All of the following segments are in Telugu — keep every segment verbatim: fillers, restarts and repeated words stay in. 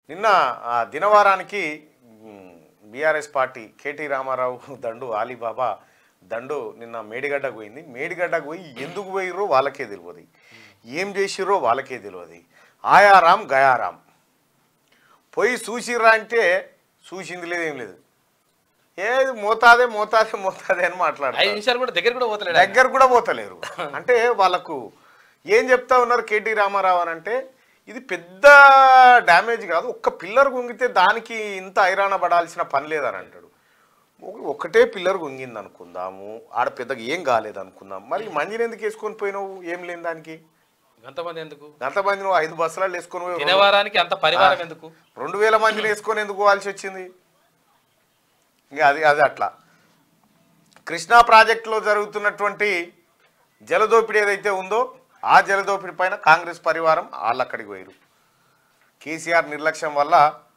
నిన్న దినవారానికి బీఆర్ఎస్ పార్టీ కేటీ రామారావు దండు అలీబాబా దండు నిన్న మేడిగడ్డకు పోయింది. మేడిగడ్డకు పోయి ఎందుకు పోయిర్రో వాళ్ళకే తెలియదు, ఏం చేసిర్రో వాళ్ళకే తెలియదు. ఆయారాం గయారాం పోయి చూసిర్రా అంటే చూసింది లేదు, ఏం లేదు. ఏది మోతాదే మోతాదే మోతాదే అని మాట్లాడారు. దగ్గర కూడా పోతలేరు దగ్గర కూడా పోతలేరు అంటే వాళ్ళకు ఏం చెప్తా ఉన్నారు కేటీ రామారావు అని అంటే, ఇది పెద్ద డ్యామేజ్ కాదు, ఒక్క పిల్లర్ గుంగితే దానికి ఇంత ఐరాణ పడాల్సిన పని లేదని అంటాడు. ఒకటే పిల్లర్ గుంగింది అనుకుందాము, ఆడ పెద్దగా ఏం కాలేదు అనుకుందాం, మరి మందిని ఎందుకు వేసుకొని పోయినావు, ఏం లేని దానికి గంతమంది ఎందుకు? గంతమంది నువ్వు ఐదు బస్సులలో వేసుకొని పోయి దినవారానికి అంత పరివారం ఎందుకు? రెండు వేల మందిని వేసుకొని ఎందుకు పోవాల్సి వచ్చింది? ఇంకా అది అది అట్లా కృష్ణా ప్రాజెక్టులో జరుగుతున్నటువంటి జలదోపిడీ ఏదైతే ఉందో ఆ జలదోపిడీ పైన కాంగ్రెస్ పరివారం వాళ్ళు అక్కడికి పోయారు. కేసీఆర్ నిర్లక్ష్యం వల్ల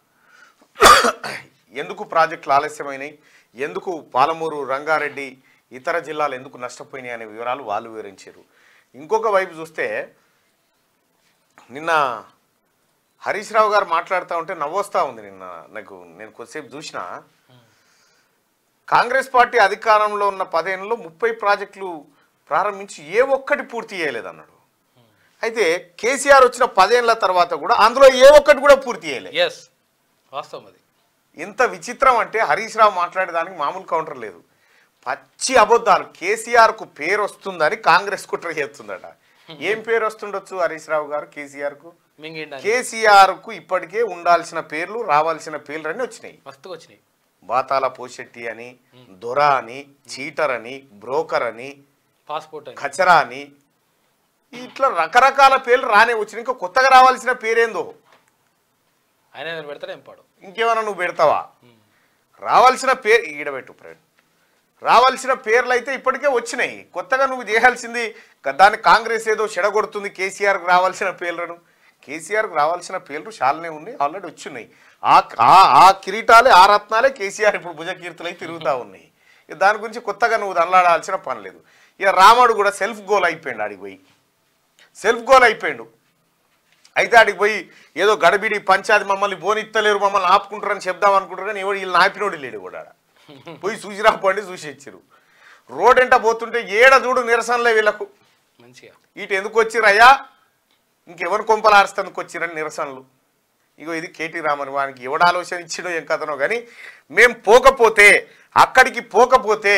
ఎందుకు ప్రాజెక్టులు ఆలస్యమైనాయి, ఎందుకు పాలమూరు, రంగారెడ్డి, ఇతర జిల్లాలు ఎందుకు నష్టపోయినాయి అనే వివరాలు వాళ్ళు వివరించారు. ఇంకొక వైపు చూస్తే నిన్న హరీష్ రావు గారు మాట్లాడుతూ ఉంటే నవ్వొస్తూ ఉంది. నిన్న నాకు నేను కొద్దిసేపు చూసిన, కాంగ్రెస్ పార్టీ అధికారంలో ఉన్న పదేళ్ళలో ముప్పై ప్రాజెక్టులు ప్రారంభించి ఏ ఒక్కటి పూర్తి చేయలేదన్నాడు. అయితే కేసీఆర్ వచ్చిన పదేళ్ల తర్వాత కూడా అందులో ఏ ఒక్కటి కూడా పూర్తి చేయలేదు. ఎస్ వాస్తవం. అది ఎంత విచిత్రం అంటే హరీష్ రావు మాట్లాడేదానికి మామూలు కౌంటర్ లేదు, పచ్చి అబద్ధాలు. కేసీఆర్కు పేరు వస్తుందని కాంగ్రెస్ కుట్ర చేస్తుందట. ఏం పేరు వస్తుండొచ్చు హరీష్ రావు గారు కేసీఆర్కు? కేసీఆర్కు ఇప్పటికే ఉండాల్సిన పేర్లు, రావాల్సిన పేర్లు అన్నీ వచ్చినాయి, మస్తుగా వచ్చినాయి. బాతాల పోషెట్టి అని, దొర అని, చీటర్ అని, బ్రోకర్ అని, పాస్పోర్ట్ ఖచరా అని, ఇట్లా రకరకాల పేర్లు రానే వచ్చినాయి. ఇంకా కొత్తగా రావాల్సిన పేరేందో ఆయన పెడతాడు, ఏం పాడు ఇంకేమైనా నువ్వు పెడతావా? రావాల్సిన పేరు ఈడబెట్టు ఫ్రెండ్, రావాల్సిన పేర్లు అయితే ఇప్పటికే వచ్చినాయి. కొత్తగా నువ్వు చేయాల్సింది దాన్ని కాంగ్రెస్ ఏదో చెడగొడుతుంది కేసీఆర్కి రావాల్సిన పేర్లను. కేసీఆర్కి రావాల్సిన పేర్లు చాలానే ఉన్నాయి, ఆల్రెడీ వచ్చినాయి. ఆ ఆ కిరీటాలే, ఆ రత్నాలే కేసీఆర్ ఇప్పుడు భుజకీర్తులై తిరుగుతూ ఉన్నాయి. దాని గురించి కొత్తగా నువ్వు దండాడాల్సిన పని లేదు. ఇక రాముడు కూడా సెల్ఫ్ గోల్ అయిపోయాడు, ఆడికి పోయి సెల్ఫ్ గోల్ అయిపోయాడు. అయితే ఆడికి పోయి ఏదో గడబిడి పంచాది మమ్మల్ని బోనిత్తలేరు, మమ్మల్ని ఆపుకుంటారని చెప్దాం అనుకుంటారు, కానీ ఎవడు వీళ్ళు ఆపినోడు లేడు కూడా. పోయి చూసి రాపండి, చూసి ఇచ్చారు. రోడ్ ఎంట పోతుంటే ఏడ చూడు నిరసనలే వీళ్ళకు. మంచిగా ఇటు ఎందుకు వచ్చిరయ్యా, ఇంకెవరు కొంపలు ఆరుస్తందుకు వచ్చిరని నిరసనలు. ఇగో ఇది కేటీ రామన్ వానికి ఎవడు ఆలోచన ఇచ్చినో ఏం కథనో కానీ, మేము పోకపోతే, అక్కడికి పోకపోతే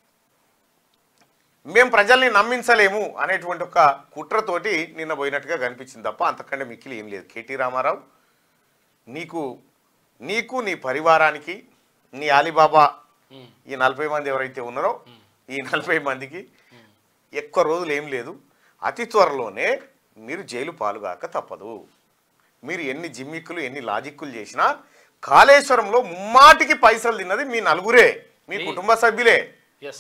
మేము ప్రజల్ని నమ్మించలేము అనేటువంటి ఒక కుట్రతోటి నిన్న పోయినట్టుగా కనిపించింది తప్ప అంతకంటే మిక్కిలి ఏం లేదు. కేటీ రామారావు, నీకు నీకు నీ పరివారానికి, నీ అలీబాబా ఈ నలభై మంది ఎవరైతే ఉన్నారో ఈ నలభై మందికి ఎక్కువ రోజులు ఏం లేదు, అతి త్వరలోనే మీరు జైలు పాలుగాక తప్పదు. మీరు ఎన్ని జిమ్మిక్కులు, ఎన్ని లాజిక్కులు చేసినా కాళేశ్వరంలో ముమ్మాటికి పైసలు తిన్నది మీ నలుగురే, మీ కుటుంబ సభ్యులే. ఎస్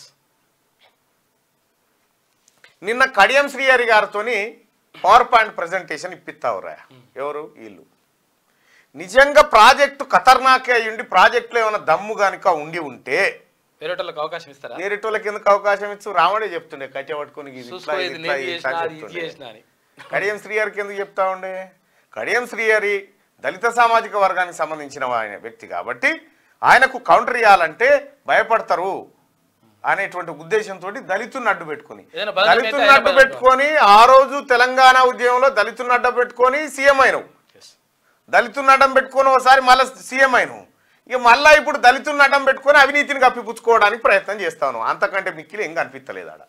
నిన్న కడియం శ్రీహరి గారితో పవర్ పాయింట్ ప్రజెంటేషన్ ఇప్పిస్తావురా ఎవరు వీళ్ళు. నిజంగా ప్రాజెక్టు ఖతర్నాకే అయ్యుండి ప్రాజెక్టులో ఏమైనా దమ్ము కనుక ఉండి ఉంటే వేరేటోళ్ళకి అవకాశం ఇస్తారా? వేరేటోళ్ళకి ఎందుకు అవకాశం ఇచ్చు? రాముడే చెప్తుండే కట్టె పట్టుకుని కడియం శ్రీహరికి ఎందుకు చెప్తా ఉండే? కడియం శ్రీహరి దళిత సామాజిక వర్గానికి సంబంధించిన ఆయన వ్యక్తి కాబట్టి ఆయనకు కౌంటర్ ఇవ్వాలంటే భయపడతారు అనేటువంటి ఉద్దేశంతో దళితుని అడ్డు పెట్టుకుని దళితుని అడ్డు పెట్టుకొని ఆ రోజు తెలంగాణ ఉద్యమంలో దళితుని అడ్డు పెట్టుకొని సీఎం అయినవు, దళితుని అడ్డం పెట్టుకొని ఒకసారి మళ్ళీ సీఎం అయినవు. ఇక మళ్ళీ ఇప్పుడు దళితుని అడ్డం పెట్టుకొని అవినీతిని కప్పిపుచ్చుకోవడానికి ప్రయత్నం చేస్తాను. అంతకంటే మిక్కిలి ఏం కనిపించలేదు ఆడ.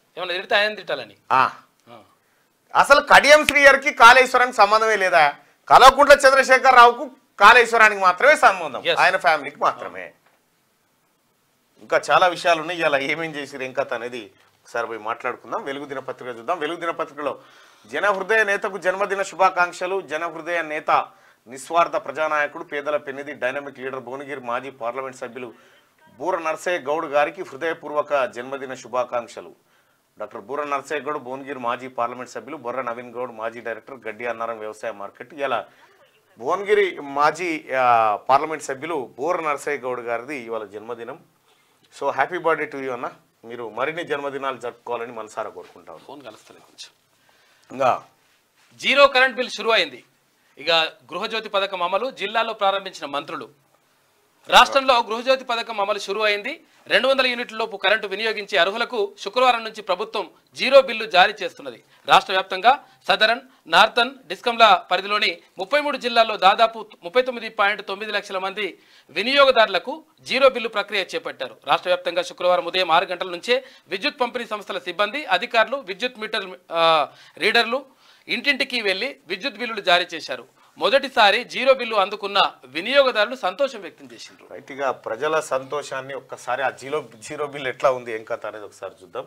అసలు కడియం శ్రీహరికి కాళేశ్వరానికి సంబంధమే లేదా? కల్వకుంట్ల చంద్రశేఖర్ రావుకు కాళేశ్వరానికి మాత్రమే సంబంధం, ఆయన ఫ్యామిలీకి మాత్రమే. ఇంకా చాలా విషయాలు ఉన్నాయి. ఇలా ఏమేం చేసిరు ఏం కథ అనేది ఒకసారి పోయి మాట్లాడుకుందాం. వెలుగు దినపత్రిక చూద్దాం. వెలుగు దినపత్రికలో జన హృదయ నేతకు జన్మదిన శుభాకాంక్షలు. జన హృదయ నేత, నిస్వార్థ ప్రజానాయకుడు, పేదల పెన్నిది, డైనమిక్ లీడర్ భువనగిరి మాజీ పార్లమెంట్ సభ్యులు బూర నర్సయ్య గౌడ్ గారికి హృదయపూర్వక జన్మదిన శుభాకాంక్షలు. డాక్టర్ బూర నర్సయ్య గౌడ్ భువనగిరి మాజీ పార్లమెంట్ సభ్యులు, బొర్ర నవీన్ గౌడ్ మాజీ డైరెక్టర్, గడ్డి అన్నారం వ్యవసాయ మార్కెట్. ఇలా భువనగిరి మాజీ పార్లమెంట్ సభ్యులు బూర నర్సయ్య గౌడ్ గారిది ఇవాళ జన్మదినం. So happy birthday to you అన్న. మీరు మరిన్ని జన్మదినాలు జరుపుకోవాలని మనసారా కోరుకుంటాం. ఫోన్ కలుస్తలేదు కొంచెం. ఇంకా జీరో కరెంట్ బిల్ షురు అయింది. ఇక గృహజ్యోతి పథకం అమలు జిల్లాలో ప్రారంభించిన మంత్రులు. రాష్ట్రంలో గృహజ్యోతి పథకం అమలు షురు అయింది. రెండు వందల యూనిట్ల లోపు కరెంటు వినియోగించే అర్హులకు శుక్రవారం నుంచి ప్రభుత్వం జీరో బిల్లు జారీ చేస్తున్నది. రాష్ట్ర వ్యాప్తంగా సదరన్, నార్థన్ డిస్కంల పరిధిలోని ముప్పై మూడు జిల్లాల్లో దాదాపు ముప్పై తొమ్మిది పాయింట్ తొమ్మిది లక్షల మంది వినియోగదారులకు జీరో బిల్లు ప్రక్రియ చేపట్టారు. రాష్ట్ర వ్యాప్తంగా శుక్రవారం ఉదయం ఆరు గంటల నుంచే విద్యుత్ పంపిణీ సంస్థల సిబ్బంది, అధికారులు, విద్యుత్ మీటర్ రీడర్లు ఇంటింటికి వెళ్లి విద్యుత్ బిల్లులు జారీ చేశారు. మొదటిసారి జీరో బిల్లు అందుకున్న వినియోగదారులు సంతోషం వ్యక్తం చేసిండ్రు. రైట్గా ప్రజల సంతోషాన్ని ఒక్కసారి ఆ జీరో జీరో బిల్ ఎట్లా ఉంది ఏం కథ అనేది ఒకసారి చూద్దాం.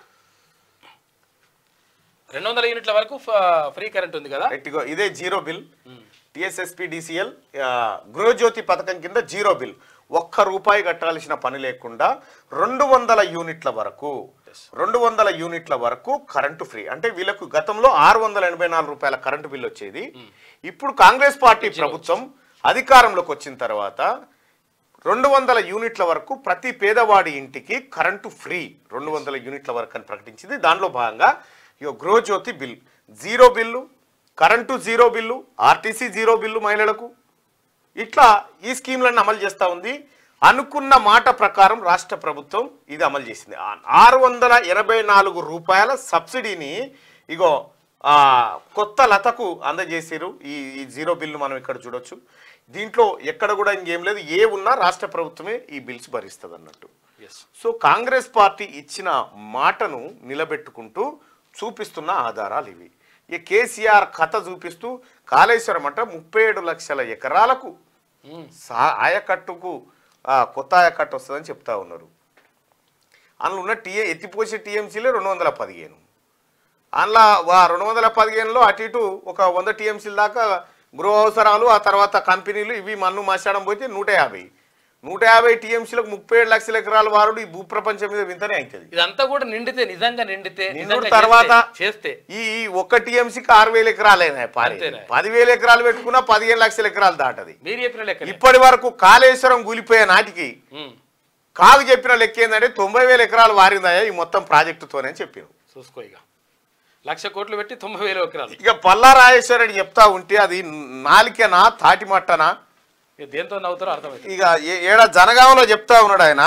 రెండు వందల యూనిట్ల వరకు ఫ్రీ కరెంట్ ఉంది కదా. రైట్గా ఇదే zero bill. TSSPDCL Gruha Jyothi పథకం కింద జీరో బిల్. ఒక్క రూపాయి కట్టాల్సిన పని లేకుండా రెండు వందల యూనిట్ల వరకు రెండు వందల యూనిట్ల వరకు కరెంటు ఫ్రీ. అంటే వీళ్ళకు గతంలో ఆరు వందల ఎనభై నాలుగు రూపాయల కరెంటు బిల్ వచ్చేది. ఇప్పుడు కాంగ్రెస్ పార్టీ ప్రభుత్వం అధికారంలోకి వచ్చిన తర్వాత రెండు వందల యూనిట్ల వరకు ప్రతి పేదవాడి ఇంటికి కరెంటు ఫ్రీ రెండు వందల యూనిట్ల వరకు అని ప్రకటించింది. దానిలో భాగంగా ఇక Gruha Jyothi bill zero bill, current zero bill, RTC zero bill మహిళలకు, ఇట్లా ఈ స్కీమ్లను అమలు చేస్తూ ఉంది. అనుకున్న మాట ప్రకారం రాష్ట్ర ప్రభుత్వం ఇది అమలు చేసింది. ఆరు వందల ఎనభై నాలుగు రూపాయల సబ్సిడీని ఇగో కొత్త లతకు అందజేసారు. ఈ ఈ జీరో బిల్లు మనం ఇక్కడ చూడొచ్చు. దీంట్లో ఎక్కడ కూడా ఇంకేం లేదు, ఏ ఉన్నా రాష్ట్ర ప్రభుత్వమే ఈ బిల్స్ భరిస్తుంది అన్నట్టు. సో కాంగ్రెస్ పార్టీ ఇచ్చిన మాటను నిలబెట్టుకుంటూ చూపిస్తున్న ఆధారాలు ఇవి. ఈ కేసీఆర్ కథ చూపిస్తూ కాళేశ్వరం అంటే ముప్పై ఏడు లక్షల ఎకరాలకు ఆయకట్టుకు కొత్త ఆయకట్టు వస్తుందని చెప్తా ఉన్నారు. అందులో ఉన్న టీఏ ఎత్తిపోసే టీఎంసీలే రెండు వందల పదిహేను అందులో రెండు వందల పదిహేనులో అటు ఇటు ఒక వంద టీఎంసీల దాకా గృహ అవసరాలు, ఆ తర్వాత కంపెనీలు ఇవి మన్ను మాట్లాడడం పోతే నూట యాభై నూట యాభై టీఎంసీలకు ముప్పై ఏడు లక్షల ఎకరాల వారుడు ఈ భూప్రపంచం మీద వింతనే అవుతుంది. ఇదంతా కూడా నిండితే నిజంగా నిండితే తర్వాత చేస్తే ఈ ఒక్క టీఎంసీకి ఆరు వేల ఎకరాలైనా పదివేల ఎకరాలు పెట్టుకున్నా పదిహేను లక్షల ఎకరాలు దాటది. ఇప్పటి వరకు కాళేశ్వరం కూలిపోయే నాటికి కాగు చెప్పిన లెక్క ఏంటంటే తొంభై వేల ఎకరాలు వారిందాయా ఈ మొత్తం ప్రాజెక్టుతోనే చెప్పాను. చూసుకో ఇక లక్ష కోట్లు పెట్టి తొంభై వేల ఎకరాలు. ఇక పల్లా రాజేశ్వరరెడ్డి చెప్తా ఉంటే అది నాలికేనా తాటిమట్టనా దేంతో నవ్వుతారో అర్థమైంది. ఇక ఏడా జనగామలో చెప్తా ఉన్నాడు ఆయన,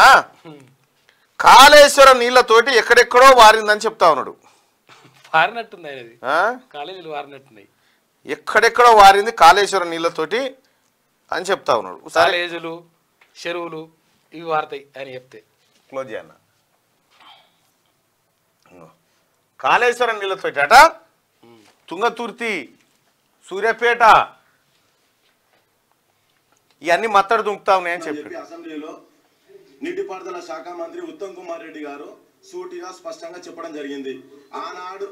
కాళేశ్వరం నీళ్లతోటి ఎక్కడెక్కడో వారిందని చెప్తా ఉన్నాడు. వారినట్టుంది ఆయనది, కాలేజీలు వారినట్టున్నాయి, ఎక్కడెక్కడో వారింది కాళేశ్వరం నీళ్లతోటి అని చెప్తా ఉన్నాడు. కాలేజీలు, చెరువులు ఇవి వారతాయి ఆయన చెప్తే. క్లోజ్ అన్న కాళేశ్వరం నీళ్లతోటి అట తుంగతుర్తి, సూర్యాపేట ఇవన్నీ మత్తడి దుంకుతా ఉన్నాయని చెప్పి అసెంబ్లీలో నీటిపారుదల శాఖ మంత్రి ఉత్తమ్ కుమార్ రెడ్డి గారు సూటిగా స్పష్టంగా చెప్పడం జరిగింది. ఆనాడు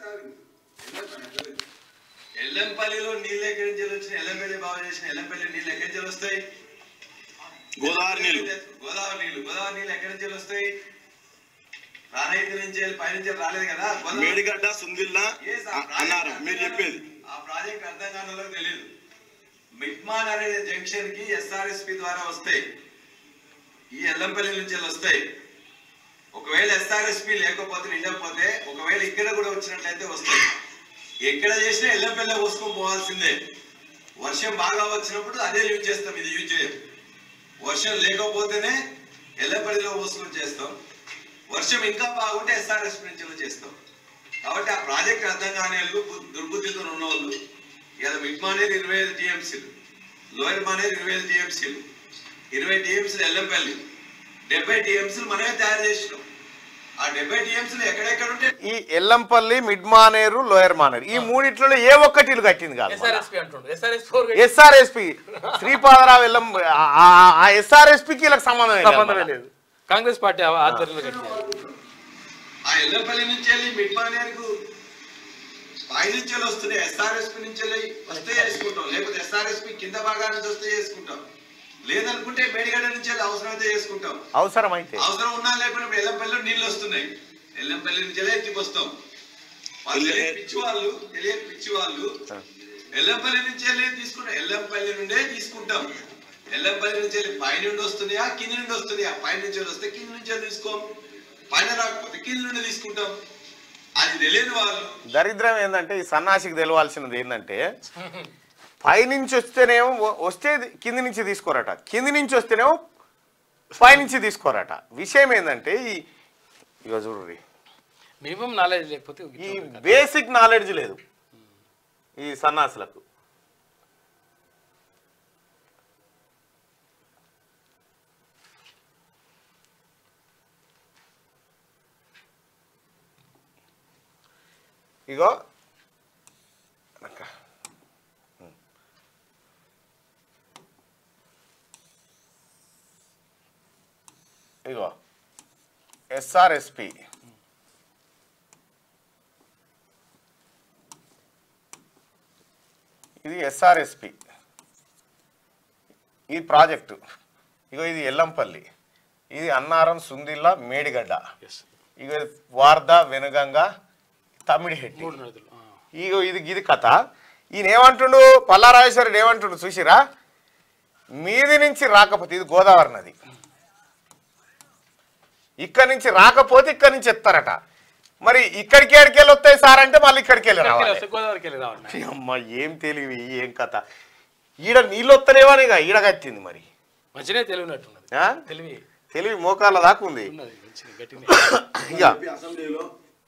ఎల్లంపల్లిలో నీళ్ళు ఎక్కడి నుంచి వచ్చిన ఎల్లంపల్లి బాగు చేసిన ఎల్లంపల్లి నీళ్ళు ఎక్కడి నుంచి వస్తాయి? గోదావరి నీళ్ళు గోదావరి నీళ్ళు గోదావరి నీళ్ళు ఎక్కడి నుంచి వస్తాయి? రానైతి నుంచి పైనుంచి రాలేదు కదా. మేడిగడ్డ, సుందిల్లా అన్నారు మీరు చెప్పేది. ఆ ప్రాజెక్ట్ అర్థం కాని వాళ్ళకి తెలియదు. మిట్మాన్ అనే జంక్షన్ కి ఎస్ఆర్ఎస్పి ద్వారా వస్తాయి, ఈ ఎల్లంపల్లి నుంచి వస్తాయి. ఒకవేళ ఎస్ఆర్ఎస్పి లేకపోతే నిండకపోతే ఒకవేళ ఇక్కడ కూడా వచ్చినట్లయితే వస్తాయి. ఎక్కడ చేసినా ఎల్లంపల్లి పోసుకొని పోవాల్సిందే. వర్షం బాగా వచ్చినప్పుడు అదే యూజ్ చేస్తాం, ఇది యూజ్ చేయం. వర్షం లేకపోతేనే ఎల్లంపల్లిలో పోసుకొని చేస్తాం. వర్షం ఇంకా బాగుంటే ఎస్ఆర్ఎస్పి నుంచి చేస్తాం. కాబట్టి ఆ ప్రాజెక్ట్ అర్థం కాని వాళ్ళు, దుర్బుద్ధితో ఉన్న వాళ్ళు ఇలా మిడ్ మానేది ఇరవై ఐదు టీఎంసీలు, లోయర్ మానేది ఇరవై ఐదు టీఎంసీలు, ఇరవై టీఎంసీలు ఎల్లంపల్లి, డెబ్బై టీఎంసీలు మనమే తయారు చేసినాం. ఆ డెబ్బై టీఎంసీలు ఎక్కడెక్కడ ఉంటే ఈ ఎల్లంపల్లి, మిడ్ మానేరు, లోయర్ మానేరు ఈ మూడిట్లో ఏ ఒక్కటి ఇల్లు కట్టింది కాదు. ఎస్ఆర్ఎస్పి శ్రీపాదరావు ఎల్లం ఆ ఎస్ఆర్ఎస్పికి ఇలా సంబంధం లేదు. కాంగ్రెస్ పార్టీ ఆధ్వర్యంలో కట్టింది. ఆ ఎల్లంపల్లి నుంచి వెళ్ళి మిడ్ మానేరుకు పై నుంచి వస్తున్నాయి, ఎస్ఆర్ఎస్పి నుంచి వస్తే చేసుకుంటాం, లేకపోతే ఎస్ఆర్ఎస్పి కింద భాగా నుంచి వస్తే చేసుకుంటాం, లేదనుకుంటే మేడిగడ్డ నుంచి అవసరం అయితే చేసుకుంటాం. అవసరం అయితే అవసరం ఉన్నా లేకపోతే ఇప్పుడు ఎల్లంపల్లిలో నీళ్ళు వస్తున్నాయి, ఎల్లంపల్లి నుంచి ఎత్తికొస్తాం. వాళ్ళు పిచ్చి వాళ్ళు తెలియని పిచ్చి వాళ్ళు ఎల్లంపల్లి నుంచి వెళ్ళి తీసుకుంటాం, ఎల్లంపల్లి నుండే తీసుకుంటాం. ఎల్లంపల్లి నుంచి వెళ్ళి పై నుండి వస్తున్నాయా కింది నుండి వస్తున్నాయా? పై నుంచి వస్తే కింది నుంచి తీసుకోం, పైన రాకపోతే కింది నుండి తీసుకుంటాం. అది తెలియని వాళ్ళు. దరిద్రం ఏంటంటే ఈ సన్నాసికి తెలవాల్సినది ఏంటంటే పైనుంచి వస్తేనేమో వస్తే కింది నుంచి తీసుకోరట, కింది నుంచి వస్తేనేమో పైనుంచి తీసుకోరట. విషయం ఏంటంటే ఈ ఇక చూడండి, మినిమం నాలెడ్జ్ లేకపోతే ఈ బేసిక్ నాలెడ్జ్ లేదు ఈ సన్నాసులకు. ఇగో ఇగో ఎస్ఆర్ఎస్పి ఇది ఎస్ఆర్ఎస్పి ఈ ప్రాజెక్టు. ఇగో ఇది ఎల్లంపల్లి, ఇది అన్నారం, సుందిల్ల, మేడిగడ్డ, ఇగో వార్ద, వెనుగంగ, తమిడిహెట్టి. ఇగో ఇది ఇది కథ. ఈయన ఏమంటుండు, పల్లారాజేశ్వరుడు ఏమంటుండు చూసిరా, మీది నుంచి రాకపోతే ఇది గోదావరి నది, ఇక్కడి నుంచి రాకపోతే ఇక్కడి నుంచి ఎత్తారట. మరి ఇక్కడికి ఎక్కడికెళ్ళి వస్తాయి సార్ అంటే మళ్ళీ ఇక్కడికి వెళ్ళి రావాలి. అమ్మ ఏం తెలివి, ఏం కథ. ఈడ నీళ్ళు వస్తలేవని ఈడ కట్టింది. మరి మంచిగా తెలివినట్టున్నది, తెలివి తెలివి మోకాళ్ళ దాకా ఉంది. ఇక అసెంబ్లీలో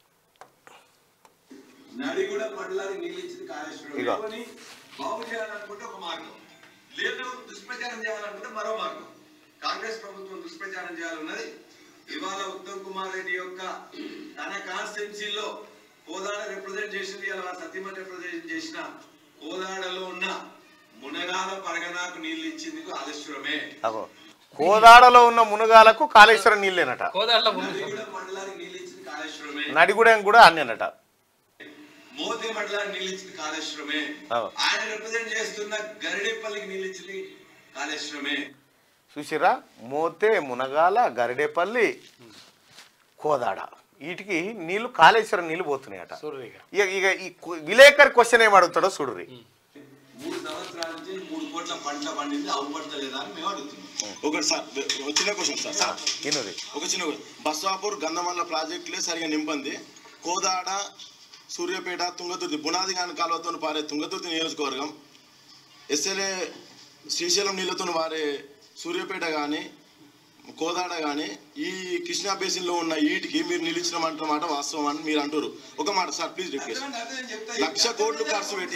నడిగూడ మండలానికి నీళ్ళు ఇచ్చింది కాళేశ్వరం. బాగు చేయాలనుకుంటే ఒక మార్గం, లేదు దుష్ప్రచారం చేయాలనుకుంటే మరో మార్గం. కాంగ్రెస్ ప్రభుత్వం దుష్ప్రచారం చేయాలన్నది. ఇవాళ ఉత్తమ్ కుమార్ రెడ్డి యొక్క తన కాన్స్టిట్యున్సీలో కోదాడ రిప్రజెంట్ చేసింది, ఇలా సత్యమని రిప్రజెంట్ చేసిన కోదాడలో ఉన్న మునగాల పరగనాకు నీళ్లు ఇచ్చింది కాళేశ్వరమే. కోదాడలో ఉన్న మునగాలకు కాళేశ్వరం నీళ్ళేనట. మండలానికి నీళ్ళు ఇచ్చింది కాళేశ్వరమే. నడిగూడెం కూడా అన్నేనట. మోతే మండలానికి నీళ్ళు ఇచ్చింది కాళేశ్వరమే. ఆయన రిప్రజెంట్ చేస్తున్న గరిడేపల్లికి నీళ్ళు ఇచ్చింది కాళేశ్వరమే. చూసిరా, మోతే, మునగాల, గరిడేపల్లి, కోదాడ, వీటికి నీళ్లు కాళేశ్వరం నీళ్లు పోతున్నాయట. ఇక ఇక ఈ విలేకర్ క్వశ్చన్ ఏం అడుగుతాడో చూడుర్రి. మూడు సంవత్సరాల నుంచి మూడు కోట్ల పంట పండింది, అవుపడతలేదా అని మేము అడుగుతున్నాం. ఒకటి సార్, చిన్న క్వశ్చన్ సార్ సార్ ఒక చిన్న బస్వాపూర్ గంధమల్ల ప్రాజెక్టులే సరిగా నింపంది. కోదాడ, సూర్యాపేట, తుంగతుర్తి, బునాది కాని కాలువతో పారే తుంగతుర్తి నియోజకవర్గం, ఎస్ఎల్ఏ శ్రీశైలం నీళ్లతో వారే సూర్యాపేట కానీ కోదాడ కానీ ఈ కృష్ణా బేసిన్లో ఉన్న వీటికి మీరు నిలిచినమంటున్న మాట వాస్తవం అని మీరు అంటారు. ఒక మాట సార్ ప్లీజ్ రిక్వెస్ట్. లక్ష కోట్లు ఖర్చు పెట్టి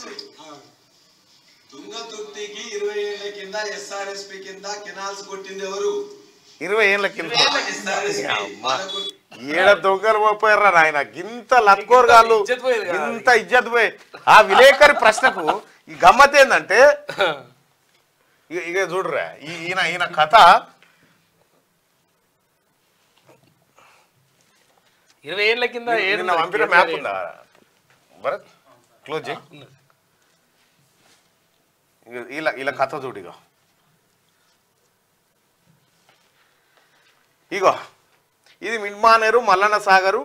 తుంగతుర్తికి ఇరవై ఏళ్ల కింద ఎస్ఆర్ఎస్పి కింద కెనాల్స్ కొట్టింది ఎవరు? ఇరవై ఏళ్ల కింద ఏడ దొంగలు పోయారా నాయన, గింత లత్కోరగాళ్ళు, ఇంత ఇజ్జత్ పోయి. ఆ విలేకరి ప్రశ్నకు ఈ గమ్మత్ ఏంటంటే, ఇక చూడరా ఈయన ఈయన కథ. ఇరవై ఏళ్ళ కింద పంపిన మ్యాప్ ఉందా భరత్, క్లోజ్ చేయి. ఇలా ఇలా కథ చూడు. ఇగో ఇగో ఇది మిడ్మానేరు, మల్లన్న సాగరు,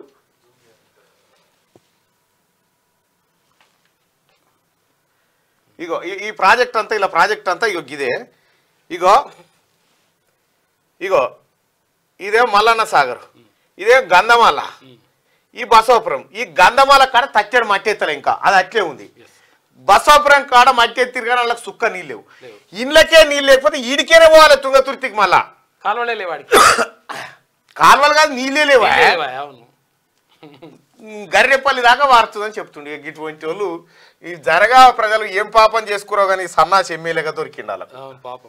ఇగో ఈ ప్రాజెక్ట్ అంతా ఇలా ప్రాజెక్ట్ అంతా ఇగో ఇదే. ఇగో ఇగో ఇదేమో మల్లన్న సాగర్, ఇదే గంధమాల, ఈ బసవపురం. ఈ గంధమాల కాడ తచ్చడి మట్టి ఎత్తలే, ఇంకా అది అట్లే ఉంది. బసవపురం కాడ మట్టి ఎత్తిరు కానీ వాళ్ళకి సుక్క నీళ్ళు లేవు. ఇండ్లకే నీళ్ళు లేకపోతే ఈడికేనే పోవాలి తుంగతుర్తికి. మళ్ళా కాలువలే లేవాడికి, కాలువలు కాదు నీళ్ళే లేవా. గర్రెపల్లి దాకా వారుతుందని చెప్తుండే. ఇటువంటి వాళ్ళు ఈ జరగా ప్రజలు ఏం పాపం చేసుకురావు కానీ సన్నాసి ఎమ్మెల్యేగా దొరికిండాల పాపం.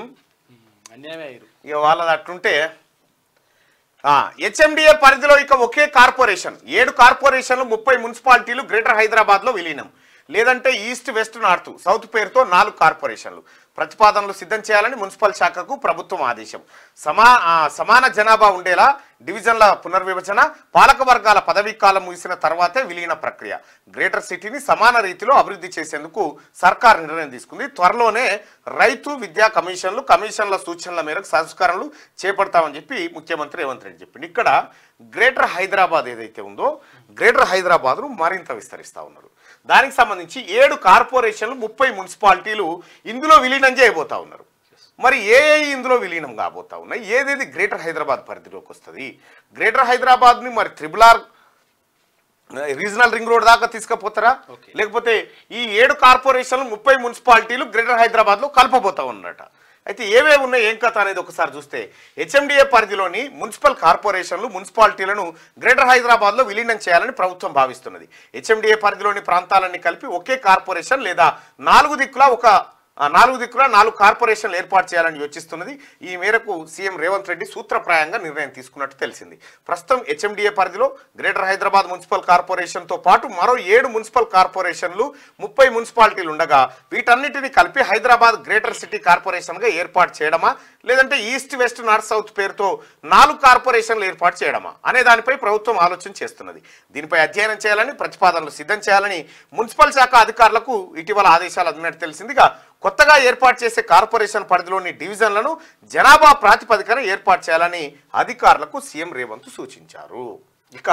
ఇక వాళ్ళది అట్టుంటే, హెచ్ఎండిఏ పరిధిలో ఇక ఒకే కార్పొరేషన్, ఏడు కార్పొరేషన్లు, ముప్పై మున్సిపాలిటీలు గ్రేటర్ హైదరాబాద్ లో విలీనం. లేదంటే ఈస్ట్, వెస్ట్, నార్త్, సౌత్ పేరుతో నాలుగు కార్పొరేషన్లు. ప్రతిపాదనలు సిద్ధం చేయాలని మున్సిపల్ శాఖకు ప్రభుత్వం ఆదేశం. సమా సమాన జనాభా ఉండేలా డివిజన్ల పునర్విభజన, పాలక వర్గాల పదవీ కాలం ముగిసిన తర్వాతే విలీన ప్రక్రియ. గ్రేటర్ సిటీని సమాన రీతిలో అభివృద్ధి చేసేందుకు సర్కార్ నిర్ణయం తీసుకుంది. త్వరలోనే రైతు విద్యా కమిషన్లు, కమిషన్ల సూచనల మేరకు సంస్కరణలు చేపడతామని చెప్పి ముఖ్యమంత్రి రేవంత్ రెడ్డి చెప్పింది. ఇక్కడ గ్రేటర్ హైదరాబాద్ ఏదైతే ఉందో, గ్రేటర్ హైదరాబాద్ను మరింత విస్తరిస్తూ ఉన్నారు. దానికి సంబంధించి ఏడు కార్పొరేషన్లు, ముప్పై మున్సిపాలిటీలు ఇందులో విలీనం చేయబోతా ఉన్నారు. మరి ఏ ఏ ఇందులో విలీనం కాబోతా ఉన్నాయి, ఏదేది గ్రేటర్ హైదరాబాద్ పరిధిలోకి వస్తుంది? గ్రేటర్ హైదరాబాద్ని మరి triple R regional ring road దాకా తీసుకుపోతారా, లేకపోతే ఈ ఏడు కార్పొరేషన్లు ముప్పై మున్సిపాలిటీలు గ్రేటర్ హైదరాబాద్ లో కలపబోతా ఉన్నట. అయితే ఏవేవి ఉన్నాయి ఏం కథ అనేది ఒకసారి చూస్తే హెచ్ఎండిఏ పరిధిలోని మున్సిపల్ కార్పొరేషన్లు మున్సిపాలిటీలను గ్రేటర్ హైదరాబాద్ లో విలీనం చేయాలని ప్రభుత్వం భావిస్తున్నది. హెచ్ఎండిఏ పరిధిలోని ప్రాంతాలన్నీ కలిపి ఒకే కార్పొరేషన్ లేదా నాలుగు దిక్కులా ఒక నాలుగు దిక్కుల నాలుగు కార్పొరేషన్లు ఏర్పాటు చేయాలని యోచిస్తున్నది. ఈ మేరకు సీఎం రేవంత్ రెడ్డి సూత్రప్రాయంగా నిర్ణయం తీసుకున్నట్టు తెలిసింది. ప్రస్తుతం హెచ్ఎండిఏ పరిధిలో గ్రేటర్ హైదరాబాద్ మున్సిపల్ కార్పొరేషన్తో పాటు మరో ఏడు మున్సిపల్ కార్పొరేషన్లు ముప్పై మున్సిపాలిటీలు ఉండగా వీటన్నిటిని కలిపి హైదరాబాద్ గ్రేటర్ సిటీ కార్పొరేషన్గా ఏర్పాటు చేయడమా లేదంటే ఈస్ట్ వెస్ట్ నార్త్ సౌత్ పేరుతో నాలుగు కార్పొరేషన్లు ఏర్పాటు చేయడమా అనే దానిపై ప్రభుత్వం ఆలోచన చేస్తున్నది. దీనిపై అధ్యయనం చేయాలని ప్రతిపాదనలు సిద్ధం చేయాలని మున్సిపల్ శాఖ అధికారులకు ఇటీవల ఆదేశాలు అందినట్టు తెలిసిందిగా కొత్తగా ఏర్పాటు చేసే కార్పొరేషన్ పరిధిలోని డివిజన్లను జనాభా ప్రాతిపదికన ఏర్పాటు చేయాలని అధికారులకు సీఎం రేవంత్ సూచించారు. ఇక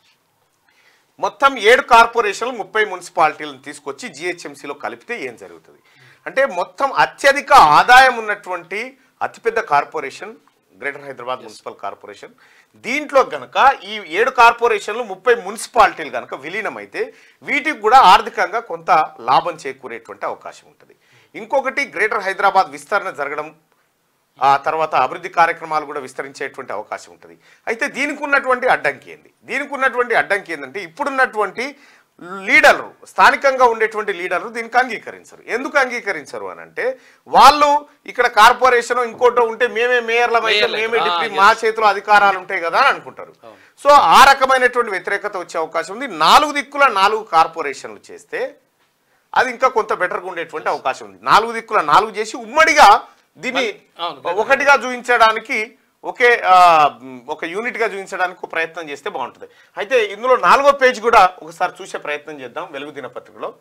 మొత్తం ఏడు కార్పొరేషన్లు ముప్పై మున్సిపాలిటీలను తీసుకొచ్చి జిహెచ్ఎంసీలో కలిపితే ఏం జరుగుతుంది అంటే మొత్తం అత్యధిక ఆదాయం ఉన్నటువంటి అతిపెద్ద corporation greater Hyderabad municipal corporation. దీంట్లో గనక ఈ ఏడు కార్పొరేషన్లు ముప్పై మున్సిపాలిటీలు కనుక విలీనమైతే వీటికి కూడా ఆర్థికంగా కొంత లాభం చేకూరేటువంటి అవకాశం ఉంటుంది. ఇంకొకటి గ్రేటర్ హైదరాబాద్ విస్తరణ జరగడం, ఆ తర్వాత అభివృద్ధి కార్యక్రమాలు కూడా విస్తరించేటువంటి అవకాశం ఉంటుంది. అయితే దీనికి ఉన్నటువంటి అడ్డంకి ఏంది దీనికి ఉన్నటువంటి అడ్డంకి ఏంటంటే ఇప్పుడున్నటువంటి లీడర్లు స్థానికంగా ఉండేటువంటి లీడర్లు దీనికి అంగీకరించరు. ఎందుకు అంగీకరించరు అని అంటే వాళ్ళు ఇక్కడ కార్పొరేషన్ ఇంకోటో ఉంటే మేమే మేయర్ల మేమే డిప్యూటీ మా చేతిలో అధికారాలు ఉంటాయి కదా అని అనుకుంటారు. సో ఆ రకమైనటువంటి వ్యతిరేకత వచ్చే అవకాశం ఉంది. నాలుగు దిక్కుల నాలుగు కార్పొరేషన్లు చేస్తే అది ఇంకా కొంత బెటర్గా ఉండేటువంటి అవకాశం ఉంది. నాలుగు దిక్కుల నాలుగు చేసి ఉమ్మడిగా దీన్ని ఒకటిగా చూపించడానికి ఒకే ఒక యూనిట్గా చూపించడానికి ప్రయత్నం చేస్తే బాగుంటుంది. అయితే ఇందులో నాలుగో పేజ్ కూడా ఒకసారి చూసే ప్రయత్నం చేద్దాం. వెలుగు దినపత్రికలో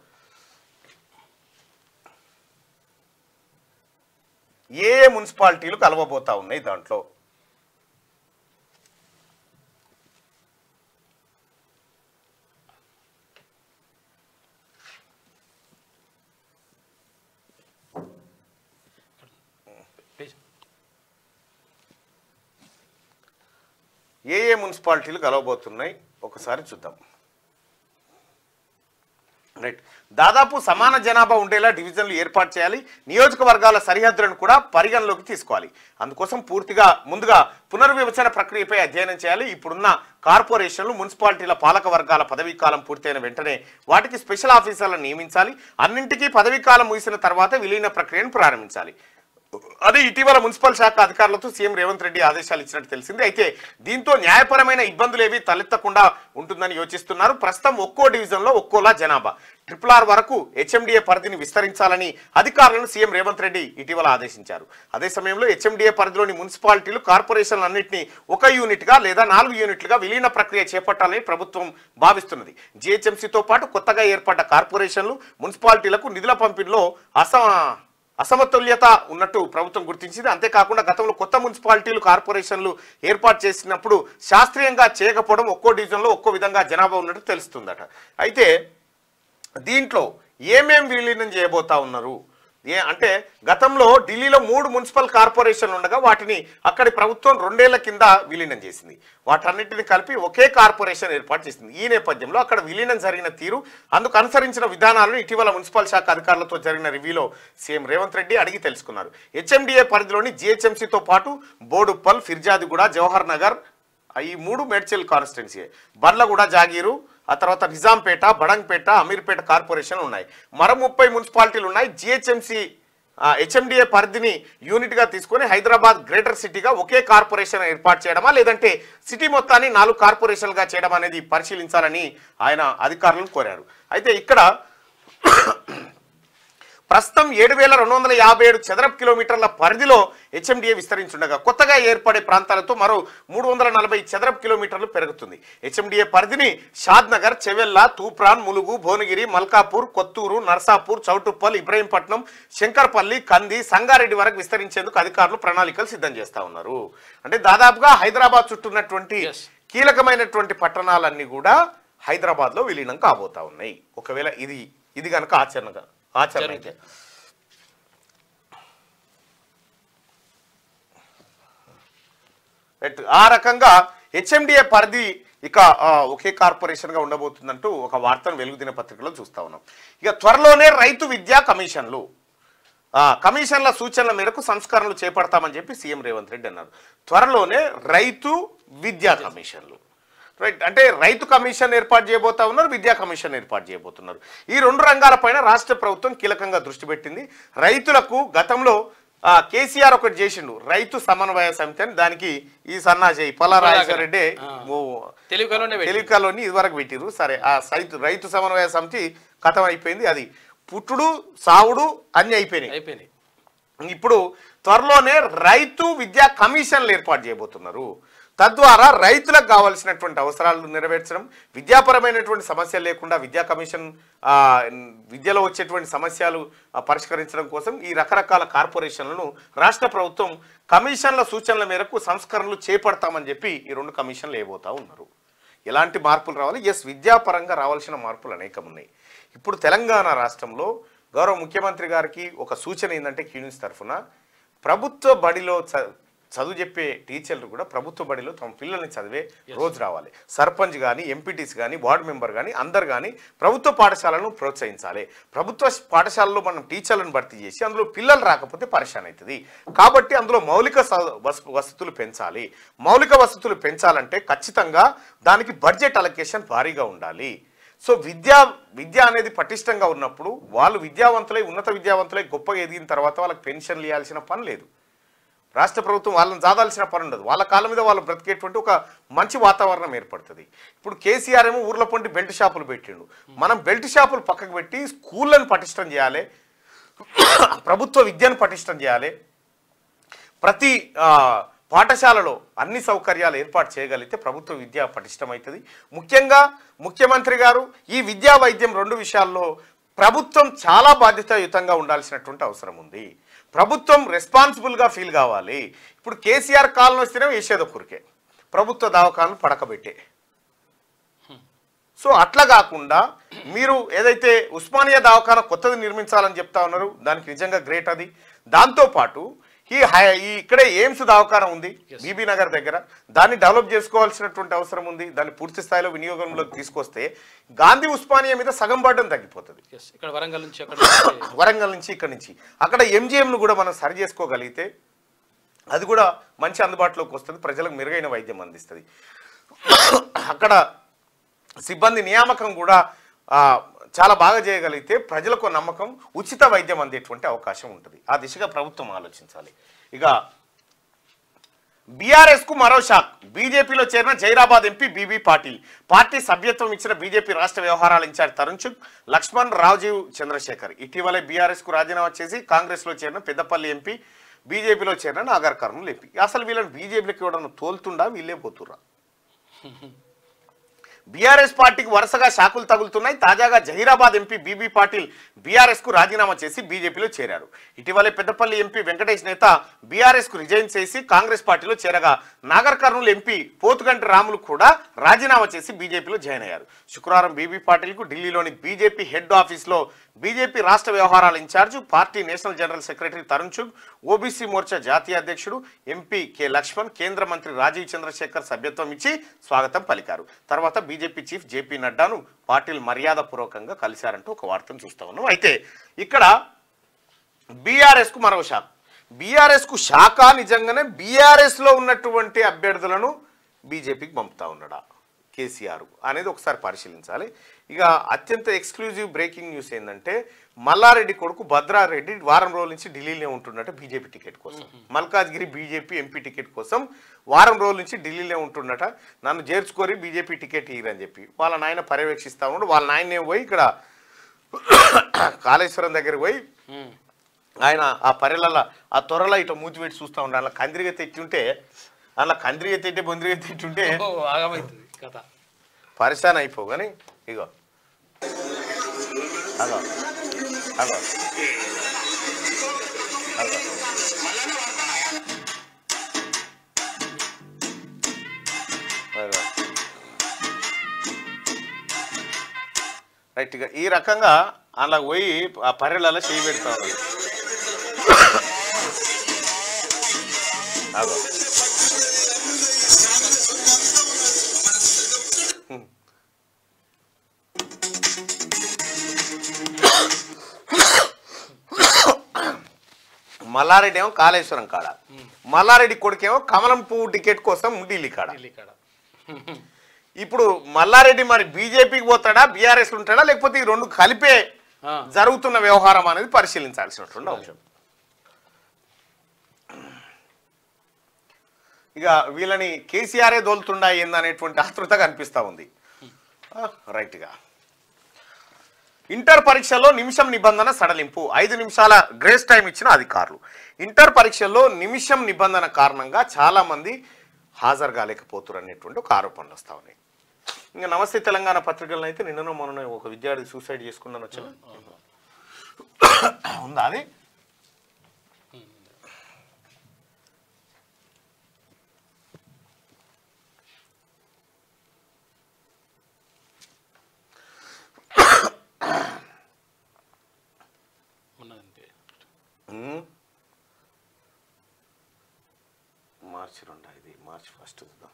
ఏ ఏ మున్సిపాలిటీలు కలవబోతా ఉన్నాయి దాంట్లో ఏ ఏ మున్సిపాలిటీలు కలవబోతున్నాయి ఒకసారి చూద్దాం. రైట్, దాదాపు సమాన జనాభా ఉండేలా డివిజన్లు ఏర్పాటు చేయాలి. నియోజకవర్గాల సరిహద్దులను కూడా పరిగణలోకి తీసుకోవాలి. అందుకోసం పూర్తిగా ముందుగా పునర్విభజన ప్రక్రియపై అధ్యయనం చేయాలి. ఇప్పుడున్న కార్పొరేషన్లు మున్సిపాలిటీల పాలక వర్గాల పదవీ కాలం పూర్తయిన వెంటనే వాటికి స్పెషల్ ఆఫీసర్లను నియమించాలి. అన్నింటికీ పదవీ కాలం ముగిసిన తర్వాత విలీన ప్రక్రియను ప్రారంభించాలి. అదే ఇటీవల మున్సిపల్ శాఖ అధికారులతో సీఎం రేవంత్ రెడ్డి ఆదేశాలు ఇచ్చినట్టు తెలిసింది. అయితే దీంతో న్యాయపరమైన ఇబ్బందులు ఏవి తలెత్తకుండా ఉంటుందని యోచిస్తున్నారు. ప్రస్తుతం ఒక్కో డివిజన్లో ఒక్కోలా జనాభా ట్రిపుల్ ఆర్ వరకు హెచ్ఎండిఏ పరిధిని విస్తరించాలని అధికారులను సీఎం రేవంత్ రెడ్డి ఇటీవల ఆదేశించారు. అదే సమయంలో హెచ్ఎండిఏ పరిధిలోని మున్సిపాలిటీలు కార్పొరేషన్లన్నింటినీ ఒక యూనిట్గా లేదా నాలుగు యూనిట్లుగా విలీన ప్రక్రియ చేపట్టాలని ప్రభుత్వం భావిస్తున్నది. జిహెచ్ఎంసీతో పాటు కొత్తగా ఏర్పడ్డ కార్పొరేషన్లు మున్సిపాలిటీలకు నిధుల పంపిణీలో అస అసమతుల్యత ఉన్నట్టు ప్రభుత్వం గుర్తించింది. అంతేకాకుండా గతంలో కొత్త మున్సిపాలిటీలు కార్పొరేషన్లు ఏర్పాటు చేసినప్పుడు శాస్త్రీయంగా చేయకపోవడం ఒక్కో డివిజన్లో ఒక్కో విధంగా జనాభా ఉన్నట్టు తెలుస్తుందట. అయితే దీంట్లో ఏమేం విలీనం చేయబోతా ఉన్నారు ఏ అంటే గతంలో ఢిల్లీలో మూడు మున్సిపల్ కార్పొరేషన్లు ఉండగా వాటిని అక్కడి ప్రభుత్వం రెండేళ్ల కింద విలీనం చేసింది. వాటన్నిటిని కలిపి ఒకే కార్పొరేషన్ ఏర్పాటు చేసింది. ఈ నేపథ్యంలో అక్కడ విలీనం జరిగిన తీరు, అందుకు అనుసరించిన విధానాలను ఇటీవల మున్సిపల్ శాఖ అధికారులతో జరిగిన రివ్యూలో సీఎం రేవంత్ రెడ్డి అడిగి తెలుసుకున్నారు. హెచ్ఎండిఏ పరిధిలోని జిహెచ్ఎంసీతో పాటు బోడుప్పల్, ఫిర్జాదిగూడ, జవహర్ నగర్ ఈ మూడు మేడ్చల్ కాన్స్టిట్యున్సీ, బండ్లగూడ, జాగీరు, ఆ తర్వాత నిజాంపేట, బడంగ్పేట, అమీర్పేట కార్పొరేషన్లు ఉన్నాయి. మరో ముప్పై మున్సిపాలిటీలు ఉన్నాయి. జిహెచ్ఎంసీ హెచ్ఎండిఏ పరిధిని యూనిట్గా తీసుకొని హైదరాబాద్ గ్రేటర్ సిటీగా ఒకే కార్పొరేషన్ ఏర్పాటు చేయడమా లేదంటే సిటీ మొత్తాన్ని నాలుగు కార్పొరేషన్లుగా చేయడం అనేది పరిశీలించాలని ఆయన అధికారులను కోరారు. అయితే ఇక్కడ ప్రస్తుతం ఏడు వేల రెండు వందల యాభై ఏడు చదరపు కిలోమీటర్ల పరిధిలో హెచ్ఎండిఏ విస్తరించుండగా కొత్తగా ఏర్పడే ప్రాంతాలతో మరో మూడు వందల నలభై చదరపు కిలోమీటర్లు పెరుగుతుంది. హెచ్ఎండిఏ పరిధిని షాద్ నగర్, చెవెల్లా, తూప్రాన్, ములుగు, భువనగిరి, మల్కాపూర్, కొత్తూరు, నర్సాపూర్, చౌటుప్పల్, ఇబ్రహీంపట్నం, శంకర్పల్లి, కంది, సంగారెడ్డి వరకు విస్తరించేందుకు అధికారులు ప్రణాళికలు సిద్ధం చేస్తా ఉన్నారు. అంటే దాదాపుగా హైదరాబాద్ చుట్టూన్నటువంటి కీలకమైనటువంటి పట్టణాలన్నీ కూడా హైదరాబాద్లో విలీనం కాబోతా ఉన్నాయి. ఒకవేళ ఇది ఇది కనుక ఆచరణగా ఆచరణ అయితే ఆ రకంగా హెచ్ఎండిఏ పరిధి ఇక ఒకే కార్పొరేషన్గా ఉండబోతుందంటూ ఒక వార్తను వెలుగు దినపత్రికలో చూస్తా ఉన్నాం. ఇక త్వరలోనే రైతు విద్యా కమిషన్లు కమిషన్ల సూచనల మేరకు సంస్కరణలు చేపడతామని చెప్పి సీఎం రేవంత్ రెడ్డి అన్నారు. త్వరలోనే రైతు విద్యా కమిషన్లు, రైట్, అంటే రైతు కమిషన్ ఏర్పాటు చేయబోతా ఉన్నారు, విద్యా కమిషన్ ఏర్పాటు చేయబోతున్నారు. ఈ రెండు రంగాలపైన రాష్ట్ర ప్రభుత్వం కీలకంగా దృష్టి పెట్టింది. రైతులకు గతంలో కేసీఆర్ ఒకటి చేసిండు, రైతు సమన్వయ సమితి అని. దానికి ఈ సన్నాజీ పల్లారాజేశ్వర రెడ్డి తెలివికలోని ఇదివరకు పెట్టిరు. సరే, ఆ రైతు రైతు సమన్వయ సమితి కథం అయిపోయింది. అది పుట్టుడు సావుడు అన్ని అయిపోయినాయి అయిపోయినాయి ఇప్పుడు త్వరలోనే రైతు విద్యా కమిషన్లు ఏర్పాటు చేయబోతున్నారు. తద్వారా రైతులకు కావాల్సినటువంటి అవసరాలు నెరవేర్చడం, విద్యాపరమైనటువంటి సమస్యలు లేకుండా విద్యా కమిషన్ విద్యలో వచ్చేటువంటి సమస్యలు పరిష్కరించడం కోసం ఈ రకరకాల కార్పొరేషన్లను రాష్ట్ర ప్రభుత్వం కమిషన్ల సూచనల మేరకు సంస్కరణలు చేపడతామని చెప్పి ఈ రెండు కమిషన్లు వేయబోతా ఉన్నారు. ఎలాంటి మార్పులు రావాలి? ఎస్, విద్యాపరంగా రావాల్సిన మార్పులు అనేకం ఉన్నాయి. ఇప్పుడు తెలంగాణ రాష్ట్రంలో గౌరవ ముఖ్యమంత్రి గారికి ఒక సూచన ఏంటంటే, క్యూనిస్ తరఫున ప్రభుత్వ బడిలో చదువు చెప్పే టీచర్లు కూడా ప్రభుత్వ బడిలో తమ పిల్లల్ని చదివే రోజు రావాలి. సర్పంచ్ కానీ, ఎంపీటీసీ కానీ, వార్డు మెంబర్ కానీ అందరు కానీ ప్రభుత్వ పాఠశాలను ప్రోత్సహించాలి. ప్రభుత్వ పాఠశాలలో మనం టీచర్లను భర్తీ చేసి అందులో పిల్లలు రాకపోతే పరిశాన్ అవుతుంది. కాబట్టి అందులో మౌలిక వసతులు పెంచాలి. మౌలిక వసతులు పెంచాలంటే ఖచ్చితంగా దానికి బడ్జెట్ అలొకేషన్ భారీగా ఉండాలి. సో విద్యా విద్య అనేది పటిష్టంగా ఉన్నప్పుడు వాళ్ళు విద్యావంతులై ఉన్నత విద్యావంతులై గొప్పగా ఎదిగిన తర్వాత వాళ్ళకి పెన్షన్లు ఇవ్వాల్సిన పని లేదు. రాష్ట్ర ప్రభుత్వం వాళ్ళని జాదాల్సిన పని ఉండదు. వాళ్ళ కాళ్ళ మీద వాళ్ళు బ్రతికేటువంటి ఒక మంచి వాతావరణం ఏర్పడుతుంది. ఇప్పుడు కేసీఆర్ ఏమో ఊర్ల పొంటి బెల్ట్ షాపులు పెట్టిండు. మనం బెల్ట్ షాపులు పక్కకు పెట్టి స్కూళ్ళను పటిష్టం చేయాలి, ప్రభుత్వ విద్యను పటిష్టం చేయాలి. ప్రతి పాఠశాలలో అన్ని సౌకర్యాలు ఏర్పాటు చేయగలిగితే ప్రభుత్వ విద్య పటిష్టమవుతుంది. ముఖ్యంగా ముఖ్యమంత్రి గారు ఈ విద్యా వైద్యం రెండు విషయాల్లో ప్రభుత్వం చాలా బాధ్యతాయుతంగా ఉండాల్సినటువంటి అవసరం ఉంది. ప్రభుత్వం రెస్పాన్సిబుల్గా ఫీల్ కావాలి. ఇప్పుడు కేసీఆర్ కాలం వస్తేనే యశోదపూర్కే ప్రభుత్వ దవాఖాను పడకబెట్టే. సో అట్లా కాకుండా మీరు ఏదైతే ఉస్మానియా దవాఖాన కొత్తది నిర్మించాలని చెప్తా ఉన్నారు, దానికి నిజంగా గ్రేట్. అది దాంతోపాటు ఈ ఈ ఇక్కడే ఎయిమ్స్ దవాఖాన ఉంది బీబీ నగర్ దగ్గర, దాన్ని డెవలప్ చేసుకోవాల్సినటువంటి అవసరం ఉంది. దాన్ని పూర్తి స్థాయిలో వినియోగంలోకి తీసుకొస్తే గాంధీ ఉస్మానియా మీద సగం పడ్డం తగ్గిపోతుంది. వరంగల్ నుంచి వరంగల్ నుంచి ఇక్కడ నుంచి అక్కడ ఎంజిఎంను కూడా మనం సరి చేసుకోగలిగితే అది కూడా మంచి అందుబాటులోకి వస్తుంది, ప్రజలకు మెరుగైన వైద్యం అందిస్తుంది. అక్కడ సిబ్బంది నియామకం కూడా చాలా బాగా చేయగలిగితే ప్రజలకు నమ్మకం, ఉచిత వైద్యం అందేటువంటి అవకాశం ఉంటుంది. ఆ దిశగా ప్రభుత్వం ఆలోచించాలి. ఇక బీఆర్ఎస్ కు మరో షాక్. బీజేపీలో చేరిన Zaheerabad MP BB Patil. Party సభ్యత్వం ఇచ్చిన బీజేపీ రాష్ట్ర వ్యవహారాల ఇన్ఛార్జ్ తరుణ్ చుగ్, లక్ష్మణ్ రాజీవ్ చంద్రశేఖర్ ఇటీవలే బీఆర్ఎస్ కు రాజీనామా చేసి కాంగ్రెస్ లో చేరిన పెద్దపల్లి ఎంపీ, బీజేపీలో చేరిన నాగర్ కర్నూలు ఎంపీ. అసలు వీళ్ళని బీజేపీలోకి ఇవ్వడం తోలుతుండా, వీళ్ళే పోతుర్రా? బీఆర్ఎస్ పార్టీకి వరుసగా షాకులు తగులుతున్నాయి. తాజాగా Zaheerabad MP BB Patil BRS కు రాజీనామా చేసి బీజేపీలో చేరారు. ఇటీవలే పెద్దపల్లి ఎంపీ వెంకటేష్ నేత బీఆర్ఎస్ కు రిజైన్ చేసి కాంగ్రెస్ పార్టీలో చేరగా నాగర్ కర్నూలు ఎంపీ పోతుగంటి రాములు కూడా రాజీనామా చేసి బీజేపీలో జాయిన్ అయ్యారు. శుక్రవారం బీబీ పాటిల్ కు ఢిల్లీలోని బీజేపీ హెడ్ ఆఫీస్ లో బీజేపీ రాష్ట్ర వ్యవహారాల incharge, party national general secretary Tarun Chugh, OBC Morcha జాతీయ అధ్యక్షుడు ఎంపీ కె లక్ష్మణ్, కేంద్ర మంత్రి రాజీవ్ చంద్రశేఖర్ సభ్యత్వం ఇచ్చి స్వాగతం పలికారు. తర్వాత బీజేపీ చీఫ్ జేపీ నడ్డాను పాటిల్ మర్యాదపూర్వకంగా కలిశారంటూ ఒక వార్తను చూస్తా ఉన్నాం. అయితే ఇక్కడ బీఆర్ఎస్ కు మరో షాక్. బీఆర్ఎస్ కు షాకా నిజంగానే బీఆర్ఎస్ లో ఉన్నటువంటి అభ్యర్థులను బీజేపీకి పంపుతా ఉన్నాడా కేసీఆర్ అనేది ఒకసారి పరిశీలించాలి. ఇక అత్యంత ఎక్స్క్లూజివ్ బ్రేకింగ్ న్యూస్ ఏంటంటే, మల్లారెడ్డి కొడుకు భద్రారెడ్డి వారం రోజుల నుంచి ఢిల్లీలో ఉంటున్నట్టు బీజేపీ టికెట్ కోసం. మల్కాజ్గిరి బీజేపీ ఎంపీ టికెట్ కోసం వారం రోజుల నుంచి ఢిల్లీలో ఉంటున్నట. నన్ను చేర్చుకోరి బీజేపీ టికెట్ ఇయ్యరని చెప్పి వాళ్ళ నాయన పర్యవేక్షిస్తా ఉన్నాడు. వాళ్ళ నాయనే పోయి ఇక్కడ కాళేశ్వరం దగ్గరికి పోయి ఆయన ఆ పర్యలలో ఆ త్వరలో ఇట్లా మూతి పెట్టి చూస్తూ ఉండే. అలా కందిరిగా తెచ్చుంటే అలా కందిరిగా తింటే బొందిరిగా తింటుంటే పరిశాన్ అయిపో. కానీ ఇగో అదో అదో అదో రైట్. ఇక ఈ రకంగా అలా పోయి ఆ పర్యలలో చేయి పెడతా ఉంది. అదో మల్లారెడ్డి ఏమో కాళేశ్వరం కాడ, మల్లారెడ్డి కొడుకేమో కమలం పువ్వు టికెట్ కోసం ఢిల్లీ కాడ. ఇప్పుడు మల్లారెడ్డి మరి బీజేపీకి పోతాడా, బీఆర్ఎస్ ఉంటాడా, లేకపోతే ఈ రెండు కలిపే జరుగుతున్న వ్యవహారం అనేది పరిశీలించాల్సినటువంటి అంశం. ఇక వీళ్ళని కేసీఆరే దోలుతుండా ఏందనేటువంటి ఆతృత కనిపిస్తూ ఉంది. రైట్గా ఇంటర్ పరీక్షల్లో నిమిషం నిబంధన సడలింపు, ఐదు నిమిషాల గ్రేస్ టైం ఇచ్చిన అధికారులు. ఇంటర్ పరీక్షల్లో నిమిషం నిబంధన కారణంగా చాలా మంది హాజరు కాలేకపోతున్నారు అనేటువంటి ఒక ఆరోపణలు వస్తూ ఉన్నాయి. ఇంకా నమస్తే తెలంగాణ పత్రికలను అయితే నిన్ననో మొన్న ఒక విద్యార్థి సూసైడ్ చేసుకున్నాను వచ్చిన ఉందా అది? మార్చి రెండా, ఇది మార్చి ఫస్ట్ చూద్దాం.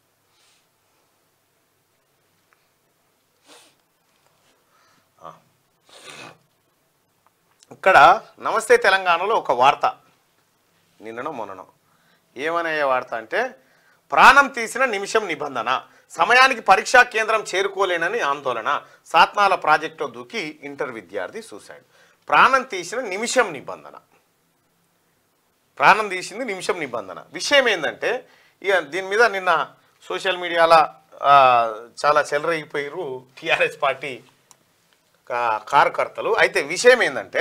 ఇక్కడ నమస్తే తెలంగాణలో ఒక వార్త నిన్ననో మొన్ననో ఏమనే వార్త అంటే, ప్రాణం తీసిన నిమిషం నిబంధన, సమయానికి పరీక్షా కేంద్రం చేరుకోలేనని ఆందోళన, సాత్నాల ప్రాజెక్టులో దూకి ఇంటర్ విద్యార్థి సూసైడ్. ప్రాణం తీసిన నిమిషం నిబంధన, ప్రాణం తీసింది నిమిషం నిబంధన. విషయం ఏంటంటే, ఇక దీని మీద నిన్న సోషల్ మీడియాలో చాలా చెలరేగిపోయారు టీఆర్ఎస్ పార్టీ కార్యకర్తలు. అయితే విషయం ఏంటంటే,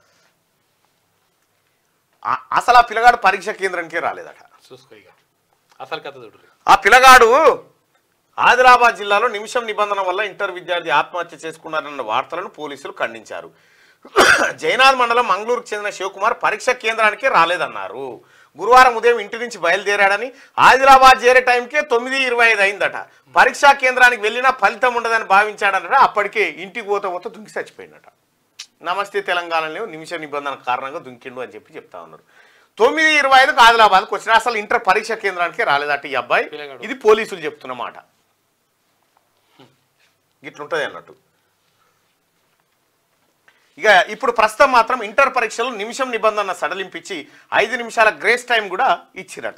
అసలు ఆ పిల్లగాడు పరీక్ష కేంద్రానికే రాలేదట. అసలు కథ ఆ పిల్లగాడు ఆదిలాబాద్ జిల్లాలో నిమిషం నిబంధన వల్ల ఇంటర్ విద్యార్థి ఆత్మహత్య చేసుకున్నారన్న వార్తలను పోలీసులు ఖండించారు. జైనాథ్ మండలం మంగళూరుకు చెందిన శివకుమార్ పరీక్ష కేంద్రానికి రాలేదన్నారు. గురువారం ఉదయం ఇంటి నుంచి బయలుదేరాడని, ఆదిలాబాద్ చేరే టైంకే తొమ్మిది ఇరవై ఐదు అయిందట. పరీక్షా కేంద్రానికి వెళ్ళినా ఫలితం ఉండదని భావించాడనట. అప్పటికే ఇంటికి పోత పోత దుంకి చచ్చిపోయిందట. నమస్తే తెలంగాణలో నిమిష నిబంధన కారణంగా దుంకిండు అని చెప్పి చెప్తా ఉన్నారు. తొమ్మిది ఇరవై ఐదుకు ఆదిలాబాద్కు వచ్చిన అసలు ఇంటర్ పరీక్ష కేంద్రానికి రాలేదట ఈ అబ్బాయి. ఇది పోలీసులు చెప్తున్నమాట. ఇట్లుంటది అన్నట్టు. ఇక ఇప్పుడు ప్రస్తుతం మాత్రం ఇంటర్ పరీక్షలు నిమిషం నిబంధన సడలింపించి ఐదు నిమిషాల గ్రేస్ టైం కూడా ఇచ్చిరట.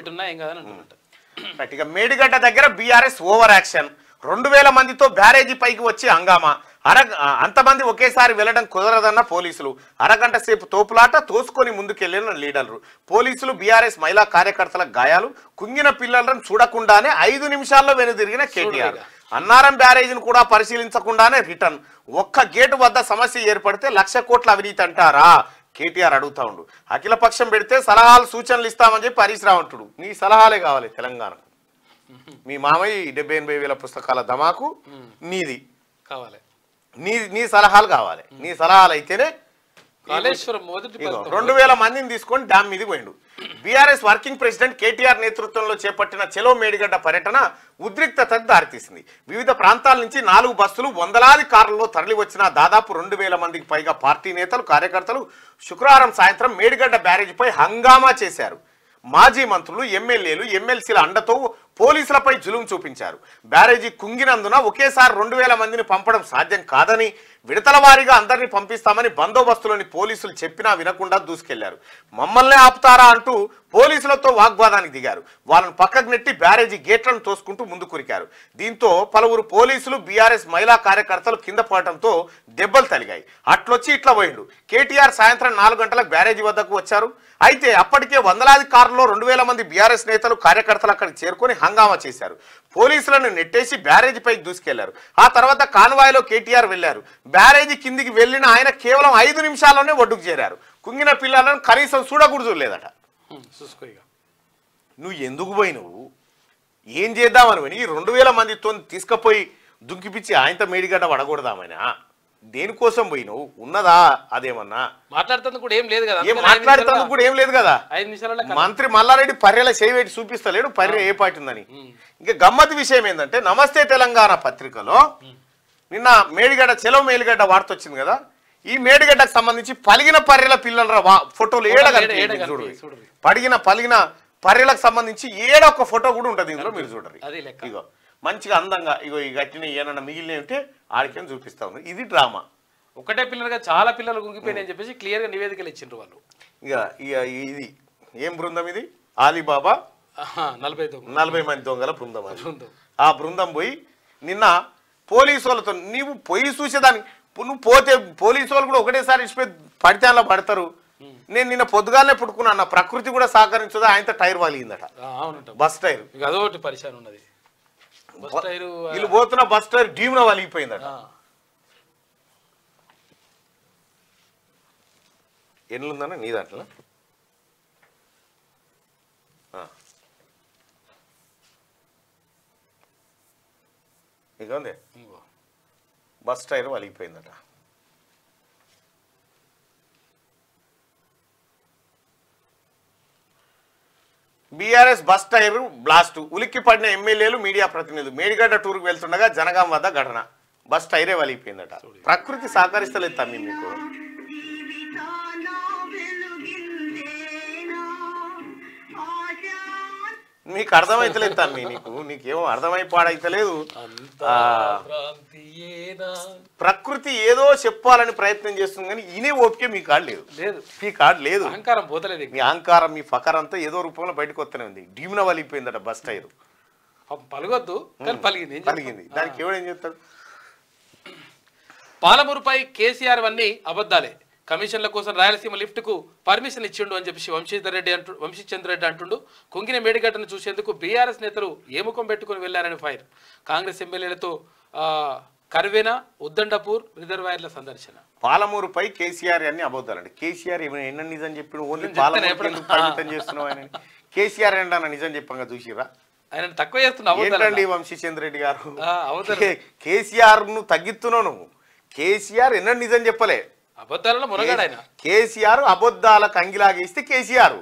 ఇక మేడిగడ్డ దగ్గర బీఆర్ఎస్ ఓవర్ యాక్షన్, రెండు వేల మందితో బ్యారేజీ పైకి వచ్చి హంగామా, అర అంతమంది ఒకేసారి వెళ్లడం కుదరదన్న పోలీసులు, అరగంట సేపు తోపులాట, తోసుకొని ముందుకెళ్లిన లీడర్లు. పోలీసులు బీఆర్ఎస్ మహిళా కార్యకర్తల గాయాలు, కుంగిన పిల్లలను చూడకుండానే ఐదు నిమిషాల్లో వెనుదిరిగిన కేటీఆర్. అన్నారం బ్యారేజీని కూడా పరిశీలించకుండానే రిటర్న్. ఒక్క గేటు వద్ద సమస్య ఏర్పడితే లక్ష కోట్ల అవినీతి అంటారా? కేటీఆర్ అడుగుతా ఉండు. అఖిలపక్షం పెడితే సలహాలు సూచనలు ఇస్తామని చెప్పి హరీష్ రావు అంటుడు. నీ సలహాలే కావాలి తెలంగాణకు. మీ మామయ్య డెబ్బై ఎనభై వేల పుస్తకాల ధమాకు నీది కావాలి, నీ నీ సలహాలు కావాలి. నీ సలహాలు అయితేనే రెండు వేల మందిని తీసుకొని డ్యామ్ మీది పోయిండు. బీఆర్ఎస్ వర్కింగ్ ప్రెసిడెంట్ కేటీఆర్ నేతృత్వంలో చేపట్టిన చెలో మేడిగడ్డ పర్యటన ఉద్రిక్తతకు దారితీసింది. వివిధ ప్రాంతాల నుంచి నాలుగు బస్సులు, వందలాది కార్లలో తరలి వచ్చిన దాదాపు రెండు వేల మందికి పైగా పార్టీ నేతలు, కార్యకర్తలు శుక్రవారం సాయంత్రం మేడిగడ్డ బ్యారేజీపై హంగామా చేశారు. మాజీ మంత్రులు, ఎమ్మెల్యేలు, ఎమ్మెల్సీల అండతో పోలీసులపై జులుం చూపించారు. బ్యారేజీ కుంగినందున ఒకేసారి రెండు వేల మందిని పంపడం సాధ్యం కాదని, విడతల వారీగా అందరినీ పంపిస్తామని బందోబస్తులోని పోలీసులు చెప్పినా వినకుండా దూసుకెళ్లారు. మమ్మల్నే ఆపుతారా అంటూ పోలీసులతో వాగ్వాదానికి దిగారు. వాళ్ళను పక్కకు నెట్టి బ్యారేజీ గేట్లను తోసుకుంటూ ముందు కురికారు. దీంతో పలువురు పోలీసులు, బీఆర్ఎస్ మహిళా కార్యకర్తలు కింద పడటంతో దెబ్బలు తలిగాయి. అట్లొచ్చి ఇట్లా పోయిండు. కేటీఆర్ సాయంత్రం నాలుగు గంటలకు బ్యారేజీ వద్దకు వచ్చారు. అయితే అప్పటికే వందలాది కారులో రెండు వేల మంది బీఆర్ఎస్ నేతలు, కార్యకర్తలు అక్కడికి చేరుకొని హంగామా చేశారు. పోలీసులను నెట్టేసి బ్యారేజీ పైకి దూసుకెళ్లారు. ఆ తర్వాత కాన్వాయ్లో కేటీఆర్ వెళ్లారు. బ్యారేజీ కిందికి వెళ్లిన ఆయన కేవలం ఐదు నిమిషాల్లోనే ఒడ్డుకు చేరారు. కుంగిన పిల్లలను కనీసం చూడకూడదు లేదట. నువ్వు ఎందుకు పోయినవు, ఏం చేద్దామని పోయి ఈ రెండు వేల మందితో తీసుకుపోయి దుంకిపిచ్చి ఆయనతో మేడిగడ్డ పడకూడదామైనా? దేనికోసం పోయినవు? ఉన్నదా అదేమన్నా? మాట్లాడుతుంది కూడా ఏం లేదు కదా. మాట్లాడుతుంది కూడా ఏం లేదు కదా. మంత్రి మల్లారెడ్డి పర్రెల చేయబెట్టి చూపిస్తలేడు పర్రె ఏ పార్టీ ఉందని. ఇంకా గమ్మత్ విషయం ఏంటంటే, నమస్తే తెలంగాణ పత్రికలో నిన్న మేడిగడ్డ చెలో మేడిగడ్డ వార్త వచ్చింది కదా. ఈ మేడిగడ్డకు సంబంధించి పలిగిన పర్రెల పిల్లల ఫోటోలు ఏడగలిగి చూడండి. పడిగిన పలిగిన పర్రెలకు సంబంధించి ఏడ ఒక ఫోటో కూడా ఉంటుంది ఇందులో, మీరు చూడరు. ఇగో మంచిగా అందంగా ఇగో ఈ గట్టిన ఏమన్నా మిగిలిన ఉంటే ఆడికేం చూపిస్తా ఉంది. ఇది డ్రామా. ఒకటే పిల్లలుగా చాలా పిల్లలు గుంగిపోయినాయని చెప్పేసి క్లియర్ గా నివేదికలు ఇచ్చిండ్రు వాళ్ళు. ఇక ఇక ఇది ఏం బృందం ఇది? ఆలీబాబా నలభై నలభై మంది దొంగల బృందం అది. ఆ బృందం పోయి నిన్న పోలీసు వాళ్ళతో నీవు పోయి చూసేదాన్ని, నువ్వు పోతే పోలీసు వాళ్ళు కూడా ఒకటేసారి ఇచ్చిపోయి పడితే అలా పడతారు. నేను నిన్న పొద్దుగానే పుట్టుకున్నా, నా ప్రకృతి కూడా సహకరించదు, ఆయనతో టైర్ వాలిగిందట, బస్ టైర్. అదొకటి పరిశాన్ ఉన్నది, వీళ్ళు పోతున్న బస్ టైర్ డీమ్న వలిగిపోయిందట. ఎన్నుందన్న నీ దాంట్లో ఇక ఉంది, బస్ టైర్ వలిగిపోయిందట. బీఆర్ఎస్ బస్ టైర్ బ్లాస్ట్, ఉలిక్కి పడిన ఎమ్మెల్యేలు మీడియా ప్రతినిధులు. మేడిగడ్డ టూర్కు వెళ్తుండగా జనగాం వద్ద ఘటన, బస్ టైరే వలిగిపోయిందట. ప్రకృతి సహకరిస్తలేదు తమ్మి మీకు. నీకు అర్థమైతలేదు తమ్మి, నీకు నీకేమో అర్థమైపాడైతలేదు. ప్రకృతి ఏదో చెప్పాలని ప్రయత్నం చేస్తుంది కానీ ఇనే ఓపిక మీ కాడ లేదు, మీ కాడ లేదు. అహంకారం పోతలేదు, మీ అహంకారం మీ ఫకర్ అంతా ఏదో రూపంలో బయటకు వస్తూనే ఉంది. డీమ్న వలిగిపోయిందట బస్ టైర్. పలగొద్దు కానీ పలిగింది పలిగింది దానికి ఎవడేం చెప్తాడు? పాలమూరుపై కేసీఆర్ అన్ని అబద్ధాలే, కమిషన్ల కోసం రాయలసీమ లిఫ్ట్ కు పర్మిషన్ ఇచ్చిండు అని చెప్పి వంశీధర్ రెడ్డి అంటు వంశీచంద్ర రెడ్డి అంటుండు. కుంగిన మేడిగడ్డను చూసేందుకు బీఆర్ఎస్ నేతలు ఏ ముఖం పెట్టుకుని వెళ్లారని ఫైర్. కాంగ్రెస్ ఎమ్మెల్యేలతో కర్వేన ఉద్దండపూర్ రిజర్వాయర్ల సందర్శన. పాలమూరుపై కేసీఆర్ అన్ని అబద్ధాలండి. కేసీఆర్ ఏమైనా ఎన్న నిజం చెప్పి ఓన్లీ పాలమూరు చేస్తున్నావు ఆయన. కేసీఆర్ ఏంటన్న నిజం చెప్పంగా చూసిరా? ఆయన తక్కువ చేస్తున్నావు ఏంటండి వంశీచంద్ర రెడ్డి గారు, కేసీఆర్ ను తగ్గిస్తున్నావు నువ్వు. కేసీఆర్ ఎన్న నిజం చెప్పలే, అబద్ధాలలో మునగాడాయన. కేసీఆర్ అబద్ధాలకు అంగిలాగేస్తే కేసీఆర్.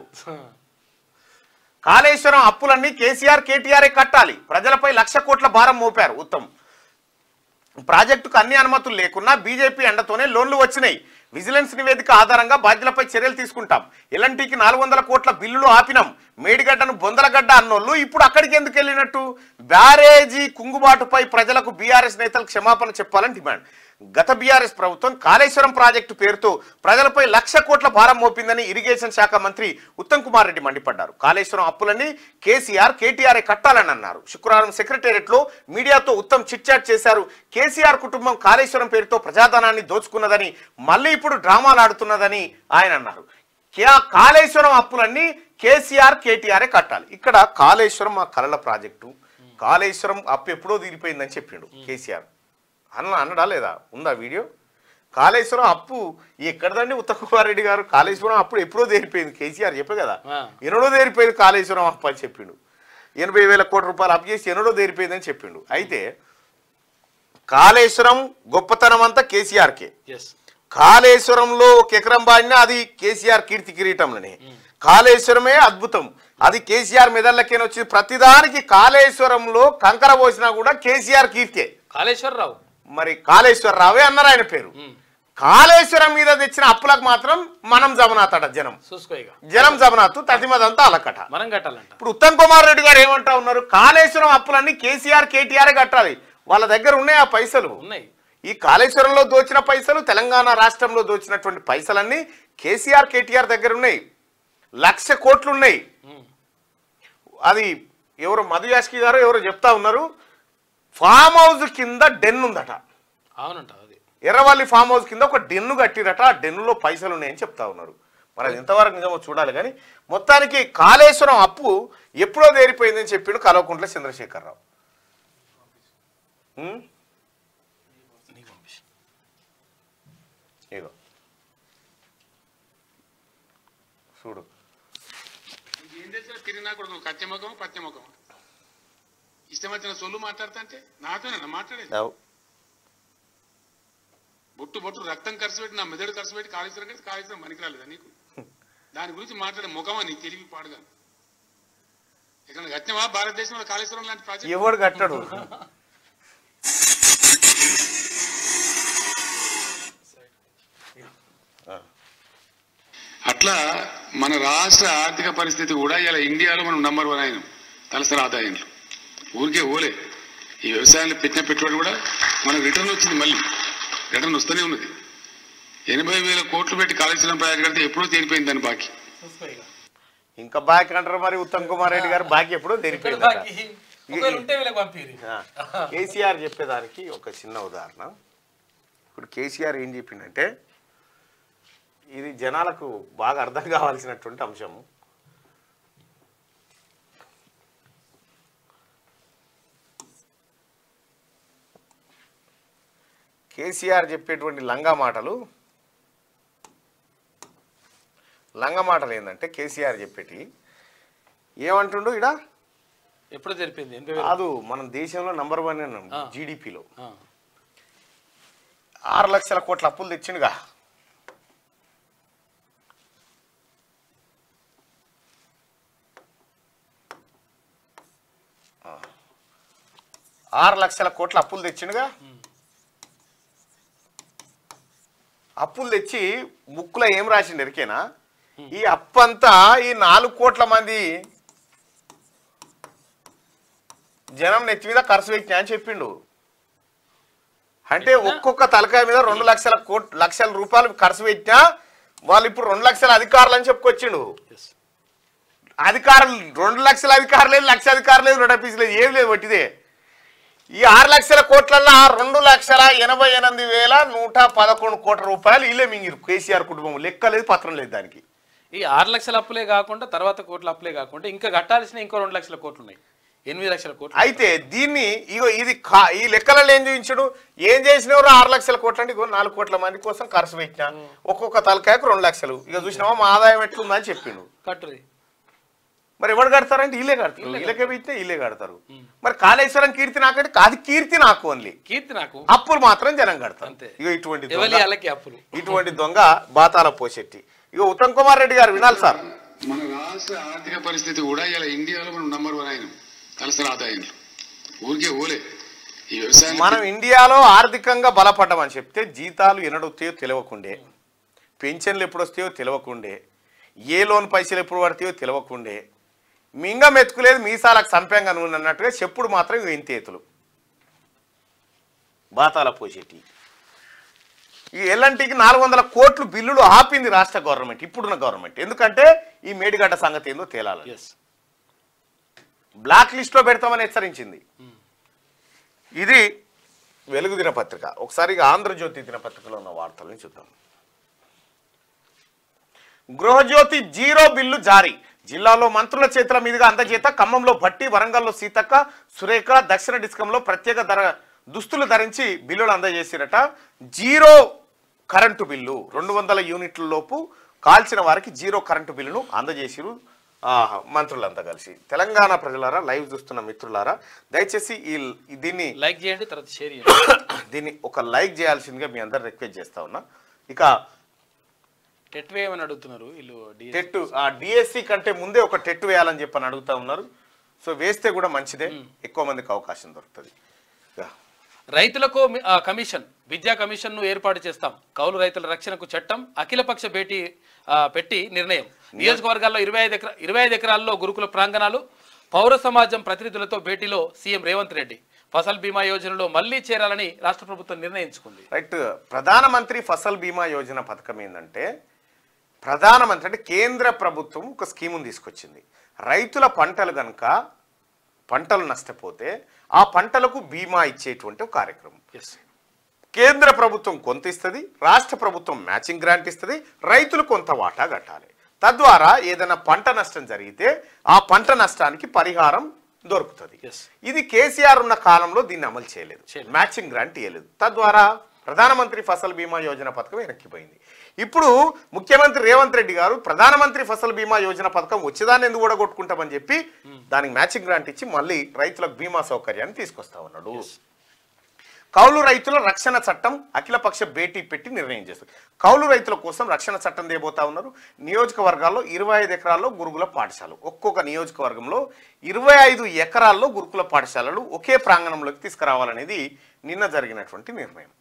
కాళేశ్వరం అప్పులన్నీ కేసీఆర్ కేటీఆర్ కట్టాలి, ప్రజలపై లక్ష కోట్ల భారం మోపారు ఉత్తమ్. ప్రాజెక్టుకు అన్ని అనుమతులు లేకున్నా బీజేపీ అండతోనే లోన్లు వచ్చినాయి. విజిలెన్స్ నివేదిక ఆధారంగా బాధ్యులపై చర్యలు తీసుకుంటాం. ఎల్ఎన్టీకి నాలుగు వందల కోట్ల బిల్లులు ఆపినాం. మేడిగడ్డను బొందలగడ్డ అన్నోళ్ళు ఇప్పుడు అక్కడికి ఎందుకు వెళ్ళినట్టు? బ్యారేజీ కుంగుబాటుపై ప్రజలకు బీఆర్ఎస్ నేతలు క్షమాపణ చెప్పాలని డిమాండ్. గత బీఆర్ఎస్ ప్రభుత్వం కాళేశ్వరం ప్రాజెక్టు పేరుతో ప్రజలపై లక్ష కోట్ల భారం మోపిందని ఇరిగేషన్ శాఖ మంత్రి ఉత్తమ్ కుమార్ రెడ్డి మండిపడ్డారు. కాళేశ్వరం అప్పులన్నీ కేసీఆర్ కేటీఆర్ కట్టాలని అన్నారు. శుక్రవారం సెక్రటేరియట్ లో మీడియాతో ఉత్తమ్ చిట్ చాట్ చేశారు. కేసీఆర్ కుటుంబం కాళేశ్వరం పేరుతో ప్రజాధనాన్ని దోచుకున్నదని, మళ్ళీ ఇప్పుడు డ్రామాలు ఆడుతున్నదని ఆయన అన్నారు. కాళేశ్వరం అప్పులన్నీ కేసీఆర్ కేటీఆర్ కట్టాలి. ఇక్కడ కాళేశ్వరం మా కలల ప్రాజెక్టు, కాళేశ్వరం అప్పు ఎప్పుడో తీరిపోయిందని చెప్పిండు కేసీఆర్. అన్న అన్నడా లేదా? ఉందా వీడియో? కాళేశ్వరం అప్పు ఎక్కడదండి ఉత్తమ్ కుమార్ రెడ్డి గారు? కాళేశ్వరం అప్పుడు ఎప్పుడో తీరిపోయింది, కేసీఆర్ చెప్పే కదా, ఎన్నడో తీరిపోయింది కాళేశ్వరం అప్పు అని చెప్పిండు. ఎనభై వేల కోట్ల రూపాయలు అప్పు చేసి ఎన్నడో తీరిపోయిందని చెప్పిండు. అయితే కాళేశ్వరం గొప్పతనం అంతా కేసీఆర్కే. కాళేశ్వరంలో ఒక ఎకరం బాడినా అది కేసీఆర్ కీర్తి కిరీటంలోనే. కాళేశ్వరమే అద్భుతం, అది కేసీఆర్ మెదళ్ళకేనే వచ్చింది. ప్రతిదానికి కాళేశ్వరంలో కంకర పోసినా కూడా కేసీఆర్ కీర్తే. కాళేశ్వరరావు మరి కాళేశ్వరరావే అన్నారు ఆయన పేరు. కాళేశ్వరం మీద తెచ్చిన అప్పులకు మాత్రం మనం జమనాథట జనం, జనం జమనాథ్ తదిమదంతా అలకట మనం కట్టాలంట. ఇప్పుడు ఉత్తమ్ కుమార్ రెడ్డి గారు ఏమంటా ఉన్నారు? కాళేశ్వరం అప్పులన్నీ కేసీఆర్ కేటీఆర్ కట్టాలి, వాళ్ళ దగ్గర ఉన్నాయి ఆ పైసలు. ఉన్నాయి. ఈ కాళేశ్వరంలో దోచిన పైసలు, తెలంగాణ రాష్ట్రంలో దోచినటువంటి పైసలన్నీ కేసీఆర్ కేటీఆర్ దగ్గర ఉన్నాయి. లక్ష కోట్లు ఉన్నాయి. అది ఎవరు మధు యాష్కి గారు ఎవరు చెప్తా ఉన్నారు, ఫామ్ హౌస్ కింద డెన్ ఉందట. అవునంట, అది ఎర్రవల్లి ఫామ్ హౌస్ కింద ఒక డెన్ను కట్టిరట, ఆ డెన్నులో పైసలు ఉన్నాయని చెప్తా ఉన్నారు. మరి అది ఎంతవరకు నిజమో చూడాలి. కానీ మొత్తానికి కాళేశ్వరం అప్పు ఎప్పుడో తేరిపోయిందని చెప్పిండు కల్వకుంట్ల చంద్రశేఖరరావు. ఇగో చూడు, తిరిగినా కూడా నువ్వు కత్యముఖం పత్యముఖం ఇష్టం వచ్చిన సొల్లు మాట్లాడుతుంటే నాతోనే మాట్లాడేది. బొట్టు బొట్టు రక్తం ఖర్చు పెట్టి నా మెదడు ఖర్చు పెట్టి కాళేశ్వరం కలిసి కాళేశ్వరం పనికి రాలేదా నీకు? దాని గురించి మాట్లాడే ముఖమా నీకు తెలివి పాడుగా? ఇక్కడ కట్టినవా భారతదేశంలో కాళేశ్వరం లాంటి ప్రాజెక్ట్? ఎవడు కట్టాడు? అట్లా మన రాష్ట్ర ఆర్థిక పరిస్థితి కూడా ఇలా ఇండియాలో మనం నంబర్ వన్ అయినాం తలసరి ఆదాయంలో. ఊరికే ఓలే ఈ వ్యవసాయంలో పెట్టిన పెట్టుబడి కూడా మనకు రిటర్న్ వచ్చింది, మళ్ళీ రిటర్న్ వస్తూనే ఉన్నది. ఎనభై వేల కోట్లు పెట్టి కాళేశ్వరం ప్రాజెక్ట్ కడితే ఎప్పుడూ తీరిపోయింది దాని బాకీ. ఇంకా బాకీ అంటారు మరి ఉత్తమ్ కుమార్ రెడ్డి గారు బాకీ ఎప్పుడో తెరిపోయింది. కేసీఆర్ చెప్పేదానికి ఒక చిన్న ఉదాహరణ. ఇప్పుడు కేసీఆర్ ఏం చెప్పిందంటే ఇది జనాలకు బాగా అర్థం కావాల్సినటువంటి అంశము. కేసీఆర్ చెప్పేటువంటి లంగా మాటలు లంగా మాటలు ఏంటంటే కేసీఆర్ చెప్పేటి ఏమంటుండు ఇడ ఎప్పుడు జరిపింది కాదు, మనం దేశంలో నంబర్ వన్ అన్నాం జీడిపిలో. ఆరు లక్షల కోట్ల అప్పులు తెచ్చిండుగా. ఆరు లక్షల కోట్ల అప్పులు తెచ్చిండుగా. అప్పులు తెచ్చి బుక్లో ఏం రాసిండు ఎరికేనా? ఈ అప్పంతా ఈ నాలుగు కోట్ల మంది జనం నెత్తి మీద ఖర్చు పెట్టినా అని చెప్పిండు. అంటే ఒక్కొక్క తలకాయ మీద రెండు లక్షల కోట్ లక్షల రూపాయలు ఖర్చు పెట్టినా వాళ్ళు ఇప్పుడు రెండు లక్షల అధికారులు అని చెప్పుకొచ్చిండు. అధికారులు రెండు లక్షల అధికారులు లేదు, లక్ష అధికారులు లేదు, రెండు పీసులు లేదు, ఏం లేదు వట్టిదే. ఈ ఆరు లక్షల కోట్లల్లో రెండు లక్షల ఎనభై ఎనిమిది వేల నూట పదకొండు కోట్ల రూపాయలు ఇల్లే మింగిరు కేసీఆర్ కుటుంబం. లెక్క లేదు, పత్రం లేదు దానికి. ఈ ఆరు లక్షల అప్పులే కాకుండా తర్వాత కోట్ల అప్పులే కాకుండా ఇంకా కట్టాల్సిన ఇంకో రెండు లక్షల కోట్లు ఉన్నాయి, ఎనిమిది లక్షల కోట్లు. అయితే దీన్ని ఇగో ఇది ఈ లెక్కలలో ఏం చూపించడు, ఏం చేసినవారు ఆరు లక్షల కోట్లు అంటే ఇగో నాలుగు కోట్ల మంది కోసం ఖర్చు పెట్టినా ఒక్కొక్క తలకాయకు రెండు లక్షలు. ఇక చూసినావా మా ఆదాయం ఎట్లుందని చెప్పిండు. కట్టుది మరి ఎవరు కడతారంటే ఇల్లే కడతారు, ఇళ్ళకే పెట్టినా ఇల్లే కడతారు. మరి కాళేశ్వరం కీర్తి నాకంటే అది కీర్తి నాకు ఓన్లీ, కీర్తి నాకు, అప్పులు మాత్రం జనం కడతారు. ఇక ఇటువంటి అప్పులు ఇటువంటి దొంగ బాతాల పోషెట్టి. ఇక ఉత్తమ్ కుమార్ రెడ్డి గారు వినాలి సార్. మన రాష్ట్ర ఆర్థిక పరిస్థితి కూడా ఇలా ఇండియాలో మనం నంబర్ వన్ అయినాం తలసరి ఆదాయం. ఊరికే ఓలే ఈ వ్యవసాయం. మనం ఇండియాలో ఆర్థికంగా బలపడ్డామని చెప్తే జీతాలు ఎన్నడొస్తాయో తెలియకుండే, పెన్షన్లు ఎప్పుడు వస్తాయో తెలియకుండే, ఏ లోన్ పైసలు ఎప్పుడు పడతాయో తెలియకుండే, మింగ మెతుకులేదు మీసాలకు సంపంగా నూనె అన్నట్టుగా చెప్పుడు మాత్రం ఇవి ఇంతేతులు బాతాల పోసేటి. ఈ ఎల్ఎన్టీకి నాలుగు వందల కోట్లు బిల్లులు ఆపింది రాష్ట్ర గవర్నమెంట్, ఇప్పుడున్న గవర్నమెంట్. ఎందుకంటే ఈ మేడిగడ్డ సంగతి ఏందో తేలాలి, బ్లాక్ లిస్ట్లో పెడతామని హెచ్చరించింది. ఇది వెలుగు దినపత్రిక. ఒకసారి ఆంధ్రజ్యోతి దినపత్రికలో ఉన్న వార్తలను చూద్దాం. గృహజ్యోతి జీరో బిల్లు జారీ, జిల్లాలో మంత్రుల చేతుల మీదుగా అందజేత. ఖమ్మంలో భట్టి, వరంగల్లో సీతక్క, సురేఖ దక్షిణ డిస్కంలో ప్రత్యేక ధర దుస్తులు ధరించి బిల్లులు అందజేసిరట. జీరో కరెంటు బిల్లు రెండు వందల యూనిట్ల లోపు కాల్చిన వారికి జీరో కరెంటు బిల్లును అందజేసిరు మంత్రులంతా కలిసి. తెలంగాణ ప్రజలారా, లైవ్ చూస్తున్న మిత్రులారా, దయచేసి ఈ దీన్ని లైక్ చేయండి, తర్వాత షేర్ చేయండి. దీన్ని ఒక లైక్ చేయాల్సిందిగా మీ అందరు రిక్వెస్ట్ చేస్తా ఉన్నా. ఇక టెట్ వేయమని అడుగుతున్నారు వీళ్ళు. టెట్ డిఎస్సి కంటే ముందే ఒక టెట్ వేయాలని చెప్పని అడుగుతా ఉన్నారు. సో వేస్తే కూడా మంచిదే, ఎక్కువ మందికి అవకాశం దొరుకుతుంది. రైతులకు కమిషన్, విద్యా కమిషన్ ను ఏర్పాటు చేస్తాం. కౌలు రైతుల రక్షణకు చట్టం, అఖిలపక్ష భేటీ పెట్టి నిర్ణయం. నియోజకవర్గాల్లో ఇరవై ఐదు ఎకరా ఇరవై ఐదు ఎకరాల్లో గురుకుల ప్రాంగణాలు. పౌర సమాజం ప్రతినిధులతో భేటీలో సీఎం రేవంత్ రెడ్డి. ఫసల్ బీమా యోజనలో మళ్లీ చేరాలని రాష్ట్ర ప్రభుత్వం నిర్ణయించుకుంది. రైట్. ప్రధానమంత్రి ఫసల్ బీమా యోజన పథకం ఏంటంటే, ప్రధానమంత్రి అంటే కేంద్ర ప్రభుత్వం ఒక స్కీమును తీసుకొచ్చింది. రైతుల పంటలు కనుక పంటలు నష్టపోతే ఆ పంటలకు బీమా ఇచ్చేటువంటి ఒక కార్యక్రమం. కేంద్ర ప్రభుత్వం కొంత ఇస్తుంది, రాష్ట్ర ప్రభుత్వం మ్యాచింగ్ గ్రాంట్ ఇస్తుంది, రైతులు కొంత వాటా కట్టాలి. తద్వారా ఏదైనా పంట నష్టం జరిగితే ఆ పంట నష్టానికి పరిహారం దొరుకుతుంది. ఇది కేసీఆర్ ఉన్న కాలంలో దీన్ని అమలు చేయలేదు, మ్యాచింగ్ గ్రాంట్ ఇవ్వలేదు. తద్వారా ప్రధానమంత్రి ఫసల్ బీమా యోజన పథకం వెనక్కిపోయింది. ఇప్పుడు ముఖ్యమంత్రి రేవంత్ రెడ్డి గారు ప్రధానమంత్రి ఫసల్ బీమా యోజన పథకం వచ్చేదాన్ని ఎందుకు కూడా కొట్టుకుంటామని చెప్పి దానికి మ్యాచింగ్ గ్రాంట్ ఇచ్చి మళ్ళీ రైతులకు బీమా సౌకర్యాన్ని తీసుకొస్తా ఉన్నాడు. కౌలు రైతుల రక్షణ చట్టం అఖిలపక్ష భేటీ పెట్టి నిర్ణయం చేస్తారు. కౌలు రైతుల కోసం రక్షణ చట్టం దేబోతా ఉన్నారు. నియోజకవర్గాల్లో ఇరవై ఐదు ఎకరాల్లో గురుకుల పాఠశాలలు, ఒక్కొక్క నియోజకవర్గంలో ఇరవై ఐదు ఎకరాల్లో గురుకుల పాఠశాలలు ఒకే ప్రాంగణంలోకి తీసుకురావాలనేది నిన్న జరిగినటువంటి నిర్ణయం.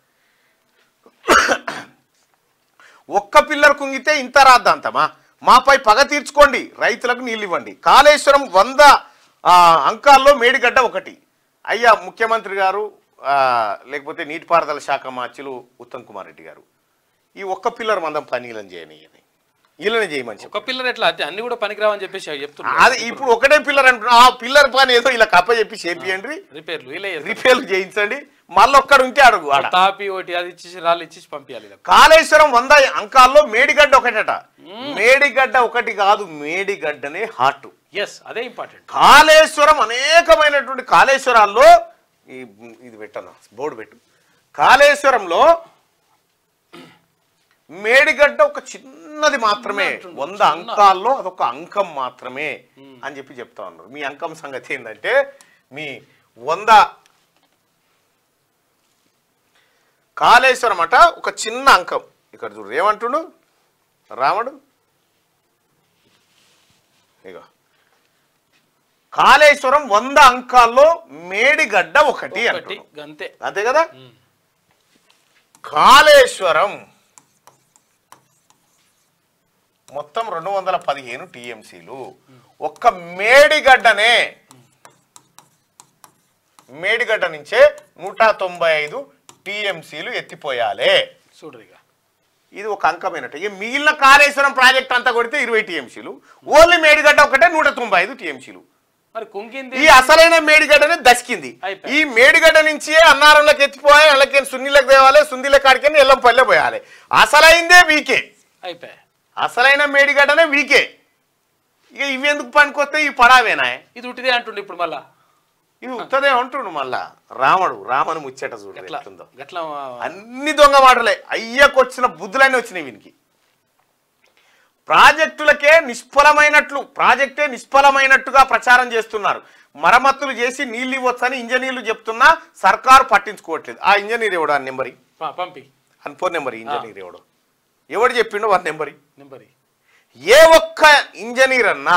ఒక్క పిల్లర్ కుంగితే ఇంత రాద్దాంతమా, మాపై పగ తీర్చుకోండి, రైతులకు నీళ్ళు ఇవ్వండి. కాళేశ్వరం వంద అంకాల్లో మేడిగడ్డ ఒకటి. అయ్యా ముఖ్యమంత్రి గారు లేకపోతే నీటిపారుదల శాఖ మార్చులు ఉత్తమ్ కుమార్ రెడ్డి గారు, ఈ ఒక్క పిల్లర్ మందం పని వీళ్ళని చేయని వీళ్ళని చేయమని ఒక పిల్లర్ ఎట్లా అంటే అన్ని కూడా పనికిరావని చెప్పేసి చెప్తున్నా. అది ఇప్పుడు ఒకటే పిల్లర్ అంటున్నా, ఆ పిల్లర్ పని ఏదో ఇలా కప్ప చెప్పి చేపియండి, రిపేర్లు ఇలా రిపేర్లు చేయించండి, మళ్ళీ ఒక్కడు ఉంటే అడుగు. తాపి ఒకటి అది ఇచ్చేసి రాళ్ళు ఇచ్చేసి పంపించాలి. కాళేశ్వరం వంద అంకాల్లో మేడిగడ్డ ఒకటట. మేడిగడ్డ ఒకటి కాదు, మేడిగడ్డనే హార్ట్. ఎస్, అదే ఇంపార్టెంట్. కాళేశ్వరం అనేకమైనటువంటి కాళేశ్వరాల్లో ఇది పెట్టను, బోర్డు పెట్టు. కాళేశ్వరంలో మేడిగడ్డ ఒక చిన్నది మాత్రమే, వంద అంకాల్లో అదొక అంకం మాత్రమే అని చెప్పి చెప్తా ఉన్నారు. మీ అంకం సంగతి ఏంటంటే మీ వంద కాళేశ్వరం అట ఒక చిన్న అంకం. ఇక్కడ చూడు ఏమంటుడు రాముడు, ఇక కాళేశ్వరం వంద అంకాల్లో మేడిగడ్డ ఒకటి అంతే అంతే కదా. కాళేశ్వరం మొత్తం రెండు వందల పదిహేను టీఎంసీలు. ఒక్క మేడిగడ్డనే మేడిగడ్డ నుంచే నూట తొంభై ఐదు టీఎంసీలు ఎత్తిపోయాలే. చూడరిగా ఇది ఒక అంకమైనట్టు. ఇక మిగిలిన కాళేశ్వరం ప్రాజెక్ట్ అంతా కొడితే ఇరవై టీఎంసీలు, ఓన్లీ మేడిగడ్డ ఒకటే నూట తొంభై ఐదు టీఎంసీలు. మరి కుంకింది ఈ అసలైన మేడిగడ్డనే దసికింది. ఈ మేడిగడ్డ నుంచి అన్నారంలోకి ఎత్తిపోయి అలాగే సున్నీలకు తేవాలి, సుందీల కాడికి ఎల్లంపల్లె పోయాలి. అసలైందే వీకే, అయిపోయి అసలైన మేడిగడ్డనే వీకే. ఇక ఇవి ఎందుకు పనికొస్తే ఈ పడావేనా? ఇది ఉట్టిదే అంటుండే ఇప్పుడు మళ్ళా, ఇది ఉత్తదే అంటుండు మళ్ళా. రాముడు రామను ముచ్చట చూడు, గట్లా అన్ని దొంగ మాటలే. అయ్యకొచ్చిన బుద్ధులన్నీ వచ్చినాయి వీనికి. ప్రాజెక్టులకే నిష్ఫలమైనట్లు ప్రాజెక్టే నిష్ఫలమైనట్టుగా ప్రచారం చేస్తున్నారు. మరమ్మతులు చేసి నీళ్ళు ఇవ్వచ్చని ఇంజనీర్లు చెప్తున్నా సర్కారు పట్టించుకోవట్లేదు. ఆ ఇంజనీర్ ఎవడు? ఆ నెంబరి పంపి అని ఫోన్ నెంబర్. ఇంజనీర్ ఎవడు ఎవడు చెప్పిండో వారి నెంబరి నెంబరి. ఏ ఒక్క ఇంజనీర్ అన్నా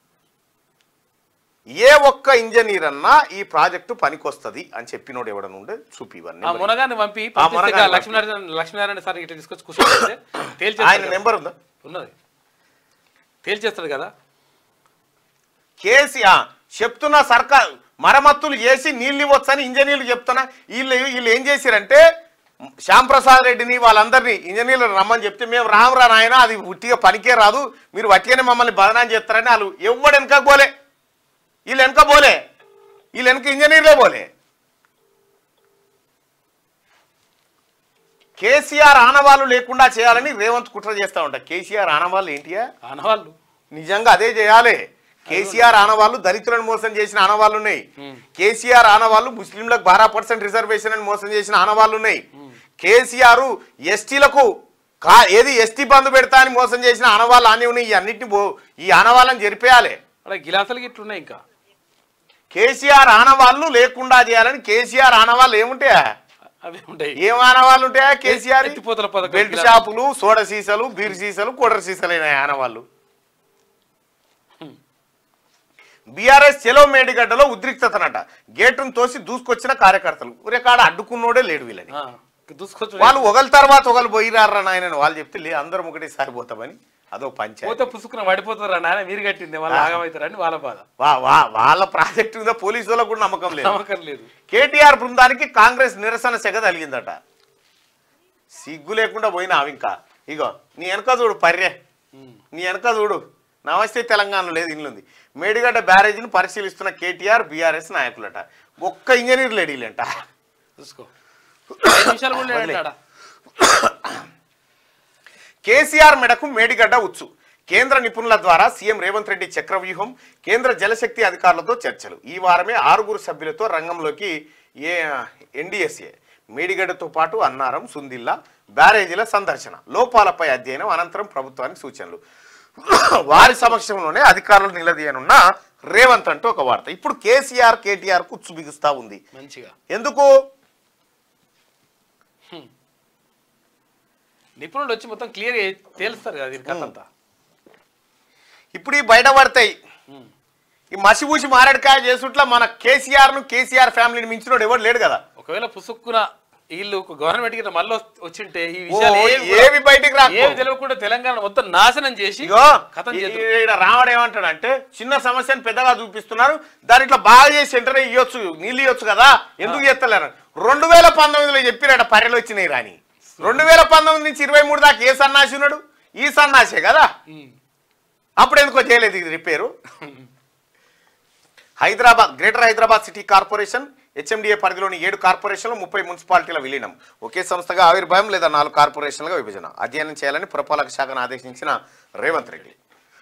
ఏ ఒక్క ఇంజనీర్ అన్నా ఈ ప్రాజెక్టు పనికొస్తుంది అని చెప్పినోడు ఎవడను ఉండే చూపివన్నీ మునగాన్ని పంపి లక్ష్మీనారాయణ లక్ష్మీనారాయణ సార్ ఇట్లా తీసుకొచ్చి కూర్చోండి. ఆయన నెంబర్ ఉందా? ఉన్నది, తేల్చేస్తాడు కదా. కేసీఆర్ చెప్తున్నా సర్కార్ మరమ్మతులు చేసి నీళ్ళు ఇవ్వచ్చని ఇంజనీర్లు చెప్తున్నా. వీళ్ళు వీళ్ళు ఏం చేశారంటే శ్యాంప్రసాద్ రెడ్డిని వాళ్ళందరినీ ఇంజనీర్లు రమ్మని చెప్తే మేము రామరా నాయన అది ఉట్టిగా పనికే రాదు, మీరు వట్టిగానే మమ్మల్ని బదనాం చేస్తారని వాళ్ళు ఎవడు వెనక పోలే. వీళ్ళు వెనక పోలే, వీళ్ళు వెనక ఇంజనీర్లే పోలే. కేసీఆర్ ఆనవాళ్ళు లేకుండా చేయాలని రేవంత్ కుట్ర చేస్తూ ఉంటారు. కేసీఆర్ ఆనవాళ్ళు ఏంటియా? ఆనవాళ్ళు నిజంగా అదే చేయాలి. కేసీఆర్ ఆనవాళ్ళు దళితులను మోసం చేసిన ఆనవాళ్ళు ఉన్నాయి. కేసీఆర్ ఆనవాళ్ళు ముస్లింలకు బారా పర్సెంట్ రిజర్వేషన్ అని మోసం చేసిన ఆనవాళ్ళు ఉన్నాయి. కేసీఆర్ ఎస్టీలకు కా ఏది ఎస్టీ బంధు పెడతా అని మోసం చేసిన ఆనవాళ్ళు అన్నీ ఉన్నాయి. ఈ అన్నింటిని ఈ ఆనవాళ్ళని జరిపేయాలి. గిలాసులు గిట్లున్నాయి. ఇంకా కేసీఆర్ ఆనవాళ్ళు లేకుండా చేయాలని కేసీఆర్ ఆనవాళ్ళు ఏముంటాయా? ఏం ఆనవాళ్ళు ఉంటాయా? కేసీఆర్ బెల్ట్ షాపులు, సోడ సీసాలు, బీర్ సీసాలు, కూడర్ సీసాలైన ఆనవాళ్ళు. బీఆర్ఎస్ చెలో మేడిగడ్డలో ఉద్రిక్తతనట. గేటును తోసి దూసుకొచ్చిన కార్యకర్తలు ఊరేకాడ అడ్డుకున్నోడే లేడు. వీళ్ళని వాళ్ళు ఒకరి తర్వాత ఒకరు పోయిరారా నాయన వాళ్ళు చెప్తే లే అందరం ఒకటేసారి పోతామని అదో పంచాయతీ. పుసుకున పడిపోతారా నాయన మీరు కట్టింది వాళ్ళు ఆగమవుతారని వాళ్ళ బాధ. వాళ్ళ ప్రాజెక్టు మీద పోలీసు వాళ్ళకు కూడా నమ్మకం లేదు నమ్మకం లేదు కేటీఆర్ బృందానికి కాంగ్రెస్ నిరసన సెగ తగిలిందట. సిగ్గు లేకుండా పోయినావు ఇంకా. ఇగో నీ వెనక చూడు పర్రే, నీ వెనక చూడు. నమస్తే తెలంగాణలో లేదు ఇల్లుంది. మేడిగడ్డ బ్యారేజీని పరిశీలిస్తున్న కేటీఆర్ బీఆర్ఎస్ నాయకులట. ఒక్క ఇంజనీర్ లేడీలంట. చూసుకో కేసీఆర్ మెడకు మేడిగడ్డ ఉచ్చు. కేంద్ర నిపుణుల ద్వారా సీఎం రేవంత్ రెడ్డి చక్రవ్యూహం. కేంద్ర జలశక్తి అధికారులతో చర్చలు. ఈ వారమే ఆరుగురు సభ్యులతో రంగంలోకి ఏ ఎన్డీఎస్ఏ. మేడిగడ్డతో పాటు అన్నారం, సుందిల్లా బ్యారేజీల సందర్శన, లోపాలపై అధ్యయనం, అనంతరం ప్రభుత్వానికి సూచనలు. వారి సమక్షంలోనే అధికారులు నిలదీయనున్న రేవంత్ అంటూ ఒక వార్త. ఇప్పుడు కేసీఆర్ కేటీఆర్ కు ఉచ్చు బిగుస్తా ఉంది. మంచిగా ఎందుకు? నిపుణులు వచ్చి మొత్తం క్లియర్ తేలుస్తారు కదా దీని కథంతా. ఇప్పుడు ఈ బయట పడతాయి. ఈ మసిబూసి మారేడుకాయ చేసుట్లా మన కేసీఆర్ ను కేసీఆర్ ఫ్యామిలీని మించినోడు ఎవరు లేడు కదా. ఒకవేళ పుసుక్కున వీళ్ళు గవర్నమెంట్ కి మళ్ళీ వచ్చింటే ఈ విషయాలు ఏవి బయటికి రా ఏవి తెలియకుండా తెలంగాణ మొత్తం నాశనం చేసి రావడం ఏమంటాడు అంటే చిన్న సమస్యను పెద్దగా చూపిస్తున్నారు, దాని ఇట్లా బాగా చేసి వెంటనే ఇవ్వచ్చు నీళ్ళు ఇవ్వచ్చు కదా ఎందుకు చేస్తలేరు. రెండు వేల పంతొమ్మిదిలో చెప్పినట పర్యలు వచ్చినాయి రాని రెండు వేల పంతొమ్మిది నుంచి ఇరవై మూడు దాకా ఏ సన్నాసి ఉన్నాడు? ఈ సన్నాసే కదా. అప్పుడు ఎందుకో చేయలేదు ఇది repair. Hyderabad greater Hyderabad city corporation HMDA పరిధిలోని ఏడు కార్పొరేషన్లు ముప్పై మున్సిపాలిటీల విలీనం, ఒకే సంస్థగా ఆవిర్భావం లేదా నాలుగు కార్పొరేషన్లుగా విభజన అధ్యయనం చేయాలని పురపాలక శాఖను ఆదేశించిన రేవంత్ రెడ్డి.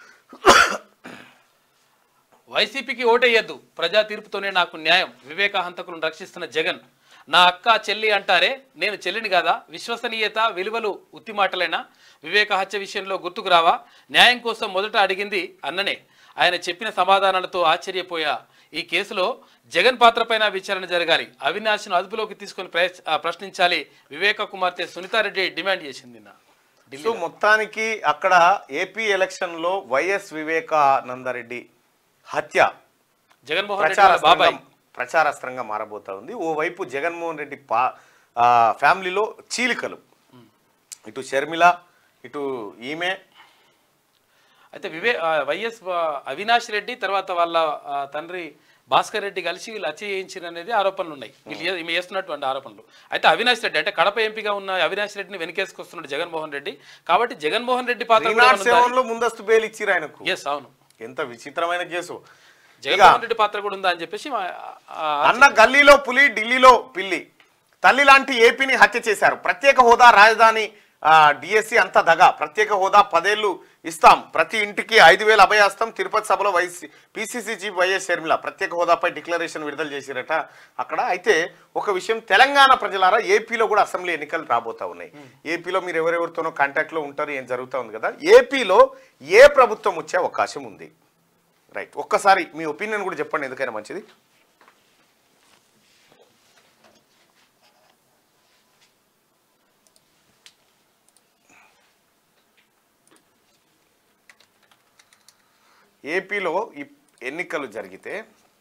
వైసీపీకి ఓటేయద్దు, ప్రజా తీర్పుతోనే నాకు న్యాయం, వివేక హంతకులను రక్షిస్తున్న జగన్. నా అక్క చెల్లి అంటారే, నేను చెల్లిని కాదా? విశ్వసనీయత విలువలు ఉత్తి మాటలైనా? వివేక హత్య విషయంలో గుర్తుకు రావా? న్యాయం కోసం మొదట అడిగింది అన్ననే. ఆయన చెప్పిన సమాధానాలతో ఆశ్చర్యపోయా. ఈ కేసులో జగన్ పాత్రపైన విచారణ జరగాలి, అవినాష్ను అదుపులోకి తీసుకొని ప్రశ్నించాలి వివేక కుమార్తె సునీతారెడ్డి డిమాండ్ చేసింది. సో మొత్తానికి అక్కడ ఏపీ ఎలక్షన్ లో వైఎస్ వివేకానందరెడ్డి హత్య జగన్మోహన్ రెడ్డి బాబాయ్ ప్రచారాస్త్రంగా మారబోతా ఉంది. ఓవైపు జగన్మోహన్ రెడ్డి పా ఫ్యామిలీలో చీలికలు, ఇటు షర్మిల ఇటు ఈమె. అయితే వివే వైఎస్ అవినాష్ రెడ్డి తర్వాత వాళ్ళ తండ్రి భాస్కర్ రెడ్డి కలిసి వీళ్ళు హత్య చేయించారు అనేది ఆరోపణలు ఉన్నాయి, వీళ్ళు ఈమె చేస్తున్నటువంటి ఆరోపణలు. అయితే అవినాష్ రెడ్డి అంటే కడప ఎంపీగా ఉన్న అవినాష్ రెడ్డిని వెనకేసుకొస్తున్నాడు జగన్మోహన్ రెడ్డి. కాబట్టి జగన్మోహన్ రెడ్డి పాత్ర ముందస్తు బెయిల్ ఇచ్చిరు ఆయనకు. ఎస్, అవును. ఎంత విచిత్రమైన కేసు. జగన్మోహన్ రెడ్డి పాత్ర కూడా ఉందా అని చెప్పేసి అన్న గల్లీలో పులి ఢిల్లీలో పిల్లి తల్లి లాంటి ఏపీని హత్య చేశారు. ప్రత్యేక హోదా రాజధాని డిఎస్సి అంత దగా, ప్రత్యేక హోదా పదేళ్లు ఇస్తాం, ప్రతి ఇంటికి ఐదు వేల అభయాస్తం. తిరుపతి సభలో వైసీ పిసిసి చీఫ్ వైఎస్ షర్మిల ప్రత్యేక హోదాపై డిక్లరేషన్ విడుదల చేసిరట అక్కడ. అయితే ఒక విషయం, తెలంగాణ ప్రజలారా, ఏపీలో కూడా అసెంబ్లీ ఎన్నికలు రాబోతా ఉన్నాయి. ఏపీలో మీరు ఎవరెవరితోనో కాంటాక్ట్ లో ఉంటారు, ఏం జరుగుతూ ఉంది కదా. ఏపీలో ఏ ప్రభుత్వం వచ్చే అవకాశం ఉంది? రైట్, ఒక్కసారి మీ ఒపీనియన్ కూడా చెప్పండి, ఎందుకైనా మంచిది. ఏపీలో ఈ ఎన్నికలు జరిగితే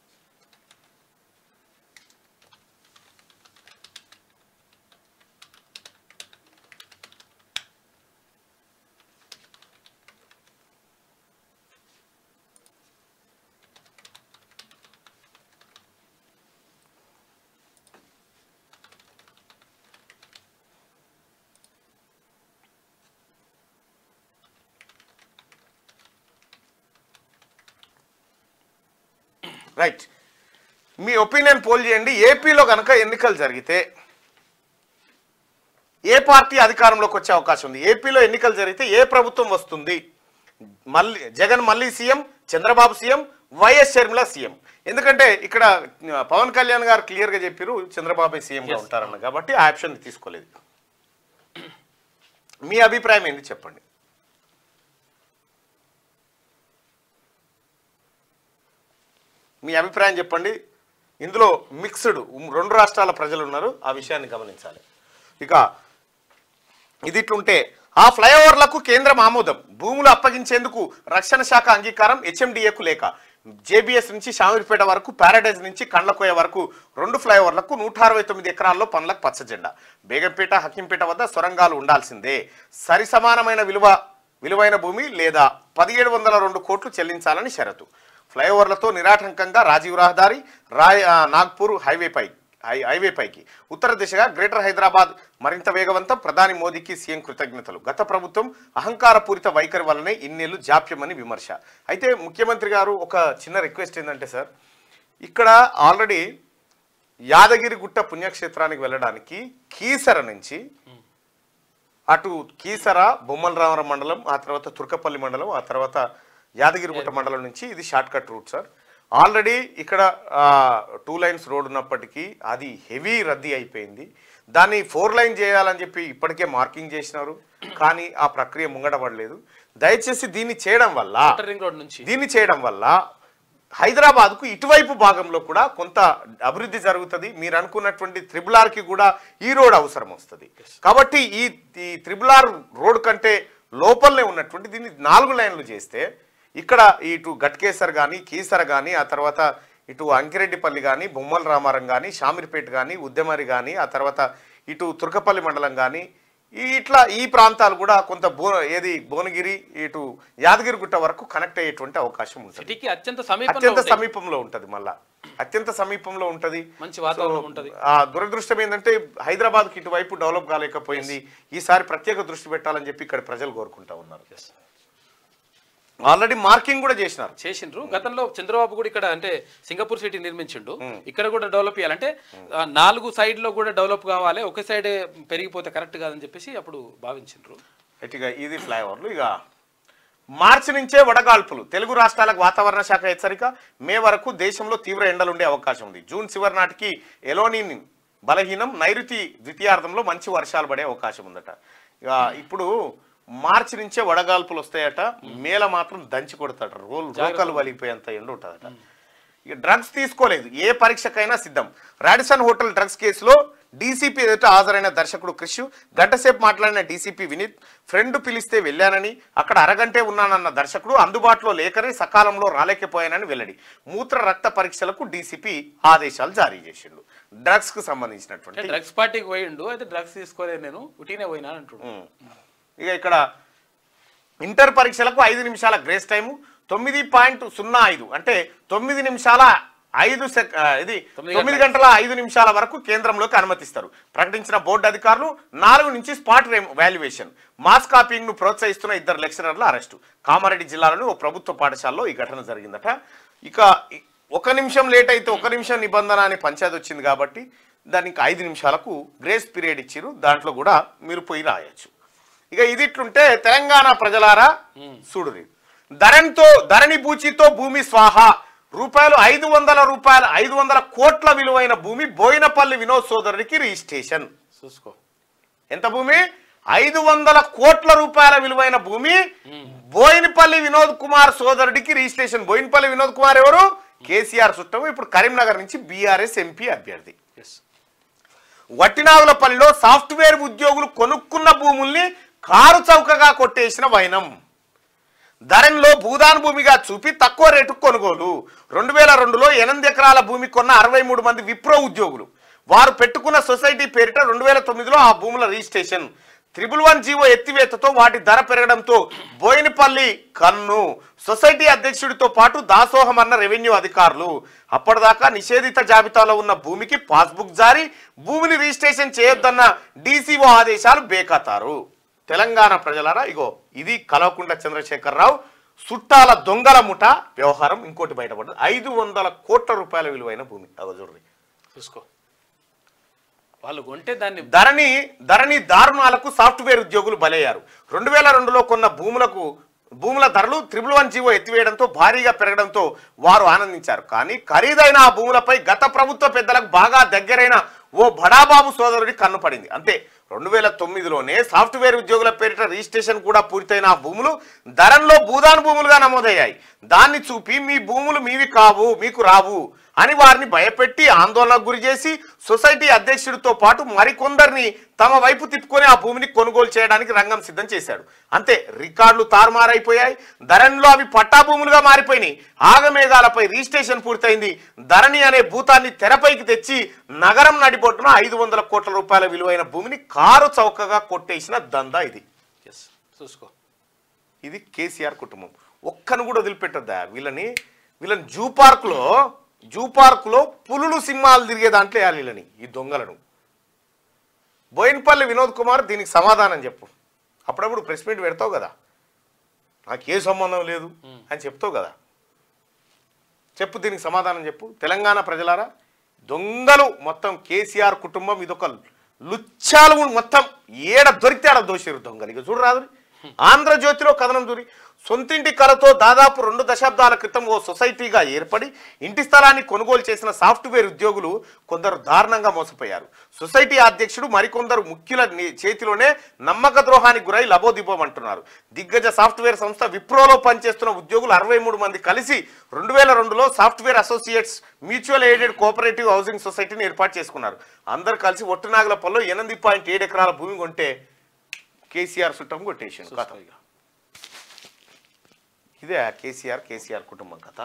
రైట్, మీ ఒపీనియన్ పోల్ చేయండి. ఏపీలో కనుక ఎన్నికలు జరిగితే ఏ పార్టీ అధికారంలోకి వచ్చే అవకాశం ఉంది? ఏపీలో ఎన్నికలు జరిగితే ఏ ప్రభుత్వం వస్తుంది? మళ్ళీ జగన్ మళ్ళీ CM, Chandrababu CM, YS Sharmila CM. ఎందుకంటే ఇక్కడ పవన్ కళ్యాణ్ గారు క్లియర్గా చెప్పారు చంద్రబాబు సీఎంగా ఉంటారన్న, కాబట్టి ఆ ఆప్షన్ తీసుకోలేదు. మీ అభిప్రాయం ఏంటి చెప్పండి. మీ అభిప్రాయం చెప్పండి. ఇందులో మిక్స్డ్ రెండు రాష్ట్రాల ప్రజలు ఉన్నారు, ఆ విషయాన్ని గమనించాలి. ఇక ఇది ఇట్లుంటే ఆ ఫ్లైఓవర్లకు కేంద్రం ఆమోదం, భూములు అప్పగించేందుకు రక్షణ శాఖ అంగీకారం, హెచ్ఎండిఏకు లేక. జేబీఎస్ నుంచి షామీర్పేట వరకు, ప్యారడైజ్ నుంచి కండ్లకోయ వరకు రెండు ఫ్లైఓవర్లకు నూట అరవై తొమ్మిది ఎకరాల్లో పనులకు పచ్చజెండా. బేగంపేట హకీంపేట వద్ద సొరంగాలు ఉండాల్సిందే, సరి సమానమైన విలువ విలువైన భూమి లేదా పదిహేడు వందల రెండు కోట్లు చెల్లించాలని షరతు. ఫ్లైఓవర్లతో నిరాటంకంగా రాజీవ్ రహదారి రాయ్ నాగ్పూర్ హైవేపై హైవేపైకి ఉత్తర దిశగా గ్రేటర్ హైదరాబాద్ మరింత వేగవంతం. ప్రధాని మోదీకి సీఎం కృతజ్ఞతలు. గత ప్రభుత్వం అహంకారపూరిత వైఖరి వల్లనే ఇన్నేళ్లు జాప్యమని విమర్శ. అయితే ముఖ్యమంత్రి గారు ఒక చిన్న రిక్వెస్ట్ ఏంటంటే, సార్ ఇక్కడ ఆల్రెడీ యాదగిరిగుట్ట పుణ్యక్షేత్రానికి వెళ్ళడానికి కీసర నుంచి అటు కీసర బొమ్మల రామరం మండలం, ఆ తర్వాత తుర్కపల్లి మండలం, ఆ తర్వాత యాదగిరిగుట్ట మండలం నుంచి ఇది short cut route sir. Already ఇక్కడ టూ లైన్స్ రోడ్ ఉన్నప్పటికీ అది హెవీ రద్దీ అయిపోయింది. దాన్ని ఫోర్ లైన్ చేయాలని చెప్పి ఇప్పటికే మార్కింగ్ చేసినారు, కానీ ఆ ప్రక్రియ ముంగడబడలేదు. దయచేసి దీన్ని చేయడం వల్ల దీన్ని చేయడం వల్ల హైదరాబాద్కు ఇటువైపు భాగంలో కూడా కొంత అభివృద్ధి జరుగుతుంది. మీరు అనుకున్నటువంటి త్రిబుల్ ఆర్కి కూడా ఈ రోడ్ అవసరం వస్తుంది. కాబట్టి ఈ ఈ త్రిబుల్ ఆర్ రోడ్ కంటే లోపలనే ఉన్నటువంటి దీన్ని నాలుగు లైన్లు చేస్తే ఇక్కడ ఇటు గట్కేసర్ కానీ, కీసర కానీ, ఆ తర్వాత ఇటు అంకిరెడ్డిపల్లి కానీ, బొమ్మల రామారం కానీ, షామీర్పేట కానీ, ఉద్యమరి కానీ, ఆ తర్వాత ఇటు తుర్కపల్లి మండలం కానీ, ఈ ఇట్లా ఈ ప్రాంతాలు కూడా కొంత బో ఏది భువనగిరి ఇటు యాదగిరిగుట్ట వరకు కనెక్ట్ అయ్యేటువంటి అవకాశం ఉంటుంది. సిటీకి అత్యంత సమీపంలో అత్యంత సమీపంలో ఉంటుంది, మళ్ళా అత్యంత సమీపంలో ఉంటుంది. మంచి వాతావరణం ఉంటుంది. ఆ దురదృష్టం ఏంటంటే హైదరాబాద్కి ఇటువైపు డెవలప్ కాలేకపోయింది. ఈసారి ప్రత్యేక దృష్టి పెట్టాలని చెప్పి ఇక్కడ ప్రజలు కోరుకుంటా ఉన్నారు. ఆల్రెడీ మార్కింగ్ కూడా చేసినారు చేసిండ్రు గతంలో చంద్రబాబు కూడా ఇక్కడ అంటే సింగపూర్ సిటీ నిర్మించిండు. ఇక్కడ కూడా డెవలప్ చేయాలంటే నాలుగు సైడ్ లో కూడా డెవలప్ కావాలి, ఒక సైడ్ పెరిగిపోతే కరెక్ట్ కాదని చెప్పేసి అప్పుడు భావించిండ్రు. ఇక ఇది ఫ్లైఓవర్లు. ఇక మార్చి నుంచే వడగాల్పులు. తెలుగు రాష్ట్రాలకు వాతావరణ శాఖ హెచ్చరిక. మే వరకు దేశంలో తీవ్ర ఎండలు ఉండే అవకాశం ఉంది. జూన్ చివరి నాటికి ఎలోనిన్ బలహీనం, నైరుతి ద్వితీయార్థంలో మంచి వర్షాలు పడే అవకాశం ఉందట. ఇక ఇప్పుడు మార్చి నుంచే వడగాల్పులు వస్తాయట. మేల మాత్రం దంచి కొడతాడు, రోల్ రోకలు వలిగిపోయేంత ఎండ ఉంటుందట. ఇక డ్రగ్స్ తీసుకోలేదు, ఏ పరీక్షకైనా సిద్ధం. రాడిసన్ హోటల్ డ్రగ్స్ కేసులో డీసీపీ ఎదుట హాజరైన దర్శకుడు క్రిష్. గంటసేపు మాట్లాడిన డీసీపీ వినీత్. ఫ్రెండ్ పిలిస్తే వెళ్ళానని, అక్కడ అరగంటే ఉన్నానన్న దర్శకుడు అందుబాటులో లేకనే సకాలంలో రాలేకపోయానని వెల్లడి. మూత్ర రక్త పరీక్షలకు డీసీపీ ఆదేశాలు జారీ చేసిండు. డ్రగ్స్ కు సంబంధించినటువంటి డ్రగ్స్ పార్టీకి పోయిండు, అయితే డ్రగ్స్ తీసుకోలేదు, నేను ఉటీనే పోయినా అంటున్నాను. ఇక ఇక్కడ ఇంటర్ పరీక్షలకు ఐదు నిమిషాల గ్రేస్ టైము. తొమ్మిది పాయింట్ సున్నా ఐదు అంటే తొమ్మిది నిమిషాల ఐదు సెక్ ఇది తొమ్మిది గంటల ఐదు నిమిషాల వరకు కేంద్రంలోకి అనుమతిస్తారు. ప్రకటించిన బోర్డు అధికారులు. నాలుగు నుంచి స్పాట్ వాల్యుయేషన్. మాస్ కాపీయింగ్ ను ప్రోత్సహిస్తున్న ఇద్దరు లెక్చరర్ల అరెస్టు. కామారెడ్డి జిల్లాలోని ఓ ప్రభుత్వ పాఠశాలలో ఈ ఘటన జరిగిందట. ఇక ఒక నిమిషం లేట్ అయితే ఒక నిమిషం నిబంధన అని పంచాయతీ వచ్చింది కాబట్టి దానికి ఐదు నిమిషాలకు గ్రేస్ పీరియడ్ ఇచ్చిరు. దాంట్లో కూడా మీరు పోయి రాయొచ్చు. ఇక ఇది ఇట్లుంటే తెలంగాణ ప్రజలారా చూడురి. ధరణితో ధరణి బూచితో భూమి స్వాహ. రూపాయలు ఐదు వందల రూపాయల ఐదు వందల కోట్ల విలువైన భూమి బోయినపల్లి వినోద్ సోదరుడికి రిజిస్ట్రేషన్. చూసుకో ఎంత భూమి, ఐదు వందల కోట్ల రూపాయల విలువైన భూమి బోయినపల్లి వినోద్ కుమార్ సోదరుడికి రిజిస్ట్రేషన్. బోయినపల్లి వినోద్ కుమార్ ఎవరు? కేసీఆర్ చుట్టము, ఇప్పుడు కరీంనగర్ నుంచి బీఆర్ఎస్ ఎంపీ అభ్యర్థి. వట్టినాగులపల్లిలో సాఫ్ట్వేర్ ఉద్యోగులు కొనుక్కున్న భూముల్ని కారు చౌకగా కొట్టేసిన వైనం. ధరణిలో భూదాన్ భూమిగా చూపి తక్కువ రేటు కొనుగోలు. రెండు వేల రెండులో ఎనిమిది ఎకరాల భూమి కొన్న అరవై మూడు మంది విప్రో ఉద్యోగులు. వారు పెట్టుకున్న సొసైటీ పేరిట రెండు వేల తొమ్మిదిలో ఆ భూముల రిజిస్ట్రేషన్. త్రిబుల్ వన్ జీవో ఎత్తివేతతో వాటి ధర పెరగడంతో బోయినపల్లి కన్ను. సొసైటీ అధ్యక్షుడితో పాటు దాసోహం అన్న రెవెన్యూ అధికారులు. అప్పటిదాకా నిషేధిత జాబితాలో ఉన్న భూమికి పాస్బుక్ జారీ, భూమిని రిజిస్ట్రేషన్ చేయొద్దన్న డీసీఓ ఆదేశాలు బేఖాతారు. తెలంగాణ ప్రజలారా ఇగో ఇది కల్వకుంట్ల చంద్రశేఖరరావు సుట్టాల దొంగల ముఠ వ్యవహారం. ఇంకోటి బయటపడ్డది, ఐదు వందల కోట్ల రూపాయల విలువైన భూమి. అగో చూడండి, చూసుకో. వాళ్ళు కొంటే దాన్ని ధరణి ధరణి దారుణాలకు సాఫ్ట్వేర్ ఉద్యోగులు బలయ్యారు. రెండు వేల రెండులో కొన్న భూములకు భూముల ధరలు త్రిబుల్ వన్ జీవో ఎత్తివేయడంతో భారీగా పెరగడంతో వారు ఆనందించారు. కానీ ఖరీదైన ఆ భూములపై గత ప్రభుత్వ పెద్దలకు బాగా దగ్గరైన ఓ బడాబాబు సోదరుడి కన్ను పడింది. అంతే, రెండు వేల తొమ్మిదిలోనే సాఫ్ట్వేర్ ఉద్యోగుల పేరిట రిజిస్ట్రేషన్ కూడా పూర్తయిన ఆ భూములు ధరణిలో భూదాన్ భూములుగా నమోదయ్యాయి. దాన్ని చూపి మీ భూములు మీవి కావు, మీకు రావు అని వారిని భయపెట్టి ఆందోళనకు గురి చేసి సొసైటీ అధ్యక్షుడితో పాటు మరికొందరిని తమ వైపు తిప్పుకొని ఆ భూమిని కొనుగోలు చేయడానికి రంగం సిద్ధం చేశాడు. అంతే, రికార్డులు తారుమారైపోయాయి. ధరణిలో అవి పట్టా భూములుగా మారిపోయినాయి. ఆగమేఘాలపై రిజిస్ట్రేషన్ పూర్తయింది. ధరణి అనే భూతాన్ని తెరపైకి తెచ్చి నగరం నడిబొట్టున ఐదు వందల కోట్ల రూపాయల విలువైన భూమిని కారు చౌకగా కొట్టేసిన దందా ఇది. చూసుకో, ఇది కేసీఆర్ కుటుంబం. ఒక్కను కూడా వదిలిపెట్టద్దా వీళ్ళని. వీళ్ళని జూ పార్క్లో జూ పార్కులో పులులు సింహాలు తిరిగే దాంట్లో వేయాలి వీళ్ళని, ఈ దొంగలను. బోయినపల్లి వినోద్ కుమార్ దీనికి సమాధానం చెప్పు. అప్పుడప్పుడు ప్రెస్ మీట్ పెడతావు కదా, నాకు ఏ సంబంధం లేదు అని చెప్తావు కదా, చెప్పు, దీనికి సమాధానం చెప్పు. తెలంగాణ ప్రజలారా, దొంగలు మొత్తం కేసీఆర్ కుటుంబం ఇదొక లుచ్చాలు మొత్తం ఏడ దొరికితే ఆడ దోషిరు దొంగలు. ఇక చూడరాదు, ఆంధ్రజ్యోతిలో కథనం దూరి సొంతింటి కలతో దాదాపు రెండు దశాబ్దాల క్రితం ఓ సొసైటీగా ఏర్పడి ఇంటి స్థలాన్ని కొనుగోలు చేసిన సాఫ్ట్వేర్ ఉద్యోగులు కొందరు దారుణంగా మోసపోయారు. సొసైటీ అధ్యక్షుడు మరికొందరు ముఖ్యుల చేతిలోనే నమ్మక ద్రోహానికి గురై లబోదిబోమంటున్నారు. దిగ్గజ సాఫ్ట్వేర్ సంస్థ విప్రోలో పనిచేస్తున్న ఉద్యోగులు అరవై మూడు మంది కలిసి రెండు వేల రెండులో software associates mutual aided cooperative housing సొసైటీని ఏర్పాటు చేసుకున్నారు. అందరు కలిసి ఒట్టునాగలపల్లిలో ఎనిమిది పాయింట్ ఏడు ఎకరాల భూమి కొంటే కేసీఆర్ చుట్టం కొట్టేసాడు కథ. ఇదే కేసీఆర్ కేసీఆర్ కుటుంబం కథ.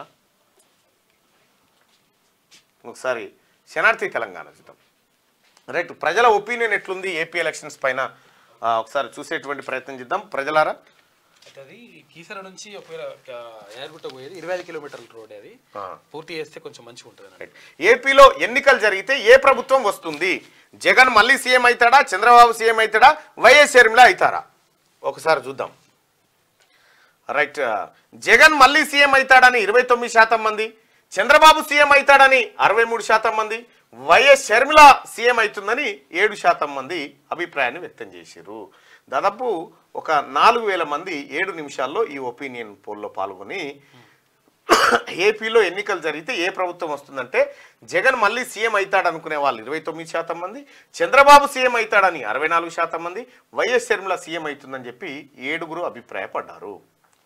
ఒకసారి శనార్థి తెలంగాణ చూద్దాం. రైట్, ప్రజల ఒపీనియన్ ఎట్లుంది ఏపీ ఎలక్షన్స్ పైన ఒకసారి చూసేటువంటి ప్రయత్నం చేద్దాం ప్రజలారా. అది కీసర నుంచి ఒకవేళ యాదగిరిగుట్ట పోయేది ఇరవై ఐదు కిలోమీటర్ల రోడ్, అది పూర్తి చేస్తే కొంచెం మంచిగా ఉంటుంది. ఏపీలో ఎన్నికలు జరిగితే ఏ ప్రభుత్వం వస్తుంది? జగన్ మళ్ళీ సీఎం అవుతాడా, చంద్రబాబు సీఎం అవుతాడా, వైఎస్ షర్మిల అవుతారా? ఒకసారి చూద్దాం. రైట్, జగన్ మళ్ళీ సీఎం అవుతాడని ఇరవై తొమ్మిది శాతం మంది, చంద్రబాబు సీఎం అవుతాడని అరవై మూడు శాతం మంది, వైఎస్ షర్మిల సీఎం అవుతుందని ఏడు శాతం మంది అభిప్రాయాన్ని వ్యక్తం చేశారు. దాదాపు ఒక నాలుగు వేల మంది ఏడు నిమిషాల్లో ఈ ఒపీనియన్ పోల్లో పాల్గొని ఏపీలో ఎన్నికలు జరిగితే ఏ ప్రభుత్వం వస్తుందంటే జగన్ మళ్ళీ సీఎం అవుతాడు అనుకునే వాళ్ళు ఇరవై తొమ్మిది శాతం మంది, చంద్రబాబు సీఎం అవుతాడని అరవై నాలుగు శాతం మంది, వైఎస్ షర్మిల సీఎం అవుతుందని చెప్పి ఏడుగురు అభిప్రాయపడ్డారు.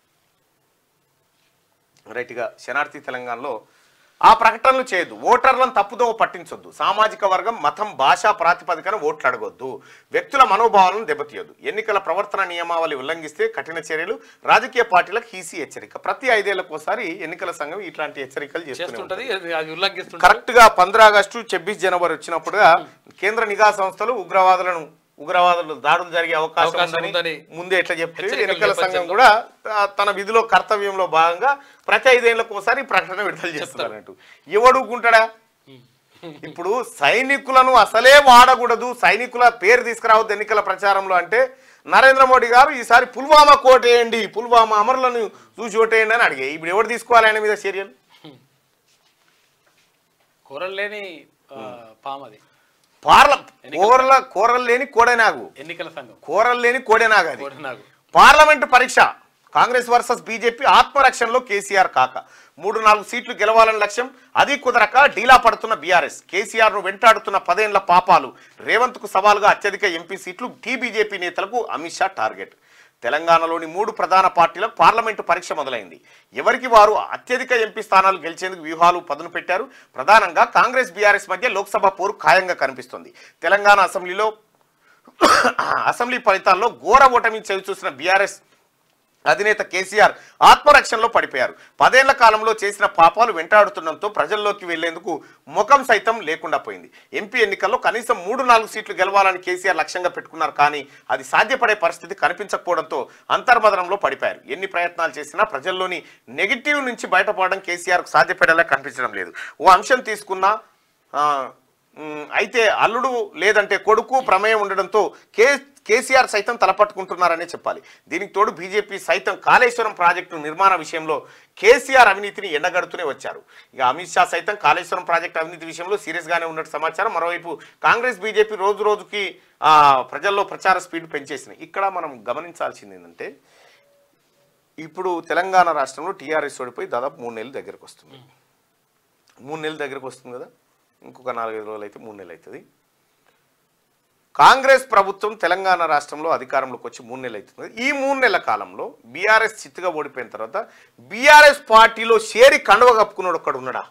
రైట్గా శనార్థి తెలంగాణలో ఆ ప్రకటనలు చేయొద్దు, ఓటర్లను తప్పుదోవ పట్టించొద్దు, సామాజిక వర్గం, మతం, భాషా ప్రాతిపదికన ఓట్లు అడగొద్దు, వ్యక్తుల మనోభావాలను దెబ్బతీయొద్దు, ఎన్నికల ప్రవర్తన నియమావళి ఉల్లంఘిస్తే కఠిన చర్యలు, రాజకీయ పార్టీలకు హీసీ హెచ్చరిక. ప్రతి ఐదేళ్లకు ఒకసారి ఎన్నికల సంఘం ఇట్లాంటి హెచ్చరికలు చేస్తుంటది. కరెక్ట్ గా పంద్రా ఆగస్టు ఛబ్బీస్ జనవరి వచ్చినప్పుడుగా కేంద్ర నిఘా సంస్థలు ఉగ్రవాదులను ఉగ్రవాదులు దాడులు జరిగే అవకాశం ఉందని ముందే ఎట్లా చెప్తే ఎన్నికల సంఘం కూడా తన విధిలో కర్తవ్యంలో భాగంగా ప్రతి ఐదేళ్లకు ఒకసారి ప్రకటన విడుదల చేస్తున్నట్టు. ఎవడుకుంటాడా? ఇప్పుడు సైనికులను అసలే వాడకూడదు, సైనికుల పేరు తీసుకురావద్దు ఎన్నికల ప్రచారంలో అంటే నరేంద్ర మోడీ గారు ఈసారి పుల్వామా కోటేయండి, పుల్వామా అమరులను చూసి ఓటేయండి అని అడిగాయి. ఇప్పుడు ఎవరు తీసుకోవాలి ఆయన మీద చర్యలు? కూరలేని పామది పార్ల కూరల కూరలు లేని కోడెనాగు, ఎన్నికల సంఘం కూరలు లేని కోడెనాగు. అది పార్లమెంటు పరీక్ష కాంగ్రెస్ వర్సెస్ బీజేపీ, ఆత్మరక్షణలో కేసీఆర్ కాక మూడు నాలుగు సీట్లు గెలవాలని లక్ష్యం, అది కుదరక డీలా పడుతున్న బీఆర్ఎస్, కేసీఆర్ ను వెంటాడుతున్న పదేళ్ల పాపాలు, రేవంత్ కు సవాలుగా అత్యధిక ఎంపీ సీట్లు, టీ బీజేపీ నేతలకు అమిత్ షా టార్గెట్. తెలంగాణలోని మూడు ప్రధాన పార్టీలకు పార్లమెంటు పరీక్ష మొదలైంది. ఎవరికి వారు అత్యధిక ఎంపీ స్థానాలు గెలిచేందుకు వ్యూహాలు పదును పెట్టారు. ప్రధానంగా కాంగ్రెస్ బీఆర్ఎస్ మధ్య లోక్సభ పోరు ఖాయంగా కనిపిస్తుంది. తెలంగాణ అసెంబ్లీలో అసెంబ్లీ ఫలితాల్లో ఘోర ఓటమి చవిచూసిన బీఆర్ఎస్ అధినేత కేసీఆర్ ఆత్మరక్షణలో పడిపోయారు. పదేళ్ల కాలంలో చేసిన పాపాలు వెంటాడుతుండటంతో ప్రజల్లోకి వెళ్లేందుకు ముఖం సైతం లేకుండా పోయింది. ఎంపీ ఎన్నికల్లో కనీసం మూడు నాలుగు సీట్లు గెలవాలని కేసీఆర్ లక్ష్యంగా పెట్టుకున్నారు. కానీ అది సాధ్యపడే పరిస్థితి కనిపించకపోవడంతో అంతర్మదనంలో పడిపోయారు. ఎన్ని ప్రయత్నాలు చేసినా ప్రజల్లోని నెగిటివ్ నుంచి బయటపడడం కేసీఆర్కు సాధ్యపడేలా కనిపించడం లేదు. ఓ అంశం తీసుకున్నా అయితే అల్లుడు లేదంటే కొడుకు ప్రమేయం ఉండడంతో కే కేసీఆర్ సైతం తలపట్టుకుంటున్నారనే చెప్పాలి. దీనికి తోడు బీజేపీ సైతం కాళేశ్వరం ప్రాజెక్టు నిర్మాణ విషయంలో కేసీఆర్ అవినీతిని ఎండగడుతూనే వచ్చారు. ఇక అమిత్ షా సైతం కాళేశ్వరం ప్రాజెక్టు అవినీతి విషయంలో సీరియస్గానే ఉన్నట్టు సమాచారం. మరోవైపు కాంగ్రెస్ బీజేపీ రోజు రోజుకి ప్రజల్లో ప్రచార స్పీడ్ పెంచేసినాయి. ఇక్కడ మనం గమనించాల్సింది ఏంటంటే ఇప్పుడు తెలంగాణ రాష్ట్రంలో టీఆర్ఎస్ ఓడిపోయి దాదాపు మూడు నెలలు దగ్గరకు వస్తుంది. మూడు నెలలు దగ్గరకు వస్తుంది కదా, ఇంకొక నాలుగైదు రోజులు అయితే మూడు నెలలు అవుతుంది. కాంగ్రెస్ ప్రభుత్వం తెలంగాణ రాష్ట్రంలో అధికారంలోకి వచ్చి మూడు నెలలు అవుతుంది. ఈ మూడు నెలల కాలంలో బీఆర్ఎస్ చిత్తుగా ఓడిపోయిన తర్వాత బీఆర్ఎస్ పార్టీలో షేరి కండువ కప్పుకున్నాడు ఒక్కడు ఉన్నాడా?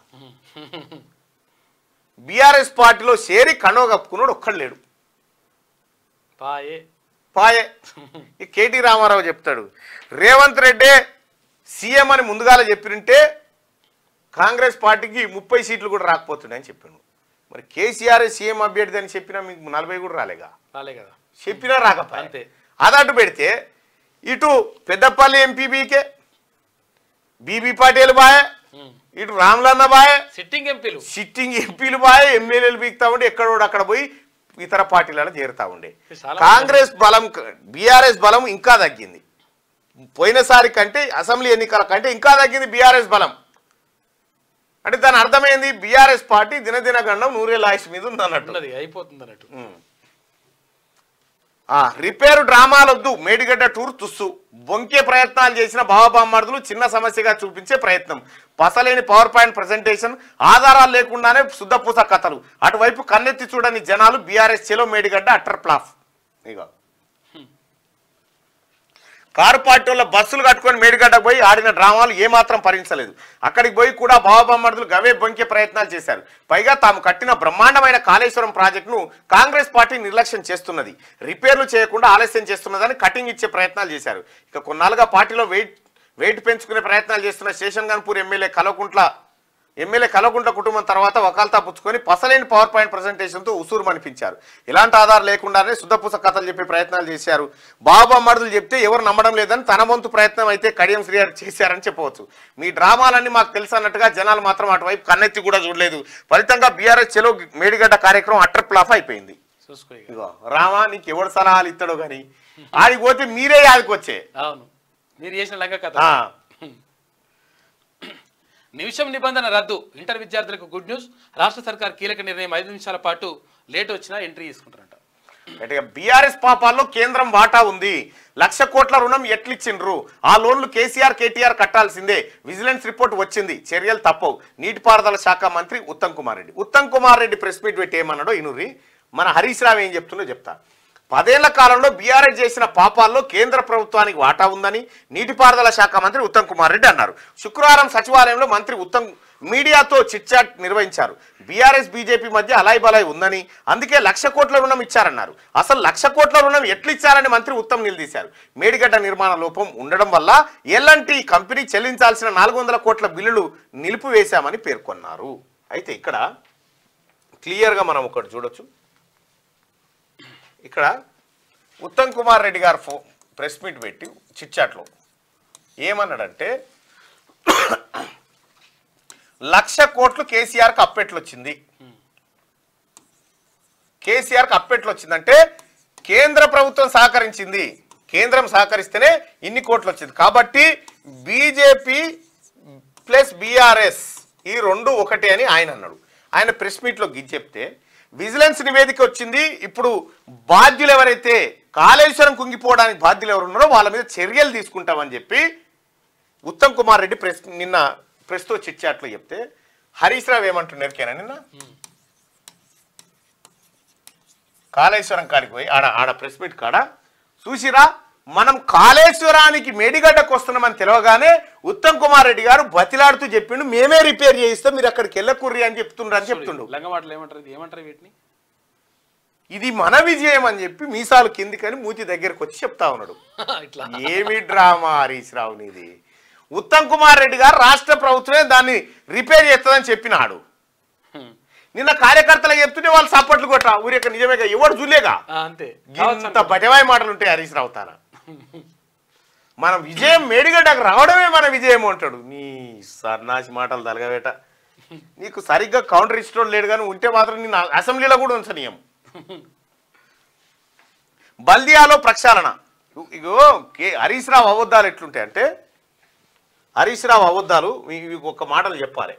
బీఆర్ఎస్ పార్టీలో షేరి కండువ కప్పుకున్నాడు ఒక్కడు లేడు. పాయే పాయే ఈ కేటీ రామారావు చెప్తాడు, రేవంత్ రెడ్డి సీఎం అని ముందుగాల చెప్పినంటే కాంగ్రెస్ పార్టీకి ముప్పై సీట్లు కూడా రాకపోతున్నాయని చెప్పాను. మరి కేసీఆర్ సీఎం అభ్యర్థి అని చెప్పినా మీకు నలభై కూడా రాలేగా, రాలే కదా, చెప్పినా రాకపోతే అదట్టు పెడితే ఇటు పెద్దపల్లి ఎంపీబీకే బీబీ పాటిల్ బాయ్, ఇటు రామ్లన్న బాయ్, సిట్టింగ్ ఎంపీలు సిట్టింగ్ ఎంపీలు బాయ్, ఎమ్మెల్యేలు బీక్తా ఉండే ఎక్కడోడు అక్కడ పోయి ఇతర పార్టీలలో చేరుతా ఉండే. కాంగ్రెస్ బలం బీఆర్ఎస్ బలం ఇంకా తగ్గింది. పోయినసారి కంటే అసెంబ్లీ ఎన్నికల కంటే ఇంకా తగ్గింది బీఆర్ఎస్ బలం. అంటే దాని అర్థమైంది బీఆర్ఎస్ పార్టీ దినదిన గండం నూరేళ్ళ ఆయుష్ మీద ఉంది అన్నట్టు, అయిపోతుంది అన్నట్టు. రిపేరు డ్రామాలొద్దు, మేడిగడ్డ టూర్ తుస్సు, బొంకే ప్రయత్నాలు చేసిన భావబామ్మర్దులు చిన్న సమస్యగా చూపించే ప్రయత్నం, పసలేని పవర్ పాయింట్ ప్రజెంటేషన్, ఆధారాలు లేకుండానే శుద్ధపూస కథలు, అటువైపు కన్నెత్తి చూడని జనాలు, బీఆర్ఎస్ చెలో మేడిగడ్డ అట్టర్ ప్లాఫ్. ఇక కారు పార్టీ వల్ల బస్సులు కట్టుకొని మేడిగడ్డకు పోయి ఆడిన డ్రామాలు ఏమాత్రం భరించలేదు. అక్కడికి పోయి కూడా భావబామ్మర్దులు గవే బొంకే ప్రయత్నాలు చేశారు. పైగా తాము కట్టిన బ్రహ్మాండమైన కాళేశ్వరం ప్రాజెక్టును కాంగ్రెస్ పార్టీ నిర్లక్ష్యం చేస్తున్నది, రిపేర్లు చేయకుండా ఆలస్యం చేస్తున్నదని కటింగ్ ఇచ్చే ప్రయత్నాలు చేశారు. ఇక కొన్నాళ్ళుగా పార్టీలో వెయిట్ వెయిట్ పెంచుకునే ప్రయత్నాలు చేస్తున్న శేషన్ గన్పూర్ ఎమ్మెల్యే కల్వకుంట్ల ఎమ్మెల్యే కల్వకుంట్ల కుటుంబం తర్వాత వకాల్తా పుచ్చుకొని పసలేని పవర్ పాయింట్ ప్రజెంటేషన్తో ఉసూరు అనిపించారు. ఎలాంటి ఆధారం లేకుండానే శుద్ధపూస కథలు చెప్పే ప్రయత్నాలు చేశారు. బాబామడుదులు చెప్తే ఎవరు నమ్మడం లేదని తన వంతు ప్రయత్నం అయితే కడియం శ్రీగారు చేశారని చెప్పవచ్చు. మీ డ్రామాలన్నీ మాకు తెలుసు అన్నట్టుగా జనాలు మాత్రం అటువైపు కన్నెత్తి కూడా చూడలేదు. ఫలితంగా బీఆర్ఎస్ చెలో మేడిగడ్డ కార్యక్రమం అట్టర్ ఫ్లాప్ అయిపోయింది. ఇగో రామా నీకు ఎవడు సలహాలు ఇస్తాడో కానీ ఆడికి పోతే మీరే ఆడికి వచ్చే అవును మీరు చేసిన లంగ కథ. నిమిషం నిబంధన రద్దు, ఇంటర్ విద్యార్థులకు గుడ్ న్యూస్. రాష్ట్ర సర్కార్ కీలక నిర్ణయం, ఐదు నిమిషాల పాటు లేట్ వచ్చినా ఎంట్రీ తీసుకుంటారంట. బీఆర్ఎస్ పాపాల్లో కేంద్రం వాటా ఉంది. లక్ష కోట్ల రుణం ఎట్లిచ్చిండ్రు, ఆ లోన్లు కేసీఆర్ కేటీఆర్ కట్టాల్సిందే. విజిలెన్స్ రిపోర్ట్ వచ్చింది, చర్యలు తప్పవు. నీటిపారుదల శాఖ మంత్రి ఉత్తమ్ కుమార్ రెడ్డి ఉత్తమ్ కుమార్ రెడ్డి ప్రెస్ మీట్ పెట్టి ఏమన్నాడో ఇనుర్రి. మన హరీష్ రావు ఏం చెప్తుందో చెప్తా. పదేళ్ల కాలంలో బీఆర్ఎస్ చేసిన పాపాల్లో కేంద్ర ప్రభుత్వానికి వాటా ఉందని నీటిపారుదల శాఖ మంత్రి ఉత్తమ్ కుమార్ రెడ్డి అన్నారు. శుక్రవారం సచివాలయంలో మంత్రి ఉత్తమ్ మీడియాతో చిట్చాట్ నిర్వహించారు. బీఆర్ఎస్ బీజేపీ మధ్య అలాయ్ బలాయ్ ఉందని, అందుకే లక్ష కోట్ల రుణం ఇచ్చారన్నారు. అసలు లక్ష కోట్ల రుణం ఎట్లిచ్చారని మంత్రి ఉత్తమ్ నిలదీశారు. మేడిగడ్డ నిర్మాణ లోపం ఉండడం వల్ల ఎల్ఎన్టీ కంపెనీ చెల్లించాల్సిన నాలుగు వందల కోట్ల బిల్లులు నిలిపివేశామని పేర్కొన్నారు. అయితే ఇక్కడ క్లియర్గా మనం ఒకటి చూడొచ్చు. ఇక్కడ ఉత్తమ్ కుమార్ రెడ్డి గారు ఫో ప్రెస్ మీట్ పెట్టి చిట్చాట్లో ఏమన్నాడంటే లక్ష కోట్లు కేసీఆర్కి అప్పెట్లు వచ్చింది. కేసీఆర్కి అప్పెట్లు వచ్చిందంటే కేంద్ర ప్రభుత్వం సహకరించింది, కేంద్రం సహకరిస్తేనే ఇన్ని కోట్లు వచ్చింది. కాబట్టి బీజేపీ ప్లస్ బీఆర్ఎస్ ఈ రెండు ఒకటే అని ఆయన అన్నాడు. ఆయన ప్రెస్ మీట్లో గిది చెప్తే విజిలెన్స్ నివేదిక వచ్చింది. ఇప్పుడు బాధ్యులు ఎవరైతే కాళేశ్వరం కుంగిపోవడానికి బాధ్యులు ఎవరు ఉన్నారో వాళ్ళ మీద చర్యలు తీసుకుంటామని చెప్పి ఉత్తమ్ కుమార్ రెడ్డి ప్రెస్ నిన్న ప్రెస్తో చిట్చాట్లో చెప్తే హరీష్ రావు ఏమంటున్నారు కేనా నిన్న కాళేశ్వరం కాడికి పోయి ఆడ ఆడ ప్రెస్ మీట్ కాడ చూసిరా మనం కాళేశ్వరానికి మేడిగడ్డకు వస్తున్నామని తెలియగానే ఉత్తమ్ కుమార్ రెడ్డి గారు బతిలాడుతూ చెప్పిండు మేమే రిపేర్ చేయిస్తాం మీరు అక్కడికి వెళ్ళకుర్రి అని చెప్తుండ్రు అని చెప్తుండు. ఇది మన విజయం అని చెప్పి మీసాలు కిందికని మూతి దగ్గరకు వచ్చి చెప్తా ఉన్నాడు. ఏమి డ్రామా హరీష్ రావు నీది. ఉత్తమ్ కుమార్ రెడ్డి గారు రాష్ట్ర ప్రభుత్వమే దాన్ని రిపేర్ చేస్తుందని చెప్పినాడు. నిన్న కార్యకర్తలు చెప్తుంటే వాళ్ళు సపోర్ట్లు కొట్టా ఊరిక నిజమేగా ఎవరు చూలేగా అంతే ఇంత బటవాయి మాటలు ఉంటాయి హరీష్ రావు తాన. మన విజయం మేడిగడ్డకు రావడమే మన విజయం అంటాడు. నీ సన్నాసి మాటలు తలగవేట. నీకు సరిగ్గా కౌంటర్ ఇష్టం లేడు కానీ ఉంటే మాత్రం నేను అసెంబ్లీలో కూడా ఉంచనీయం. బల్దియాలో ప్రక్షాళన. ఇగో కే హరీష్ రావు అబద్ధాలు ఎట్లుంటాయి అంటే హరీష్ రావు అబద్ధాలు ఇవి ఒక మాటలు చెప్పాలి.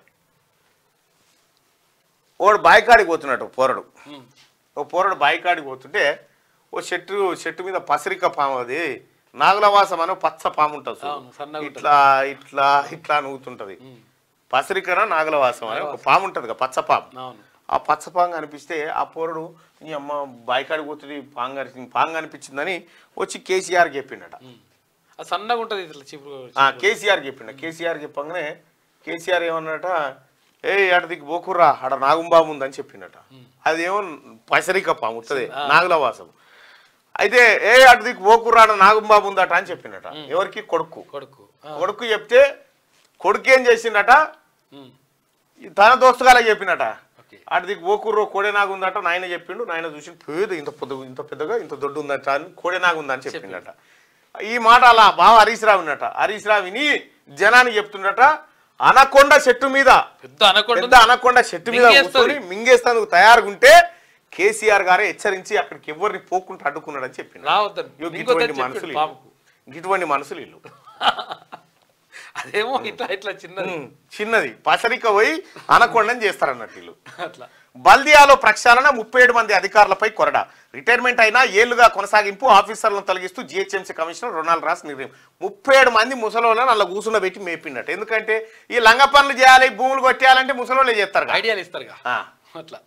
ఓడు బాయికాడికి పోతున్నట్టు పోరడు ఓ పోరడు బాయికాడికి పోతుంటే ఓ చెట్టు చెట్టు మీద పసరిక పాము, అది నాగులవాసం అని పచ్చ పాము ఉంటుంది, ఇట్లా ఇట్లా ఇట్లా నూగుతుంటది. పసరికన నాగులవాసం అని ఒక పాము ఉంటుంది పచ్చ పాము. ఆ పచ్చ పాము కనిపిస్తే ఆ పోరడు నీ అమ్మ బాయికాడికి పోతుంది పాము కనిపి పాము కనిపించిందని వచ్చి కేసీఆర్ చెప్పిండట. సన్నగా ఉంటుంది కేసీఆర్ చెప్పిండ. కేసీఆర్ చెప్పగానే కేసీఆర్ ఏమన్నట ఏ అటదికి పోకుర్రా ఆడ నాగుంబాబు ఉందని చెప్పిండట. అదేమో పసరిక పాము ఉంటుంది నాగులవాసం. అయితే ఏ అటుదికి పోకుర్రా ఆడ నాగుంబాబు ఉందట అని చెప్పిండట. ఎవరికి కొడుకు కొడుకు కొడుకు చెప్తే కొడుకు ఏం చేసిండట తన దోస్తుగాలకు చెప్పినట అటుదికి పోకుర్రో కోడెనాగు ఉందట. నాయన చెప్పిండు. నాయన చూసి పేద ఇంత పొద్దు ఇంత పెద్దగా ఇంత దొడ్డు ఉందట అని కోడెనాగు ఉందని చెప్పిండట. ఈ మాట అలా బాగా హరీష్ రావు ఉన్నట. హరీష్ రావు విని జనానికి చెప్తుండట అనకొండ చెట్టు మీద పెద్ద అనకొండ చెట్టు మీద కూర్చొని మింగేస్తాను తయారుగుంటే కేసీఆర్ గారే హెచ్చరించి అక్కడికి ఎవరిని పోకుండా అడ్డుకున్నాడని చెప్పిండు. ఇటువంటి మనుషులు ఇటువంటి మనుషులు ఇల్లు అదేమో ఇట్లా ఇట్లా చిన్నది చిన్నది పసరిక పోయి అనకొండని చేస్తారన్నట్టు వీళ్ళు. బల్దియాలో ప్రక్షాళన, ముప్పై ఏడు మంది అధికారులపై కొరడా. రిటైర్మెంట్ అయినా ఏళ్లుగా కొనసాగింపు, ఆఫీసర్లను తొలగిస్తూ జీహెచ్ఎంసీ కమిషనర్ రొనాల్డ్ రాస్ నిర్ణయం. ముప్పై ఏడు మంది ముసలోళ్ళని అలా కూర్చున్న పెట్టి మేపినట్టు. ఎందుకంటే ఈ లంగ పనులు చేయాలి భూములు కొట్టేయాలంటే ముసలోళ్ళే చేస్తారు, ఐడియాలు ఇస్తారు అట్లా.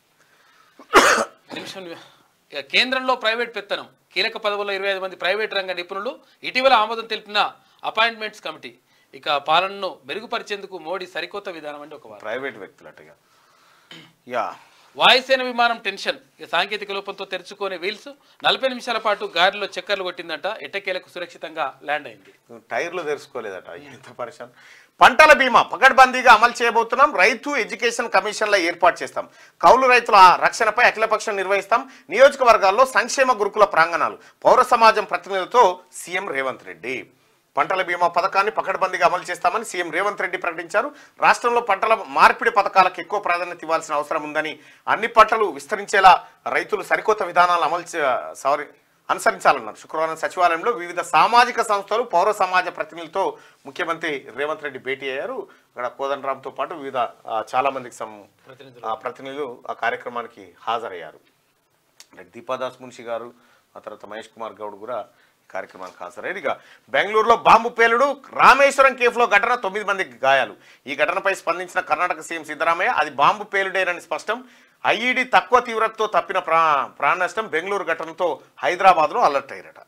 కేంద్రంలో ప్రైవేట్ పెత్తనం, కీలక పదవుల్లో ఇరవై ఐదు మంది ప్రైవేట్ రంగ నిపుణులు. ఇటీవల ఆమోదం తెలిపిన అపాయింట్మెంట్స్ కమిటీ. ఇక పాలనను మెరుగుపరిచేందుకు మోడీ సరికొత్త విధానం అంటే ఒక ప్రైవేట్ వ్యక్తులట్టుగా. యా వాయుసేన విమానం టెన్షన్. ఇక సాంకేతిక లోపంతో తెరుచుకునే వీల్స్ నలభై నిమిషాల పాటు గాలిలో చక్కర్లు కొట్టిందంట. ఎట్టకేలకు సురక్షితంగా ల్యాండ్ అయింది. టైర్లు తెరుచుకోలేదట. ఎంత పరిశాన్. పంటల బీమా పకడ్బందీగా అమలు చేయబోతున్నాం. రైతు ఎడ్యుకేషన్ కమిషన్ల ఏర్పాటు చేస్తాం. కౌలు రైతుల రక్షణపై అఖిలపక్షం నిర్వహిస్తాం. నియోజకవర్గాల్లో సంక్షేమ గురుకుల ప్రాంగణాలు. పౌర సమాజం ప్రతినిధులతో సీఎం రేవంత్ రెడ్డి. పంటల బీమా పథకాన్ని పకడ్బందీగా అమలు చేస్తామని సీఎం రేవంత్ రెడ్డి ప్రకటించారు. రాష్ట్రంలో పంటల మార్పిడి పథకాలకు ఎక్కువ ప్రాధాన్యత ఇవ్వాల్సిన అవసరం ఉందని, అన్ని పంటలు విస్తరించేలా రైతులు సరికొత్త విధానాలు అమలు సారీ అనుసరించాలన్నారు. శుక్రవారం సచివాలయంలో వివిధ సామాజిక సంస్థలు, పౌర సమాజ ప్రతినిధులతో ముఖ్యమంత్రి రేవంత్ రెడ్డి భేటీ అయ్యారు. ఇక్కడ కోదండరాంతో పాటు వివిధ చాలా మందికి ప్రతినిధులు ఆ కార్యక్రమానికి హాజరయ్యారు. దీపాదాస్ మున్షి గారు, ఆ తర్వాత మహేష్ కుమార్ గౌడ్ కూడా కార్యక్రమానికి హాజరయ్యారు. ఇక బెంగళూరులో బాంబు పేలుడు, రామేశ్వరం కేఫ్లో ఘటన, తొమ్మిది మందికి గాయాలు. ఈ ఘటనపై స్పందించిన కర్ణాటక సీఎం సిద్ధరామయ్య అది బాంబు పేలుడేనని స్పష్టం. ఐఈడి తక్కువ తీవ్రతతో తప్పిన ప్రా ప్రాణ నష్టం. బెంగళూరు ఘటనతో హైదరాబాద్లో అలర్ట్ అయ్యారట.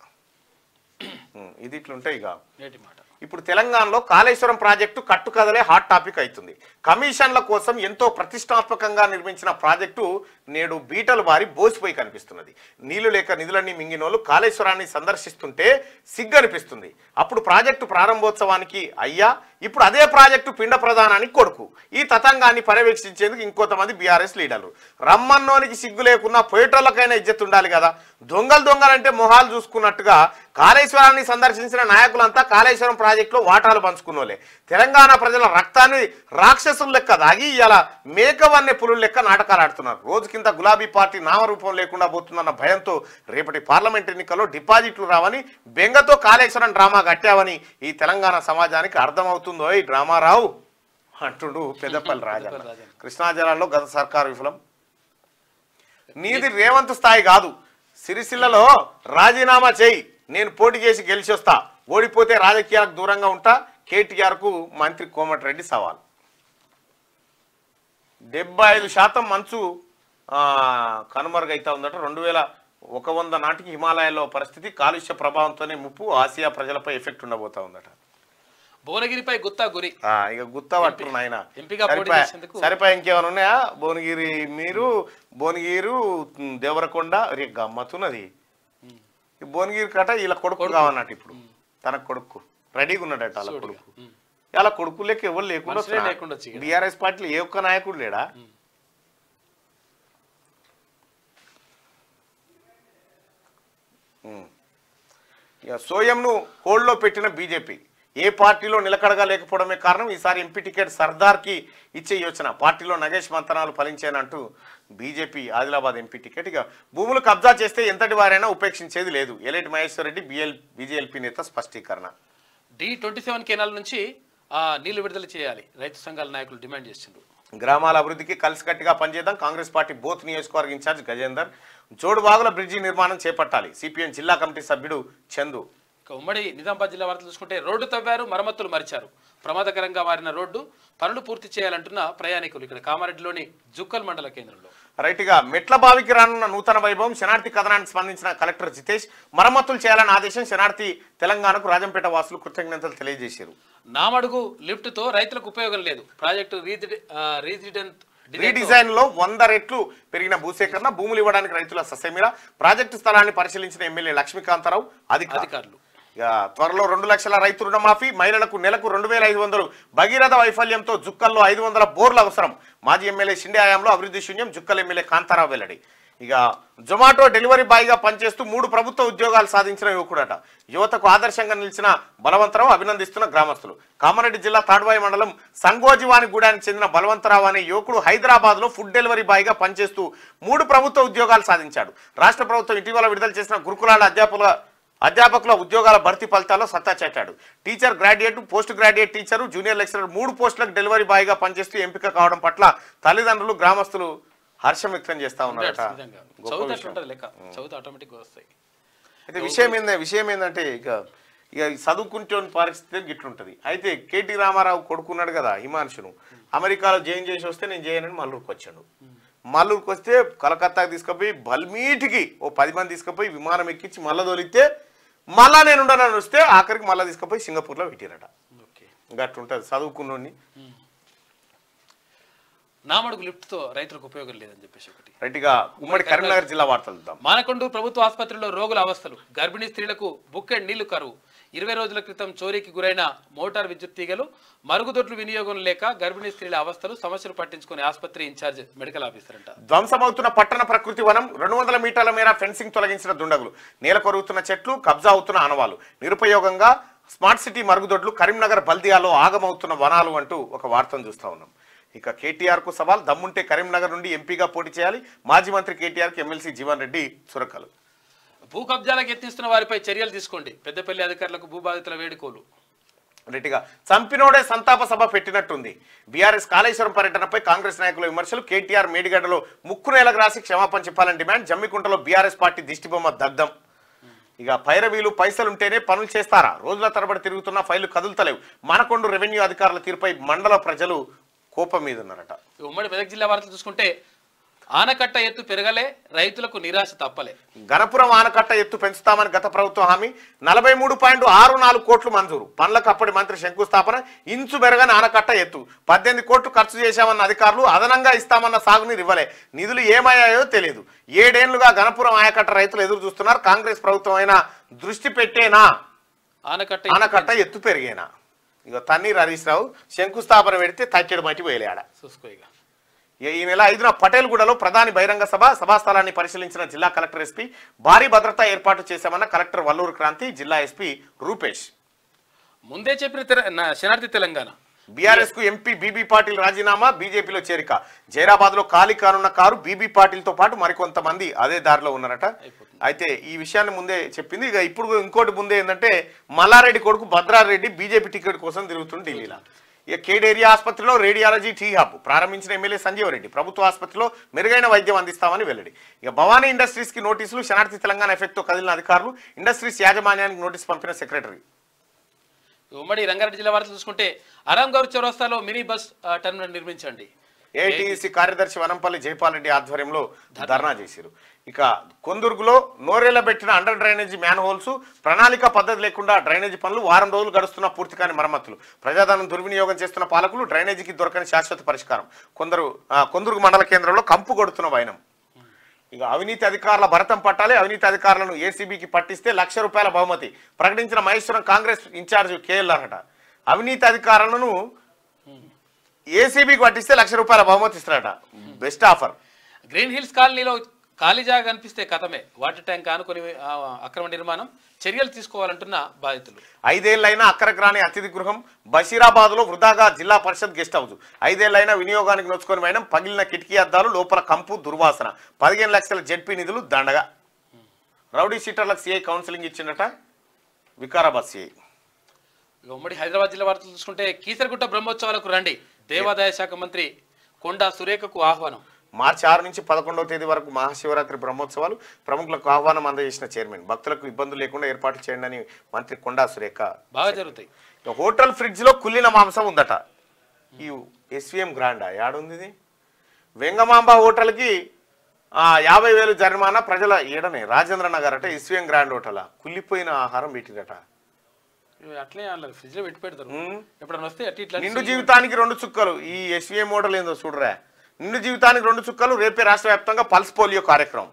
ఇది ఇట్లుంటాయి. ఇక ఇప్పుడు తెలంగాణలో కాళేశ్వరం ప్రాజెక్టు కట్టుకదలే హాట్ టాపిక్ అవుతుంది. కమిషన్ల కోసం ఎంతో ప్రతిష్టాత్మకంగా నిర్మించిన ప్రాజెక్టు నేడు బీటలు బారి బోసిపోయి కనిపిస్తున్నది. నీళ్లు లేక నిధులన్నీ మింగినోళ్ళు కాళేశ్వరాన్ని సందర్శిస్తుంటే సిగ్గనిపిస్తుంది. అప్పుడు ప్రాజెక్టు ప్రారంభోత్సవానికి అయ్యా, ఇప్పుడు అదే ప్రాజెక్టు పిండ ప్రధానానికి కొడుకు. ఈ తతంగాన్ని పర్యవేక్షించేందుకు ఇంకొంతమంది బీఆర్ఎస్ లీడర్లు. రమ్మన్నోనికి సిగ్గు లేకున్నా పోయేటోళ్ళకైనా ఇజ్జత్ ఉండాలి కదా. దొంగలు దొంగలంటే మొహాలు చూసుకున్నట్టుగా కాళేశ్వరాన్ని సందర్శించిన నాయకులంతా కాళేశ్వరం ప్రాజెక్టులో వాటాలు పంచుకున్నోలే. తెలంగాణ ప్రజల రక్తాన్ని రాక్షసుల లెక్క దాగి ఇలా మేకవన్నే పులుల లెక్క నాటకాలు ఆడుతున్నారు. రోజుకింత గులాబీ పార్టీ నామరూపం లేకుండా పోతుందన్న భయంతో రేపటి పార్లమెంట్ ఎన్నికల్లో డిపాజిట్లు రావని, బెంగతో కాళేశ్వరం డ్రామా కట్టావని ఈ తెలంగాణ సమాజానికి అర్థమవుతుందో ఈ డ్రామా రావు అంటుడు పెద్దపల్లి రాజా. కృష్ణా జిల్లాలో గత సర్కారు విఫలం. నీది రేవంత్ స్థాయి కాదు. సిరిసిల్లలో రాజీనామా చేయి, నేను పోటీ చేసి గెలిచి వస్తా, ఓడిపోతే రాజకీయాలకు దూరంగా ఉంటా. కేటీఆర్కు మంత్రి కోమటిరెడ్డి సవాల్. డెబ్బై ఐదు శాతం మంచు కనుమరుగైతా ఉందట. రెండు వేల ఒక వంద నాటికి హిమాలయాల్లో పరిస్థితి కాలుష్య ప్రభావంతోనే ముప్పు. ఆసియా ప్రజలపై ఎఫెక్ట్ ఉండబోతా ఉందట. భువనగిరిపై గుత్తా గురి ఇక గుత్తా పట్టు నాయన సరిపోయి ఇంకేమైనా ఉన్నాయా? భువనగిరి మీరు భువనగిరి దేవరకొండ రే గమ్మతున్నది. భువనగిరి కట ఇలా కొడుకు కావన్నట్టు. ఇప్పుడు తన కొడుకు రెడీగా ఉన్నాడట. అలా కొడుకు అలా కొడుకు లెక్క ఎవరు లేకుండా బీఆర్ఎస్ పార్టీలో ఏ ఒక్క నాయకుడు లేడా? సోయంను హోల్డ్లో పెట్టిన బీజేపీ ఏ పార్టీలో నిలకడగా లేకపోవడమే కారణం. ఈసారి ఎంపీ టికెట్ సర్దార్కి ఇచ్చే యోచన. పార్టీలో నగేష్ మంతనాలు ఫలించానంటూ బీజేపీ ఆదిలాబాద్ ఎంపీ టికెట్. ఇక భూములు కబ్జా చేస్తే ఎంతటి వారైనా ఉపేక్షించేది లేదు. ఎలేటి మహేశ్వర్ రెడ్డి బిఎల్ బీజేఎల్పీ నేత స్పష్టీకరణ. డి ట్వంటీ సెవెన్ కెనాల్ నుంచి నీళ్లు విడుదల చేయాలి రైతు సంఘాల నాయకులు డిమాండ్ చేస్తున్నారు. గ్రామాల అభివృద్ధికి కలిసికట్టుగా పనిచేద్దాం. కాంగ్రెస్ పార్టీ బోత్ నియోజకవర్గ ఇన్ఛార్జ్ గజేందర్. జోడుబాగుల బ్రిడ్జి నిర్మాణం చేపట్టాలి. సిపిఎం జిల్లా కమిటీ సభ్యుడు చందు. ఉమ్మడి నిజామాబాద్ జిల్లా వార్తలు చూసుకుంటే రోడ్డు తవ్వారు, మరమ్మతులు మరిచారు. ప్రమాదకరంగా మారిన రోడ్డు పనులు పూర్తి చేయాలంటున్న ప్రయాణికులు. ఇక్కడ కామారెడ్డిలోని జుక్కల్ మండల కేంద్రంలో రైట్గా మెట్ల బావికి రానున్న నూతన వైభవం. శనార్థి కథనానికి స్పందించిన కలెక్టర్ జితేష్ మరమ్మతులు చేయాలని ఆదేశం. శనార్థి తెలంగాణకు రాజంపేట వాసులు కృతజ్ఞతలు తెలియజేశారు. నామడుగు లిఫ్ట్ తో రైతులకు ఉపయోగం లేదు. ప్రాజెక్టు రీజిడెంట్ రీడిజైన్ లో వంద రెట్లు పెరిగిన భూసేకరణ. భూములు ఇవ్వడానికి రైతుల ససేమిర. ప్రాజెక్టు స్థలాన్ని పరిశీలించిన ఎమ్మెల్యే లక్ష్మీకాంతారావు అధికారులు. త్వరలో రెండు లక్షల రైతు రుణమాఫీ. మహిళలకు నెలకు రెండు వేల ఐదు వందలు. భగీరథ వైఫల్యంతో జుక్కల్లో ఐదు వందల బోర్లు అవసరం. మాజీ ఎమ్మెల్యే షిండే హయాంలో అభివృద్ధి శూన్యం. జుక్కల్ ఎమ్మెల్యే కాంతారావు వెల్లడి. ఇక జొమాటో డెలివరీ బాయ్గా పనిచేస్తూ మూడు ప్రభుత్వ ఉద్యోగాలు సాధించిన యువకుడట. యువతకు ఆదర్శంగా నిలిచిన బలవంతరావు అభినందిస్తున్న గ్రామస్తులు. కామారెడ్డి జిల్లా తాడ్వాయి మండలం సంగోజివాని గూడానికి చెందిన బలవంతరావు అనే యువకుడు హైదరాబాద్ లో ఫుడ్ డెలివరీ బాయ్గా పనిచేస్తూ మూడు ప్రభుత్వ ఉద్యోగాలు సాధించాడు. రాష్ట్ర ప్రభుత్వం ఇటీవల విడుదల చేసిన గురుకులాల అధ్యాపకుల అధ్యాపకుల ఉద్యోగాల భర్తీ ఫలితాల్లో సత్తా చాటాడు. Teacher, graduate, post graduate teacher, junior lecturer మూడు పోస్టులకు డెలివరీ బాయ్గా పనిచేస్తూ ఎంపిక కావడం పట్ల తల్లిదండ్రులు, గ్రామస్తులు హర్షం వ్యక్తం చేస్తా ఉన్నారట. అయితే విషయం ఏంటంటే విషయం ఏంటంటే ఇక ఇక చదువుకుంటే పరిస్థితి గిట్లుంటది. అయితే కేటీ రామారావు కొడుకున్నాడు కదా హిమాంశును, అమెరికాలో జాయిన్ చేసి వస్తే నేను చేయనని మల్లూరుకు వచ్చాడు. మల్లూరుకు వస్తే కలకత్తాకి తీసుకుపోయి బల్మీటికి ఓ పది మంది తీసుకుపోయి విమానం ఎక్కించి మళ్ళా తోలిస్తే మళ్ళా నేను ఉండనని వస్తే ఆఖరికి మళ్ళీ తీసుకుపోయి సింగపూర్లో పెట్టిరట. గట్లుంటది చదువుకున్నోని. నామడుగు లిఫ్ట్ తో రైతులకు ఉపయోగం లేదని చెప్పేసి ఒకటి. రైట్గా ఉమ్మడి కరీంనగర్ జిల్లా వార్తలు. మానకొండ ప్రభుత్వ ఆసుపత్రిలో రోగుల అవస్థలు. గర్భిణీ స్త్రీలకు బుక్కెడ్ నీళ్లు కరువు. ఇరవై రోజుల క్రితం చోరీకి గురైన మోటార్ విద్యుత్ తీగలు, మరుగుదొడ్లు వినియోగం లేక గర్భిణీ స్త్రీల అవస్థలు, సమస్యలు పట్టించుకునే ఆసుపత్రి ఇన్ఛార్జ్ మెడికల్ ఆఫీసర్ అంట. ధ్వంసమవుతున్న పట్టణ ప్రకృతి వనం, రెండు వందల మీటర్ల మేర ఫెన్సింగ్ తొలగించిన దుండగులు, నేల కొరుగుతున్న చెట్లు, కబ్జా అవుతున్న ఆనవాలు, నిరుపయోగంగా స్మార్ట్ సిటీ మరుగుదొడ్లు, కరీంనగర్ బల్దియాలో ఆగమవుతున్న వనాలు అంటూ ఒక వార్తను చూస్తూ ఉన్నాం. ఇక కేటీఆర్ కు సవాల్, దమ్ముంటే కరీంనగర్ నుండి ఎంపీగా పోటీ చేయాలి. మాజీ మంత్రి కేటీఆర్ కి ఎమ్మెల్సీ జీవన్ రెడ్డి సురకలు. భూ కబ్జాలకు యత్నిస్తున్న వారిపై చర్యలు తీసుకోండి, పెద్దపల్లి అధికారులకు భూబాధితుల వేడుకోలు. రెడ్డిగా చంపినోడే సంతాప సభ పెట్టినట్టుంది. బీఆర్ఎస్ కాళేశ్వరం పర్యటనపై కాంగ్రెస్ నాయకుల విమర్శలు. కేటీఆర్ మేడిగడ్డలో ముక్కు నేలకు రాసి క్షమాపణ చెప్పాలని డిమాండ్. జమ్మికుంటలో బీఆర్ఎస్ పార్టీ దిష్టిబొమ్మ దగ్ధం. ఇక పైరవీలు పైసలుంటేనే పనులు చేస్తారా? రోజుల తరబడి తిరుగుతున్న ఫైళ్లు కదులుతలేవు. మనకొండ రెవెన్యూ అధికారుల తీరుపై మండల ప్రజలు కోపం మీద ఉన్నారట. ఉమ్మడి మెదక్ జిల్లా వార్తలు చూసుకుంటే ఆనకట్ట ఎత్తు పెరగలే, రైతులకు నిరాశ తప్పలే. గణపురం ఆనకట్ట ఎత్తు పెంచుతామని గత ప్రభుత్వం హామీ. నలభై మూడు పాయింట్ ఆరు నాలుగు కోట్లు మంజూరు. పనులకు అప్పటి మంత్రి శంకుస్థాపన. ఇంచు మెరగని ఆనకట్ట ఎత్తు. పద్దెనిమిది కోట్లు ఖర్చు చేశామన్న అధికారులు, అదనంగా ఇస్తామన్న సాగునీరు ఇవ్వలే. నిధులు ఏమయ్యాయో తెలియదు. ఏడేళ్లుగా గణపురం ఆయకట్ట రైతులు ఎదురు చూస్తున్నారు. కాంగ్రెస్ ప్రభుత్వం అయినా దృష్టి పెట్టేనా? ఆనకట్ట ఆనకట్ట ఎత్తు పెరిగేనా? ఇక తన్నీర్ హరీష్ రావు శంకుస్థాపన పెడితే తక్కెడు మట్టి పోయలేడ. చూసుకో. ఈ నెల ఐదున పటేల్గూడలో ప్రధాని బహిరంగ సభ. సభాస్థలాన్ని పరిశీలించిన జిల్లా కలెక్టర్ ఎస్పీ. భారీ భద్రతా ఏర్పాటు చేశామన్న కలెక్టర్ వల్లూరు క్రాంతి. జిల్లా ఎస్పీ రూపేష్. ముందే చెప్పిన శనార్థి తెలంగాణ. బీఆర్ఎస్ కు ఎంపీ బీబీ పాటిల్ రాజీనామా. బీజేపీలో చేరిక. జైరాబాద్ లో ఖాళీ కానున్న కారు బీబీ పాటిల్ తో పాటు మరికొంతమంది అదే దారిలో ఉన్నారట. అయితే ఈ విషయాన్ని ముందే చెప్పింది. ఇక ఇప్పుడు ఇంకోటి ముందే ఏంటంటే మల్లారెడ్డి కొడుకు భద్రారెడ్డి బీజేపీ టికెట్ కోసం తిరుగుతుంది ఢిల్లీలో. ఇక కేడ్ ఏరియా ఆసుపత్రిలో రేడియాలజీ టీ హబ్ ప్రారంభించిన ఎమ్మెల్యే సంజీవ్ రెడ్డి. ప్రభుత్వ ఆసుపత్రిలో మెరుగైన వైద్యం అందిస్తామని వెల్లడి. ఇక భవానీ ఇండస్ట్రీస్ కి నోటీసులు. శనార్థి తెలంగాణ ఎఫెక్ట్ తో కదిలిన అధికారులు. ఇండస్ట్రీస్ యాజమాన్యానికి నోటీసు పంపిన సెక్రటరీ. ఉమ్మడి రంగారెడ్డి జిల్లా వార్తలు చూసుకుంటే అరంగౌర్ చౌరస్తాలో మినీ బస్ టెర్మినల్ నిర్మించండి. ఏఐటీసీ కార్యదర్శి వనంపల్లి జైపాల్ రెడ్డి ఆధ్వర్యంలో ధర్నా చేశారు. ఇక కొందుర్గులో నోరేళ్ల పెట్టిన అండర్ డ్రైనేజీ మ్యాన్ హోల్స్, ప్రణాళిక పద్ధతి లేకుండా డ్రైనేజీ పనులు, వారం రోజులు గడుస్తున్న పూర్తి కాని మరమ్మతులు, ప్రజాధనం దుర్వినియోగం చేస్తున్న పాలకులు, డ్రైనేజీకి దొరకని శాశ్వత పరిష్కారం. కొందరు కొందుర్గు మండల కేంద్రంలో కంపు కొడుతున్న వైనం. ఇక అవినీతి అధికారుల భరతం పట్టాలి. అవినీతి అధికారులను ఏసీబీకి పట్టిస్తే లక్ష రూపాయల బహుమతి ప్రకటించిన మహేశ్వరం కాంగ్రెస్ ఇన్ఛార్జ్ కేఎల్ఆర్ అట. అవినీతి అధికారులను ఏసీబీకి పట్టిస్తే లక్ష రూపాయల బహుమతి ఇస్తారట. Best offer. గ్రీన్ హిల్స్ కాలనీలో ఖాళీ జాగా కనిపిస్తే కథమే. వాటర్ ట్యాంక్ ఆనుకొని అక్రమ నిర్మాణం, చర్యలు తీసుకోవాలంటున్న బాధితులు. ఐదేళ్లైనా అక్కరగ్రాని అతిథి గృహం. బషీరాబాద్ లో వృధాగా జిల్లా పరిషత్ గెస్ట్ హౌస్. ఐదేళ్లైనా వినియోగానికి నోచుకొని పోయినాం. పగిలిన కిటికీ అద్దాలు, లోపల కంపు, దుర్వాసన. పదిహేను లక్షల జెడ్పీ నిధులు దండగా. రౌడీ షీటర్లకు సిఐ కౌన్సిలింగ్ ఇచ్చిందట వికారాబాద్ సిఐ. ఉమ్మడి హైదరాబాద్ జిల్లా వార్తలు చూసుకుంటే కీసరగుట్ట బ్రహ్మోత్సవాలకు రండి. దేవాదాయ శాఖ మంత్రి కొండా సురేఖకు ఆహ్వానం. మార్చి ఆరు నుంచి పదకొండవ తేదీ వరకు మహాశివరాత్రి బ్రహ్మోత్సవాలు. ప్రముఖులకు ఆహ్వానం అందజేసిన చైర్మన్. భక్తులకు ఇబ్బందులు లేకుండా ఏర్పాటు చేయండి అని మంత్రి కొండా సురేఖ. బాగా జరుగుతాయి. హోటల్ ఫ్రిడ్జ్ లో కుళ్ళిన మాంసం ఉందట. ఈ ఎస్విఎం గ్రాండా యాడుంది ఇది? వెంగమాంబ హోటల్కి యాభై వేలు జరిమానా. ప్రజల ఏడనే రాజేంద్ర నగర్ అట ఎస్విఎం గ్రాండ్ హోటల్ కుళ్ళిపోయిన ఆహారం పెట్టిరట. అట్లే ఫ్రిడ్జ్ లో పెట్టి పెడతారు. ఎప్పుడన్నా వస్తే అట్లా నిండు జీవితానికి రెండు చుక్కలు. ఈ ఎస్విఎం హోటల్ ఏందో చూడరా. నిండు జీవితానికి రెండు చుక్కలు. రేపే రాష్ట్ర వ్యాప్తంగా పల్స్ పోలియో కార్యక్రమం.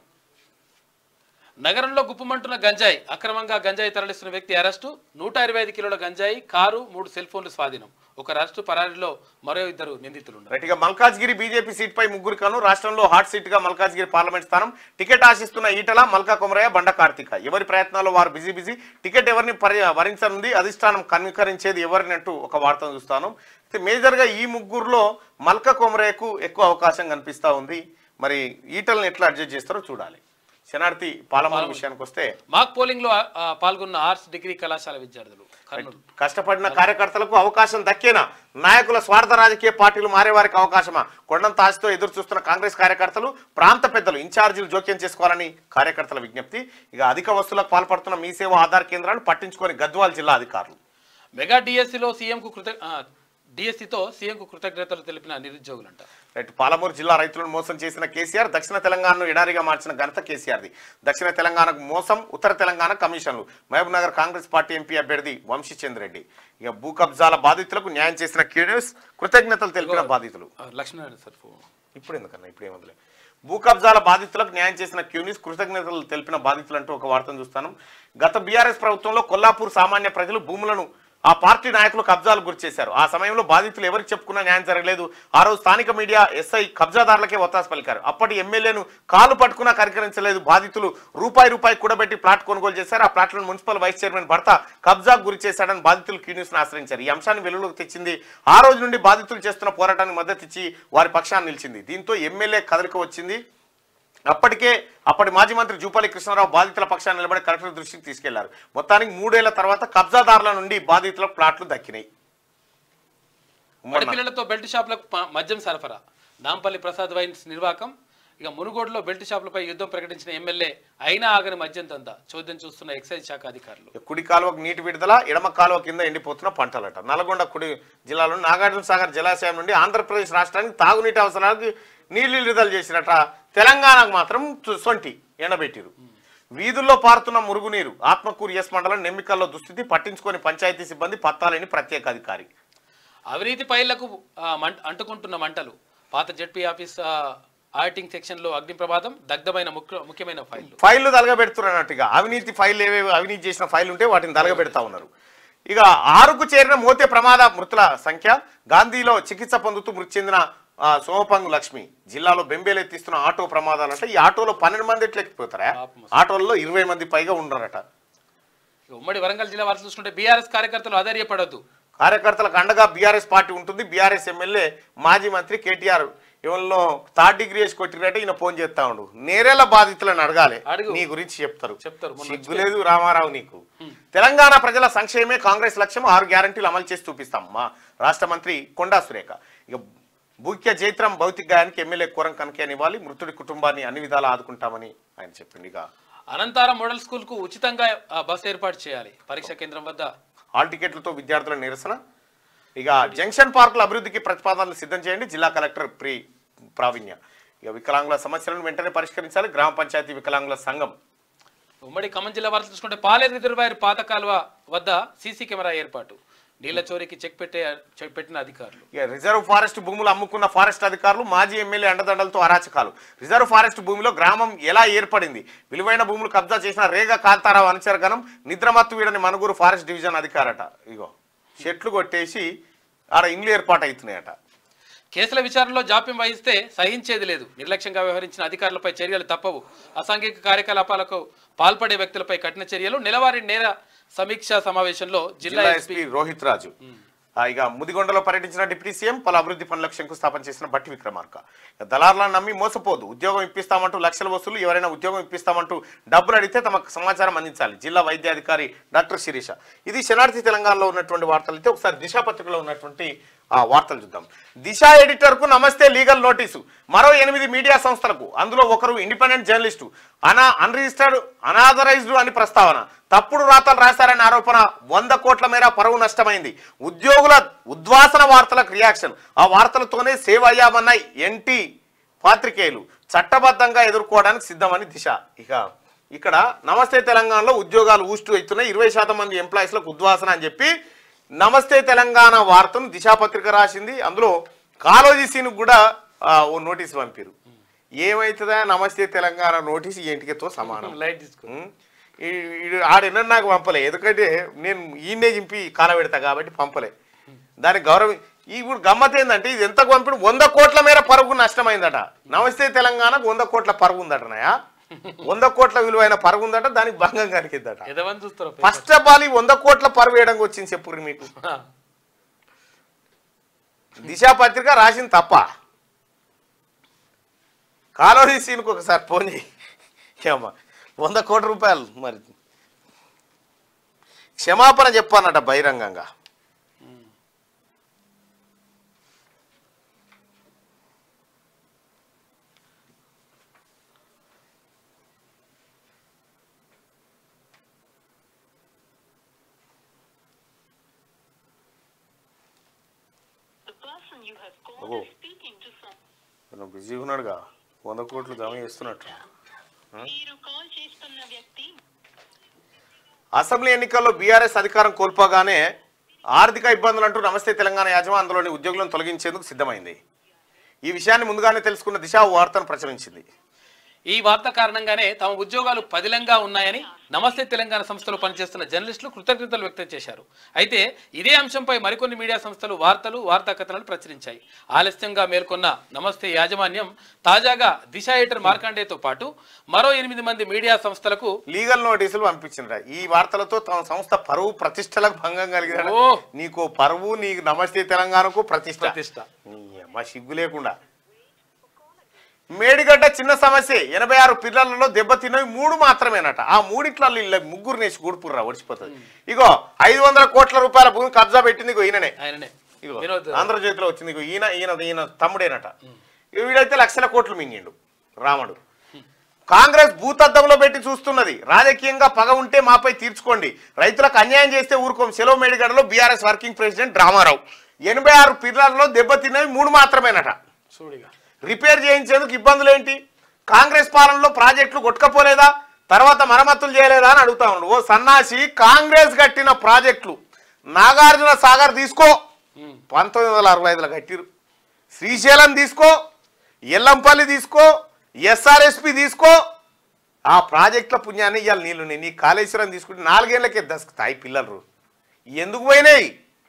నగరంలో గుప్పమంటున్న గంజాయి. అక్రమంగా గంజాయి తరలిస్తున్న వ్యక్తి అరెస్టు. నూట ఇరవై ఐదు కిలోల గంజాయి, కారు, మూడు సెల్ ఫోన్లు స్వాధీనం. ఒక అరెస్టు, పరారీలో మరో ఇద్దరు నిందితులు. రైట్గా మల్కాజ్గిరి బీజేపీ సీట్ పై ముగ్గురు కాను. రాష్ట్రంలో హాట్ సీట్ గా మల్కాజ్గిరి పార్లమెంట్ స్థానం. టికెట్ ఆశిస్తున్న ఈటల, మల్కా కొమరయ్య, బండ కార్తిక. ఎవరి ప్రయత్నాల్లో వారు బిజీ బిజీ. టికెట్ ఎవరిని వరించనుంది, అధిష్టానం కనుకరించేది ఎవరిని అంటూ ఒక వార్తను చూస్తాను. మేజర్ గా ఈ ముగ్గురులో మల్కా కొమరయ్యకు ఎక్కువ అవకాశం కనిపిస్తా ఉంది. మరి ఈటలను ఎట్లా అడ్జస్ట్ చేస్తారో చూడాలి. శనార్థి పాలమూరు విషయానికి వస్తే మాక్ పోలింగ్ లో పాల్గొన్న ఆర్ట్స్ డిగ్రీ కళాశాల విద్యార్థులు. కష్టపడిన కార్యకర్తలకు అవకాశం దక్కేనా? నాయకుల స్వార్థ రాజకీయ పార్టీలు మారేవారికి అవకాశమా? కొండంత ఆశతో ఎదురు చూస్తున్న కాంగ్రెస్ కార్యకర్తలు, ప్రాంత పెద్దలు, ఇన్ఛార్జీలు జోక్యం చేసుకోవాలని కార్యకర్తల విజ్ఞప్తి. ఇక అధిక వస్తువులకు పాల్పడుతున్న మీ సేవ ఆధార్ కేంద్రాలు పట్టించుకొని గద్వాల్ జిల్లా అధికారులు. మెగా డిఎస్సిలో సీఎం కు కృత డిఎస్సితో సీఎం కు కృతజ్ఞతలు తెలిపిన నిరుద్యోగులంట. రైట్. పాలమూరు జిల్లా రైతులను మోసం చేసిన కేసీఆర్. దక్షిణ తెలంగాణను ఎడారిగా మార్చిన ఘనత కేసీఆర్ది. దక్షిణ తెలంగాణకు మోసం, ఉత్తర తెలంగాణ కమిషన్లు. Mahabub Nagar Congress party MP అభ్యర్థి వంశీచంద్ర రెడ్డి. ఇక భూ కబ్జాల బాధితులకు న్యాయం చేసిన క్యూనియస్ కృతజ్ఞతలు తెలిపిన బాధితులు. లక్ష్మీనారాయణ సార్ ఇప్పుడు ఎందుకన్నా ఇప్పుడు ఏమొద్దులే. భూ కబ్జాల బాధితులకు న్యాయం చేసిన క్యూనిస్ కృతజ్ఞతలు తెలిపిన బాధితులంటూ ఒక వార్తను చూస్తాను. గత బీఆర్ఎస్ ప్రభుత్వంలో కొల్లాపూర్ సామాన్య ప్రజలు భూములను ఆ పార్టీ నాయకులు కబ్జాలు గురి చేశారు. ఆ సమయంలో బాధితులు ఎవరికి చెప్పుకున్నా న్యాయం జరగలేదు. ఆ రోజు స్థానిక మీడియా ఎస్ఐ కబ్జాదారులకే ఒత్తాసు పలికారు. అప్పటి ఎమ్మెల్యేను కాలు పట్టుకున్నా కరికరించలేదు. బాధితులు రూపాయి రూపాయి కూడబెట్టి ప్లాట్ కొనుగోలు చేశారు. ఆ ప్లాట్లను మున్సిపల్ వైస్ చైర్మన్ భర్త కబ్జాకు గురి చేశాడని బాధితులు క్యూన్యూస్ను ఆశ్రయించారు. ఈ అంశాన్ని వెలుగులోకి తెచ్చింది. ఆ రోజు నుండి బాధితులు చేస్తున్న పోరాటానికి మద్దతు ఇచ్చి వారి పక్షాన్ని నిలిచింది. దీంతో ఎమ్మెల్యే కదలిక వచ్చింది. అప్పటికే అప్పటి మాజీ మంత్రి జూపల్లి కృష్ణారావు బాధితుల పక్షాన్ని నిలబడి కలెక్టర్ దృష్టికి తీసుకెళ్లారు. మొత్తానికి మూడేళ్ల తర్వాత కబ్జాదారుల నుండి బాధితుల ప్లాట్లు దక్కినాయి. పిల్లలతో బెల్ట్ షాపులకు మద్యం సరఫరా. నాంపల్లి ప్రసాద్ వైన్స్ నిర్వాకం. ఇక మునుగోడులో బెల్ట్ షాపులపై యుద్ధం ప్రకటించిన ఎమ్మెల్యే అయినా ఆగని మద్యం దందా చోద్యం చూస్తున్న ఎక్సైజ్ శాఖ అధికారులు. కుడి కాలువకు నీటి విడుదల, ఎడమ కాలువ కింద ఎండిపోతున్న పంటలట. నల్గొండ కుడి జిల్లాలో నాగార్జున సాగర్ జలాశయం నుండి ఆంధ్రప్రదేశ్ రాష్ట్రానికి తాగునీటి అవసరాలకు నీళ్లు విడుదల చేసినట. తెలంగాణకు మాత్రం సొంటి ఎండబెట్టిరు. వీధుల్లో పారుతున్న మురుగునీరు. ఆత్మకూరు ఎస్ మండలం నెమ్మికల్లో దుస్థితి పట్టించుకొని పంచాయతీ సిబ్బంది పత్తాలేని ప్రత్యేక అధికారి. అవినీతి ఫైళ్లకు అంటుకుంటున్న మంటలు. పాత జెడ్పీ ఆఫీస్ ఆడిటింగ్ సెక్షన్ లో అగ్ని ప్రమాదం. దగ్ధమైన ముఖ్యమైన ఫైళ్లు ఫైళ్లు తలగబెడుతున్నట్టుగా అవినీతి ఫైల్ ఏవేవి అవినీతి చేసిన ఫైల్ ఉంటే వాటిని తలగబెడతా ఉన్నారు. ఇక ఆరుకు చేరిన మోతే ప్రమాద మృతుల సంఖ్య. గాంధీలో చికిత్స పొందుతూ మృతి చెందిన సోమపంగు లక్ష్మి. జిల్లాలో బెంబేలు ఎత్తిస్తున్న ఆటో ప్రమాదాలు అంటే ఈ ఆటోలో పన్నెండు మంది ఎట్లా ఎక్కిపోతారా? ఆటోల్లో ఇరవై మంది పైగా ఉన్నారట. ఉమ్మడి వరంగల్ జిల్లా వార్త చూసుకుంటే బీఆర్ఎస్ కార్యకర్తలు అధైర్యపడొద్దు. కార్యకర్తలకు అండగా బీఆర్ఎస్ పార్టీ ఉంటుంది. బీఆర్ఎస్ ఎమ్మెల్యే మాజీ మంత్రి కేటీఆర్ ఎవరిలో థర్డ్ డిగ్రీ వేసి కొట్టినట్టే ఈయన ఫోన్ చేస్తా ఉండు. నేరేళ్ల బాధితులను అడగాలి, నీ గురించి చెప్తారు. చెప్తారు సిగ్గులేదు రామారావు నీకు. తెలంగాణ ప్రజల సంక్షేమే కాంగ్రెస్ లక్ష్యం. ఆరు గ్యారంటీలు అమలు చేసి చూపిస్తాం మా రాష్ట్ర మంత్రి కొండా సురేఖ. ఇక భూక్య జైత్రం భౌతిక గాయానికి ఎమ్మెల్యే కోరం కనకేని ఇవ్వాలి. మృతుడి కుటుంబాన్ని అన్ని విధాలు ఆదుకుంటామని ఆయన చెప్పింది. ఇక అనంతారం మోడల్ స్కూల్ కు ఉచితంగా బస్సు ఏర్పాటు చేయాలి. పరీక్ష కేంద్రం వద్ద హాల్ టికెట్లతో విద్యార్థుల నిరసన. ఇక జంక్షన్ పార్కుల అభివృద్ధికి ప్రతిపాదనలు సిద్ధం చేయండి. జిల్లా కలెక్టర్ ప్రి ప్రావీణ్య. ఇక వికలాంగుల సమస్యలను వెంటనే పరిష్కరించాలి. గ్రామ పంచాయతీ వికలాంగుల సంఘం. ఉమ్మడి ఖమ్మం జిల్లా వార్త చూసుకుంటే పాలేరు రిజర్వాయర్ పాత కాలువ వద్ద సీసీ కెమెరా ఏర్పాటు. నీళ్ల చోరీకి చెక్ పెట్టే పెట్టిన అధికారులు. రిజర్వ్ ఫారెస్ట్ భూములు అమ్ముకున్న ఫారెస్ట్ అధికారులు. మాజీ ఎమ్మెల్యే అండదండలతో అరాచకాలు. రిజర్వ్ ఫారెస్ట్ భూమిలో గ్రామం ఎలా ఏర్పడింది? విలువైన భూములు కబ్జా చేసిన రేగ కాంతారావు అనుచరగణం. నిద్రమత్తు వీడని మనుగురు ఫారెస్ట్ డివిజన్ అధికారట. ఇగో చెట్లు కొట్టేసి ఆడ ఇండ్లు ఏర్పాటు అవుతున్నాయట. కేసుల విచారణలో జాప్యం వహిస్తే సహించేది లేదు. నిర్లక్ష్యంగా వ్యవహరించిన అధికారులపై చర్యలు తప్పవు. అసాంఘిక కార్యకలాపాలకు పాల్పడే వ్యక్తులపై కఠిన చర్యలు. నెలవారీ నేర సమీక్షా సమావేశంలో జిల్లా ఎస్పీ రోహిత్ రాజు. ఇక ముదిగొండలో పర్యటించిన డిప్యూటీ సీఎం. పలు అభివృద్ధి పనులకు శంకుస్థాపన చేసిన బట్టి విక్రమార్క. దళారులను నమ్మి మోసపోదు. ఉద్యోగం ఇప్పిస్తామంటూ లక్షల వసూలు. ఎవరైనా ఉద్యోగం ఇప్పిస్తామంటూ డబ్బులు అడిగితే తమకు సమాచారం అందించాలి. జిల్లా వైద్యాధికారి డాక్టర్ శిరీష. ఇది శనార్థి తెలంగాణలో ఉన్నటువంటి వార్తలు. అయితే ఒకసారి దిశ పత్రికలో ఉన్నటువంటి ఆ వార్తలు చూద్దాం. దిశ ఎడిటర్ కు నమస్తే లీగల్ నోటీసు. మరో ఎనిమిది మీడియా సంస్థలకు. అందులో ఒకరు ఇండిపెండెంట్ జర్నలిస్టు. అనా అన్రిజిస్టర్డ్ అనాథరైజ్డ్ అని ప్రస్తావన. తప్పుడు రాతలు రాశారనే ఆరోపణ. వంద కోట్ల మేర పరువు నష్టమైంది. ఉద్యోగుల ఉద్వాసన వార్తలకు రియాక్షన్. ఆ వార్తలతోనే సేవ్ అయ్యామన్న ఎన్టీ పాత్రికేయులు. చట్టబద్ధంగా ఎదుర్కోవడానికి సిద్ధమని దిశ. ఇక ఇక్కడ నమస్తే తెలంగాణలో ఉద్యోగాలు ఊస్టు అవుతున్నాయి. ఇరవై శాతం మంది ఎంప్లాయీస్లకు ఉద్వాసన అని చెప్పి నమస్తే తెలంగాణ వార్తను దిశాపత్రిక రాసింది. అందులో కాలోజీ సీన్ కూడా ఓ నోటీస్ పంపారు. ఏమైతుందా నమస్తే తెలంగాణ నోటీస్ ఏంటితో సమానం. లైట్ తీసుకుని ఆడెన్న నాకు పంపలే. ఎందుకంటే నేను ఈయనే చింపి కాల పెడతా కాబట్టి పంపలే. దానికి గౌరవం. ఇప్పుడు గమ్మత్ ఏంటంటే ఇది ఎంత పంపిడు వంద కోట్ల మేర పరుగు నష్టమైందట. నమస్తే తెలంగాణకు వంద కోట్ల పరుగు ఉందట. నయా వంద కోట్ల విలువైన పరుగు ఉందట. దానికి భంగం కనికిద్దట. ఫస్ట్ ఆఫ్ ఆల్ ఈ వంద కోట్ల పరుగు వేయడానికి వచ్చింది చెప్పురు మీకు. దిశా పత్రిక రాసింది తప్ప. కాలోజీ సీన్కి ఒకసారి ఫోన్ చేయి. ఏమా వంద కోట్ల రూపాయలు మరి క్షమాపణ చెప్పానట బహిరంగంగా. బిజీ ఉన్నాడుగా. వంద కోట్లు జమ చేస్తున్నట్టు. అసెంబ్లీ ఎన్నికల్లో బీఆర్ఎస్ అధికారం కోల్పోగానే ఆర్థిక ఇబ్బందులు అంటూ నమస్తే తెలంగాణ యాజమాన్యం అందులోని ఉద్యోగులను తొలగించేందుకు సిద్ధమైంది. ఈ విషయాన్ని ముందుగానే తెలుసుకున్న దిశ వార్తను ప్రచురించింది. ఈ వార్త కారణంగానే తమ ఉద్యోగాలు పదిలంగా ఉన్నాయని నమస్తే తెలంగాణ సంస్థలో పనిచేస్తున్న జర్నలిస్టులు కృతజ్ఞతలు వ్యక్తం చేశారు. అయితే ఇదే అంశంపై మరికొన్ని మీడియా సంస్థలు వార్తలు వార్తా కథనాలు ప్రచురించాయి. ఆలస్యంగా మేల్కొన్న నమస్తే యాజమాన్యం తాజాగా దిశ ఎడిటర్ మార్కండేతో పాటు మరో ఎనిమిది మంది మీడియా సంస్థలకు లీగల్ నోటీసులు పంపించిండ్రా. ఈ వార్తలతో తమ సంస్థ పరువు ప్రతిష్టలకు భంగం కలిగిన నీకు పరువు, నీకు నమస్తే తెలంగాణకు ప్రతిష్ట ప్రతిష్ట మా సిగ్గు లేకుండా. మేడిగడ్డ చిన్న సమస్య, ఎనభై ఆరు పిల్లలలో దెబ్బతిన్నవి మూడు మాత్రమేనట. ఆ మూడిట్లలో ఇళ్ళ ముగ్గురు నేసి గుడుపుర్రా ఒడిచిపోతుంది. ఇగో ఐదు వందల కోట్ల రూపాయల భూమి కబ్జా పెట్టింది ఇగో ఈయననే. ఇగో ఆంధ్రజ్యోతిలో వచ్చింది. ఇగో ఈయన ఈయన ఈయన తమ్ముడేనట. వీడైతే లక్షల కోట్లు మింగిండు రాముడు. కాంగ్రెస్ భూతద్దంలో పెట్టి చూస్తున్నది. రాజకీయంగా పగ ఉంటే మాపై తీర్చుకోండి, రైతులకు అన్యాయం చేస్తే ఊరుకోం. సెలవు మేడిగడ్డలో బీఆర్ఎస్ వర్కింగ్ ప్రెసిడెంట్ రామారావు. ఎనభై ఆరు పిల్లలలో దెబ్బతిన్నవి మూడు మాత్రమేనట. చూడిగా రిపేర్ చేయించేందుకు ఇబ్బందులు ఏంటి? కాంగ్రెస్ పాలనలో ప్రాజెక్టులు కొట్టుకపోలేదా? తర్వాత మరమ్మతులు చేయలేదా అని అడుగుతా ఉన్నాడు. ఓ సన్నాసి, కాంగ్రెస్ కట్టిన ప్రాజెక్టులు నాగార్జున సాగర్ తీసుకో, పంతొమ్మిది వందల అరవై ఐదులో కట్టిరు. శ్రీశైలం తీసుకో, ఎల్లంపల్లి తీసుకో, ఎస్ఆర్ఎస్పి తీసుకో. ఆ ప్రాజెక్టుల పుణ్యాన్ని ఇవాళ నీళ్ళు నీ కాళేశ్వరం తీసుకుంటే నాలుగేళ్లకే దసుకుతాయి పిల్లలు. ఎందుకు పోయినాయి?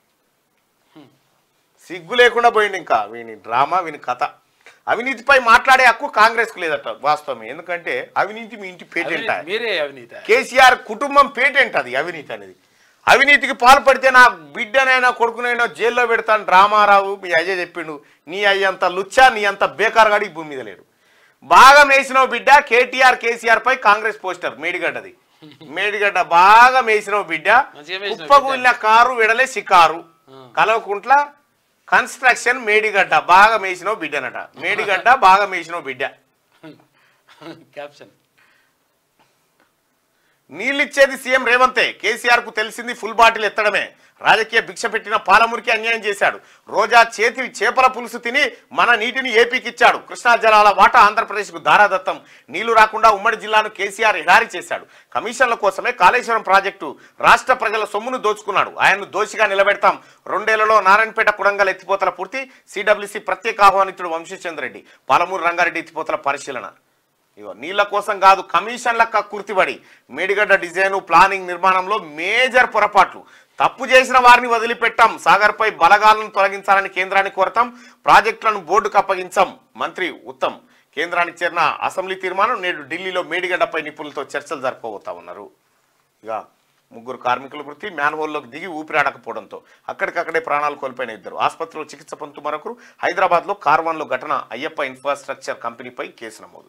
సిగ్గు లేకుండా పోయింది. ఇంకా వీని డ్రామా, వీని కథ. అవినీతిపై మాట్లాడే హక్కు కాంగ్రెస్ కు లేదట. వాస్తవమే. ఎందుకంటే అవినీతి మీ ఇంటి పేటెంట్. కేసీఆర్ కుటుంబం పేటెంట్ అది అవినీతి అనేది. అవినీతికి పాల్పడితే నా బిడ్డనైనా కొడుకునైనా జైల్లో పెడతాను రామారావు మీ అయ్య చెప్పిండు. నీ అయ్యంత లుచ్చా, నీ అంత బేకార్గాడి భూమి మీద లేడు. బాగా మేసినవు బిడ్డ. కేటీఆర్ కేసీఆర్ పై కాంగ్రెస్ పోస్టర్ మేడిగడ్డది. మేడిగడ్డ బాగా మేసినవు బిడ్డ. కుప్పగూలిన కారు విడలే షికారు. కలవకుంట్ల కన్స్ట్రక్షన్ మేడిగడ్డ బాగా మేసినవు బిడ్డనట. మేడిగడ్డ బాగా మేసినవు బిడ్డ. క్యాప్షన్. నీళ్ళిచ్చేది సీఎం రేవంతే. కేసీఆర్ కు తెలిసింది ఫుల్ బాటిల్ ఎత్తడమే. రాజకీయ భిక్ష పెట్టిన పాలమూరికి అన్యాయం చేశాడు. రోజా చేతి చేపల పులుసు తిని మన నీటిని ఏపీకి ఇచ్చాడు. కృష్ణా జలాల వాటా ఆంధ్రప్రదేశ్కు దారాదత్తం. నీళ్లు రాకుండా ఉమ్మడి జిల్లాను కేసీఆర్ ఎడారి చేశాడు. కమిషన్ల కోసమే కాళేశ్వరం ప్రాజెక్టు రాష్ట్ర ప్రజల సొమ్మును దోచుకున్నాడు. ఆయన్ను దోషిగా నిలబెడతాం. రెండేళ్లలో నారాయణపేట కుడంగల్ ఎత్తిపోతల పూర్తి. సిడబ్ల్యూసీ ప్రత్యేక ఆహ్వానితుడు వంశీచంద్రెడ్డి. పాలమూరు రంగారెడ్డి ఎత్తిపోతల పరిశీలన. ఇగో నీళ్ల కోసం కాదు, కమిషన్ల కుర్తిబడి మేడిగడ్డ డిజైను ప్లానింగ్ నిర్మాణంలో మేజర్ పొరపాట్లు. తప్పు చేసిన వారిని వదిలిపెట్టాం. సాగర్పై బలగాలను తొలగించాలని కేంద్రాన్ని కోరతాం. ప్రాజెక్టులను బోర్డుకు అప్పగించాం. మంత్రి ఉత్తమ్. కేంద్రానికి చేరిన అసెంబ్లీ తీర్మానం. నేడు ఢిల్లీలో మేడిగడ్డపై నిపుణులతో చర్చలు జరపబోతా ఉన్నారు. ఇక ముగ్గురు కార్మికుల వృత్తి మ్యాన్హోల్లోకి దిగి ఊపిరాడకపోవడంతో అక్కడికక్కడే ప్రాణాలు కోల్పోయిన ఇద్దరు. ఆసుపత్రిలో చికిత్స పొందుతూ మరొకరు. హైదరాబాద్లో కార్వాన్లో ఘటన. అయ్యప్ప ఇన్ఫ్రాస్ట్రక్చర్ కంపెనీపై కేసు నమోదు.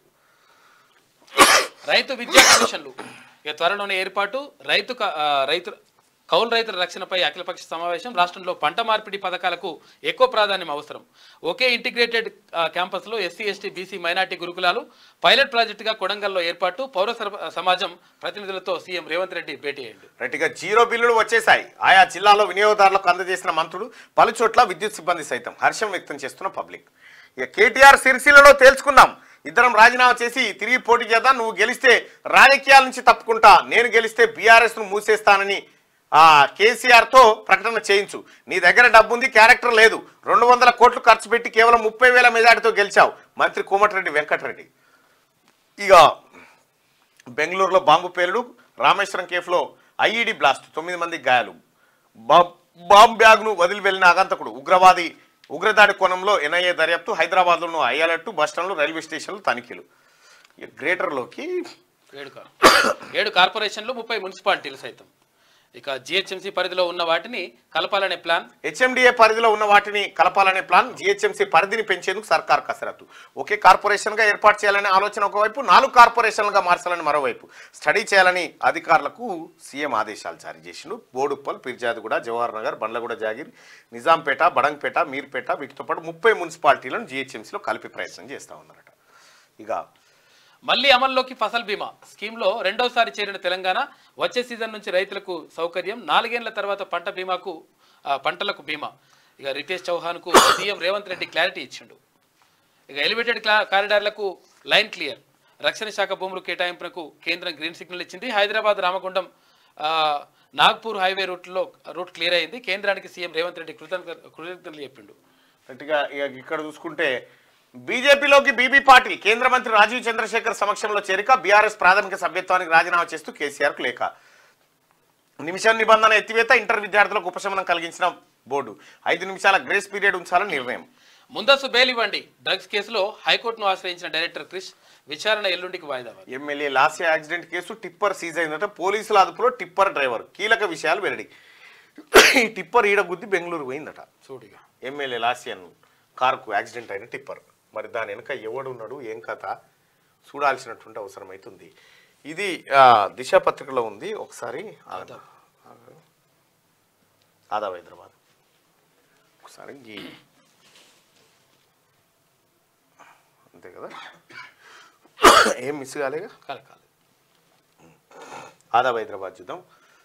రైతు విద్యా కమిషన్లు ఇక త్వరలోనే ఏర్పాటు. రైతు రైతు కౌలు రైతుల రక్షణపై అఖిలపక్ష సమావేశం. రాష్ట్రంలో పంట మార్పిడి పథకాలకు ఎక్కువ ప్రాధాన్యం అవసరం. ఒకే ఇంటిగ్రేటెడ్ క్యాంపస్లో ఎస్సీ ఎస్టీ బీసీ మైనార్టీ గురుకులాలు పైలట్ ప్రాజెక్టుగా కొడంగల్లో ఏర్పాటు. పౌర సమాజం ప్రతినిధులతో సీఎం రేవంత్ రెడ్డి భేటీ అయ్యాడు. రైట్గా జీరో బిల్లులు వచ్చేశాయి. ఆయా జిల్లాలో వినియోగదారులకు అందజేసిన మంత్రులు. పలుచోట్ల విద్యుత్ సిబ్బంది సైతం హర్షం వ్యక్తం చేస్తున్న పబ్లిక్. ఇక కేటీఆర్ సిరిసిల్లలో తేల్చుకుందాం. ఇద్దరం రాజీనామా చేసి తిరిగి పోటీ చేద్దాం. నువ్వు గెలిస్తే రాజకీయాల నుంచి తప్పుకుంటా, నేను గెలిస్తే బీఆర్ఎస్ ను మూసేస్తానని ఆ కేసీఆర్ తో ప్రకటన చేయించు. నీ దగ్గర డబ్బు ఉంది, క్యారెక్టర్ లేదు. రెండు వందల కోట్లు ఖర్చు పెట్టి కేవలం ముప్పై వేల మెజార్టీతో గెలిచావు. మంత్రి కోమటిరెడ్డి వెంకటరెడ్డి. ఇక బెంగళూరులో బాంబు పేలుడు. రామేశ్వరం కేఫ్లో ఐఈడి బ్లాస్ట్. తొమ్మిది మంది గాయాలు. బాంబ్ బ్యాగ్ను వదిలి వెళ్లిన ఆగంతకుడు. ఉగ్రవాది ఉగ్రదాడి కోణంలో ఎన్ఐఏ దర్యాప్తు. హైదరాబాద్లోనూ హైఅలర్ట్. బస్టాండ్లు, రైల్వే స్టేషన్లు తనిఖీలు. గ్రేటర్లోకి ఏడు ఏడు కార్పొరేషన్లు, ముప్పై మున్సిపాలిటీలు సైతం. ఇక జిహెచ్ఎంసీ పరిధిలో ఉన్న వాటిని కలపాలనే ప్లాన్. హెచ్ఎండిఏ పరిధిలో ఉన్న వాటిని కలపాలనే ప్లాన్. జిహెచ్ఎంసీ పరిధిని పెంచేందుకు సర్కార్ కసరత్తు. ఒకే కార్పొరేషన్ గా ఏర్పాటు చేయాలనే ఆలోచన ఒకవైపు, నాలుగు కార్పొరేషన్లుగా మార్చాలని మరోవైపు స్టడీ చేయాలని అధికారులకు సీఎం ఆదేశాలు జారీ చేసిండు. బోడుప్పల్, పిర్జాదిగూడ, జవహర్ నగర్, బండ్లగూడ, జాగిర్, నిజాంపేట, బడంగ్పేట, మీర్పేట వీటితో పాటు ముప్పై మున్సిపాలిటీలను జిహెచ్ఎంసీలో కలిపి ప్రయత్నం చేస్తా ఉన్నారట. ఇక మళ్లీ అమల్లోకి ఫసల్ బీమా స్కీమ్లో రెండోసారి చేరిన తెలంగాణ. వచ్చే సీజన్ నుంచి రైతులకు సౌకర్యం. నాలుగేళ్ల తర్వాత పంట బీమాకు పంటలకు బీమా. ఇక రితేష్ చౌహాన్కు సీఎం రేవంత్ రెడ్డి క్లారిటీ ఇచ్చిండు. ఇక ఎలివేటెడ్ కారిడార్లకు లైన్ క్లియర్. రక్షణ శాఖ భూములు కేటాయింపునకు కేంద్రం గ్రీన్ సిగ్నల్ ఇచ్చింది. హైదరాబాద్ రామగుండం నాగ్పూర్ హైవే రూట్లో రూట్ క్లియర్ అయింది. కేంద్రానికి సీఎం రేవంత్ రెడ్డి కృతజ్ఞతలు చెప్పిండు. గట్టిగా ఇక్కడ చూసుకుంటే బీజేపీలోకి బీబీ పాటిల్ కేంద్ర మంత్రి రాజీవ్ చంద్రశేఖర్ సమక్షంలో చేరిక బీఆర్ఎస్ ప్రాథమిక సభ్యత్వానికి రాజీనామా చేస్తూ కేసీఆర్కు లేఖ నిమిషం నిబంధన ఎత్తివేత ఇంటర్ విద్యార్థులకు ఉపశమనం కలిగించిన బోర్డు ఐదు నిమిషాల గ్రేస్ పీరియడ్ ఉంచాలని నిర్ణయం ముందస్తు బెయిల్ ఇవ్వండి డ్రగ్స్ కేసులో హైకోర్టును ఆశ్రయించిన డైరెక్టర్ క్రిష్ విచారణ ఎల్లుండికి వాయిదా. MLA Lasya accident case tipper seize అయిందట పోలీసుల అదుపులో టిప్పర్ డ్రైవర్ కీలక విషయాలు వెల్లడి. ఈ టిప్పర్ ఈడ గుద్ది బెంగళూరు పోయిందట. చూడిగా ఎమ్మెల్యే లాస్యన్ కారుకు యాక్సిడెంట్ అయిన టిప్పర్ మరి దాని వెనుక ఎవడున్నాడు ఏం కథ చూడాల్సినటువంటి అవసరం అవుతుంది. ఇది దిశ పత్రికలో ఉంది. ఒకసారి ఆదాబ్ హైదరాబాద్ ఒకసారి అంతే కదా ఏం మిస్ కాలేగా కాలే కాలే ఆదాబ్ హైదరాబాద్ చూద్దాం.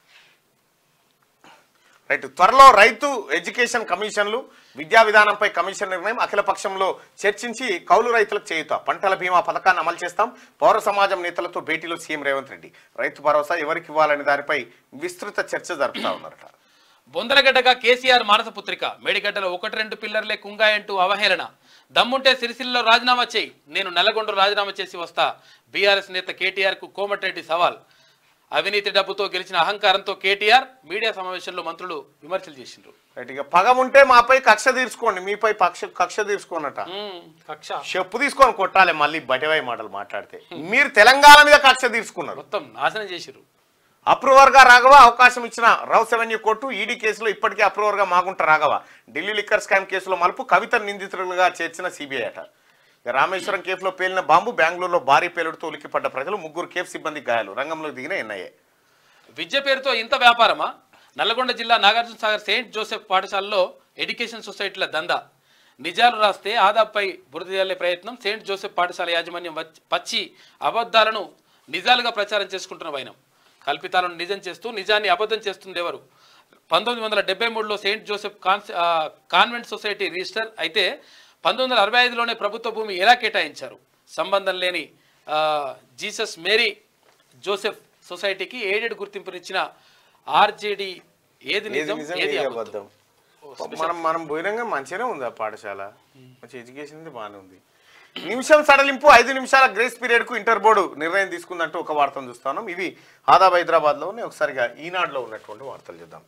రైట్ త్వరలో రైతు ఎడ్యుకేషన్ కమిషన్లు విద్యా విధానంపై కమిషన్ నిర్ణయం అఖిల పక్షంలో చర్చించి కౌలు రైతులకు చేయుతా పంటల బీమా పథకాన్ని అమలు చేస్తాం పౌర సమాజం నేతలతో భేటీలో సీఎం రేవంత్ రెడ్డి రైతు భరోసా ఎవరికి ఇవ్వాలనే దానిపై విస్తృత చర్చ జరుపుతా ఉన్నారట. బొందలగడ్డగా కేసీఆర్ మానస పుత్రిక మేడిగడ్డలో ఒకటి రెండు పిల్లర్లే కుంగాయంటూ అవహేళన దమ్ముంటే సిరిసిల్లలో రాజీనామా చేయి నేను నల్లగొండ రాజీనామా చేసి వస్తా బీఆర్ఎస్ నేత కేటీఆర్ కు కోమటిరెడ్డి సవాల్ అవినీతి డబ్బుతో గెలిచిన అహంకారంతో కేటీఆర్ మీడియా సమావేశంలో మంత్రులు విమర్శలు చేసిండ్రు. ఇక పగ ఉంటే మాపై కక్ష తీర్చుకోండి మీపై పక్ష కక్ష తీర్చుకోనట కక్ష చెప్పు తీసుకొని కొట్టాలి మళ్ళీ బటివాయి మాటలు మాట్లాడితే మీరు తెలంగాణ మీద కక్ష తీర్చుకున్నారు మొత్తం నాశనం చేసిరు. అప్రూవర్ గా రాఘవ అవకాశం ఇచ్చిన రౌస్ రెవెన్యూ కోర్టు ఈడీ కేసులో ఇప్పటికే అప్రూవర్ గా మాగుంట రాఘవ ఢిల్లీ లిక్కర్ స్కామ్ కేసులో మలుపు కవిత నిందితులుగా చేర్చిన సిబిఐ అట. రామేశ్వరం కేఫ్లో పేలిన బాంబు బెంగళూరులో భారీ పేలుడుతో ఉలిక్కిపడ్డ ప్రజలు ముగ్గురు కేఫ్ సిబ్బంది గాయాలు రంగంలోకి దిగిన ఎన్ఐఏ. విద్య పేరుతో ఇంత వ్యాపారమా నల్లగొండ జిల్లా నాగార్జున సాగర్ సెయింట్ జోసెఫ్ పాఠశాలలో ఎడ్యుకేషన్ సొసైటీల దందా నిజాలు రాస్తే ఆదాబ్పై బురద జల్లే ప్రయత్నం సెయింట్ జోసెఫ్ పాఠశాల యాజమాన్యం పచ్చి అబద్ధాలను నిజాలుగా ప్రచారం చేసుకుంటున్న వైనం కల్పితాలను నిజం చేస్తూ నిజాన్ని అబద్ధం చేస్తుంది ఎవరు పంతొమ్మిది వందల డెబ్బై మూడులో సెయింట్ జోసెఫ్ కాన్ కాన్వెంట్ సొసైటీ రిజిస్టర్ అయితే పంతొమ్మిది వందల అరవై ఐదులోనే ప్రభుత్వ భూమి ఎలా కేటాయించారు సంబంధం లేని జీసస్ మేరీ జోసెఫ్ సొసైటీకి ఏడేడు గుర్తింపునిచ్చిన ఆర్జేడి ఏది నిజం ఏది అబద్ధం. మనం మనం పోయినాక మంచిగానే ఉంది ఆ పాఠశాల మంచి ఎడ్యుకేషన్ బాగానే ఉంది. నిమిషం సడలింపు ఐదు నిమిషాల గ్రేస్ పీరియడ్ కు ఇంటర్ బోర్డు నిర్ణయం తీసుకుందంటూ ఒక వార్తను చూస్తున్నాం. ఇవి ఆదాబ్ హైదరాబాద్ లో ఒకసారిగా ఈనాడులో ఉన్నటువంటి వార్తలు చూద్దాం.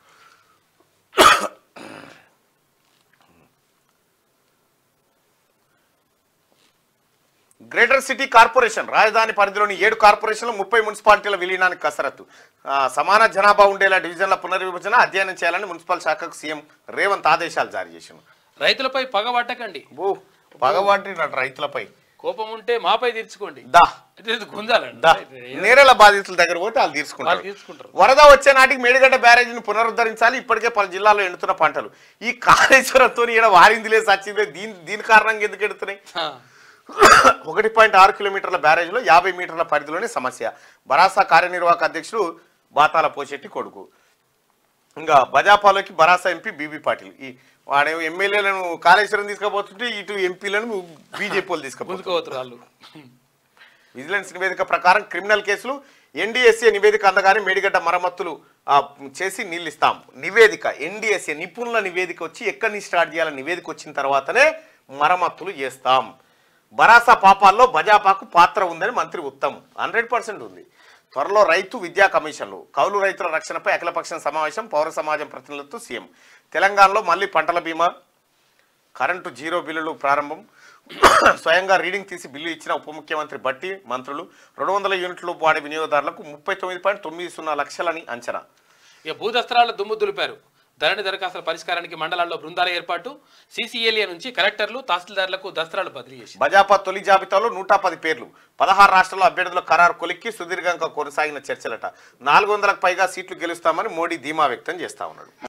గ్రేటర్ సిటీ కార్పొరేషన్ రాజధాని పరిధిలోని ఏడు కార్పొరేషన్లు ముప్పై మున్సిపాలిటీల విలీనానికి కసరత్తు సమాన జనాభా ఉండేలా డివిజన్ల పునర్విభజన అధ్యయనం చేయాలని మున్సిపల్ శాఖకు సీఎం రేవంత్ ఆదేశాలు జారీ చేశారు. రైతులపై పగబట్టకండి ఓ పగబట్టి రైతులపై కోపం ఉంటే మాపై తీర్చుకోండి దా గుంజాలండి నేరేల బాధితుల దగ్గర పోతే వాళ్ళు తీసుకుంటారు. వరద వచ్చే నాటికి మేడిగడ్డ బ్యారేజీని పునరుద్ధరించాలి ఇప్పటికే పలు జిల్లాల్లో ఎండుతున్న పంటలు ఈ కాళేశ్వరంతో ఈడ వారిందిలే సచ్చిందే దీని దీని కారణంగా ఎందుకు ఎడుతున్నాయి. ఒకటి పాయింట్ ఆరు కిలోమీటర్ల బ్యారేజ్లో యాభై మీటర్ల పరిధిలోనే సమస్య. బరాసా కార్యనిర్వాహక అధ్యక్షుడు బాతాల పోచెట్టి కొడుకు. ఇంకా బజాపాలోకి బరాసా ఎంపీ బీబీ పాటిల్ ఈ వాడే ఎమ్మెల్యేలను కాళేశ్వరం తీసుకుపోతుంటే ఇటు ఎంపీలను బీజేపీ వాళ్ళు తీసుకుపోతున్నారు. విజిలెన్స్ నివేదిక ప్రకారం క్రిమినల్ కేసులు ఎన్డీఎస్ఏ నివేదిక అందగానే మేడిగడ్డ మరమ్మతులు చేసి నిలిస్తాం. నివేదిక ఎన్డీఎస్ఏ నిపుణుల నివేదిక వచ్చి ఎక్కడి నుంచి స్టార్ట్ చేయాలని నివేదిక వచ్చిన తర్వాతనే మరమ్మతులు చేస్తాం. బరాసా పాపాల్లో బజాపాకు పాత్ర ఉందని మంత్రి ఉత్తమ్ హండ్రెడ్ పర్సెంట్ ఉంది. త్వరలో రైతు విద్యా కమిషన్లు కౌలు రైతుల రక్షణపై అఖిలపక్షం సమావేశం పౌర సమాజం ప్రతినిధులతో సీఎం. తెలంగాణలో మళ్ళీ పంటల బీమా కరెంటు జీరో బిల్లులు ప్రారంభం. స్వయంగా రీడింగ్ తీసి బిల్లు ఇచ్చిన ఉప ముఖ్యమంత్రి బట్టి మంత్రులు రెండు వందల యూనిట్లు వాడే వినియోగదారులకు ముప్పై తొమ్మిది పాయింట్ తొమ్మిది సున్నా లక్షలని అంచనా. ఇక భూదస్త్రాల దుమ్ము దులిపారు. ధరణి దరఖాస్తుల పరిష్కారానికి మండలాల్లో బృందాల ఏర్పాటు. సీసీఎల్ఏ నుంచి కలెక్టర్లు తహసీల్దార్లకు దస్త్రాలు బదిలీ చేసి బజాపా తొలి జాబితాలో నూట పది పేర్లు పదహారు రాష్ట్రాల అభ్యర్థుల ఖరారు కొలిక్కి సుదీర్ఘంగా కొనసాగిన చర్చలట. నాలుగు వందలకు పైగా సీట్లు గెలుస్తామని మోడీ ధీమా వ్యక్తం చేస్తా ఉన్నాడు.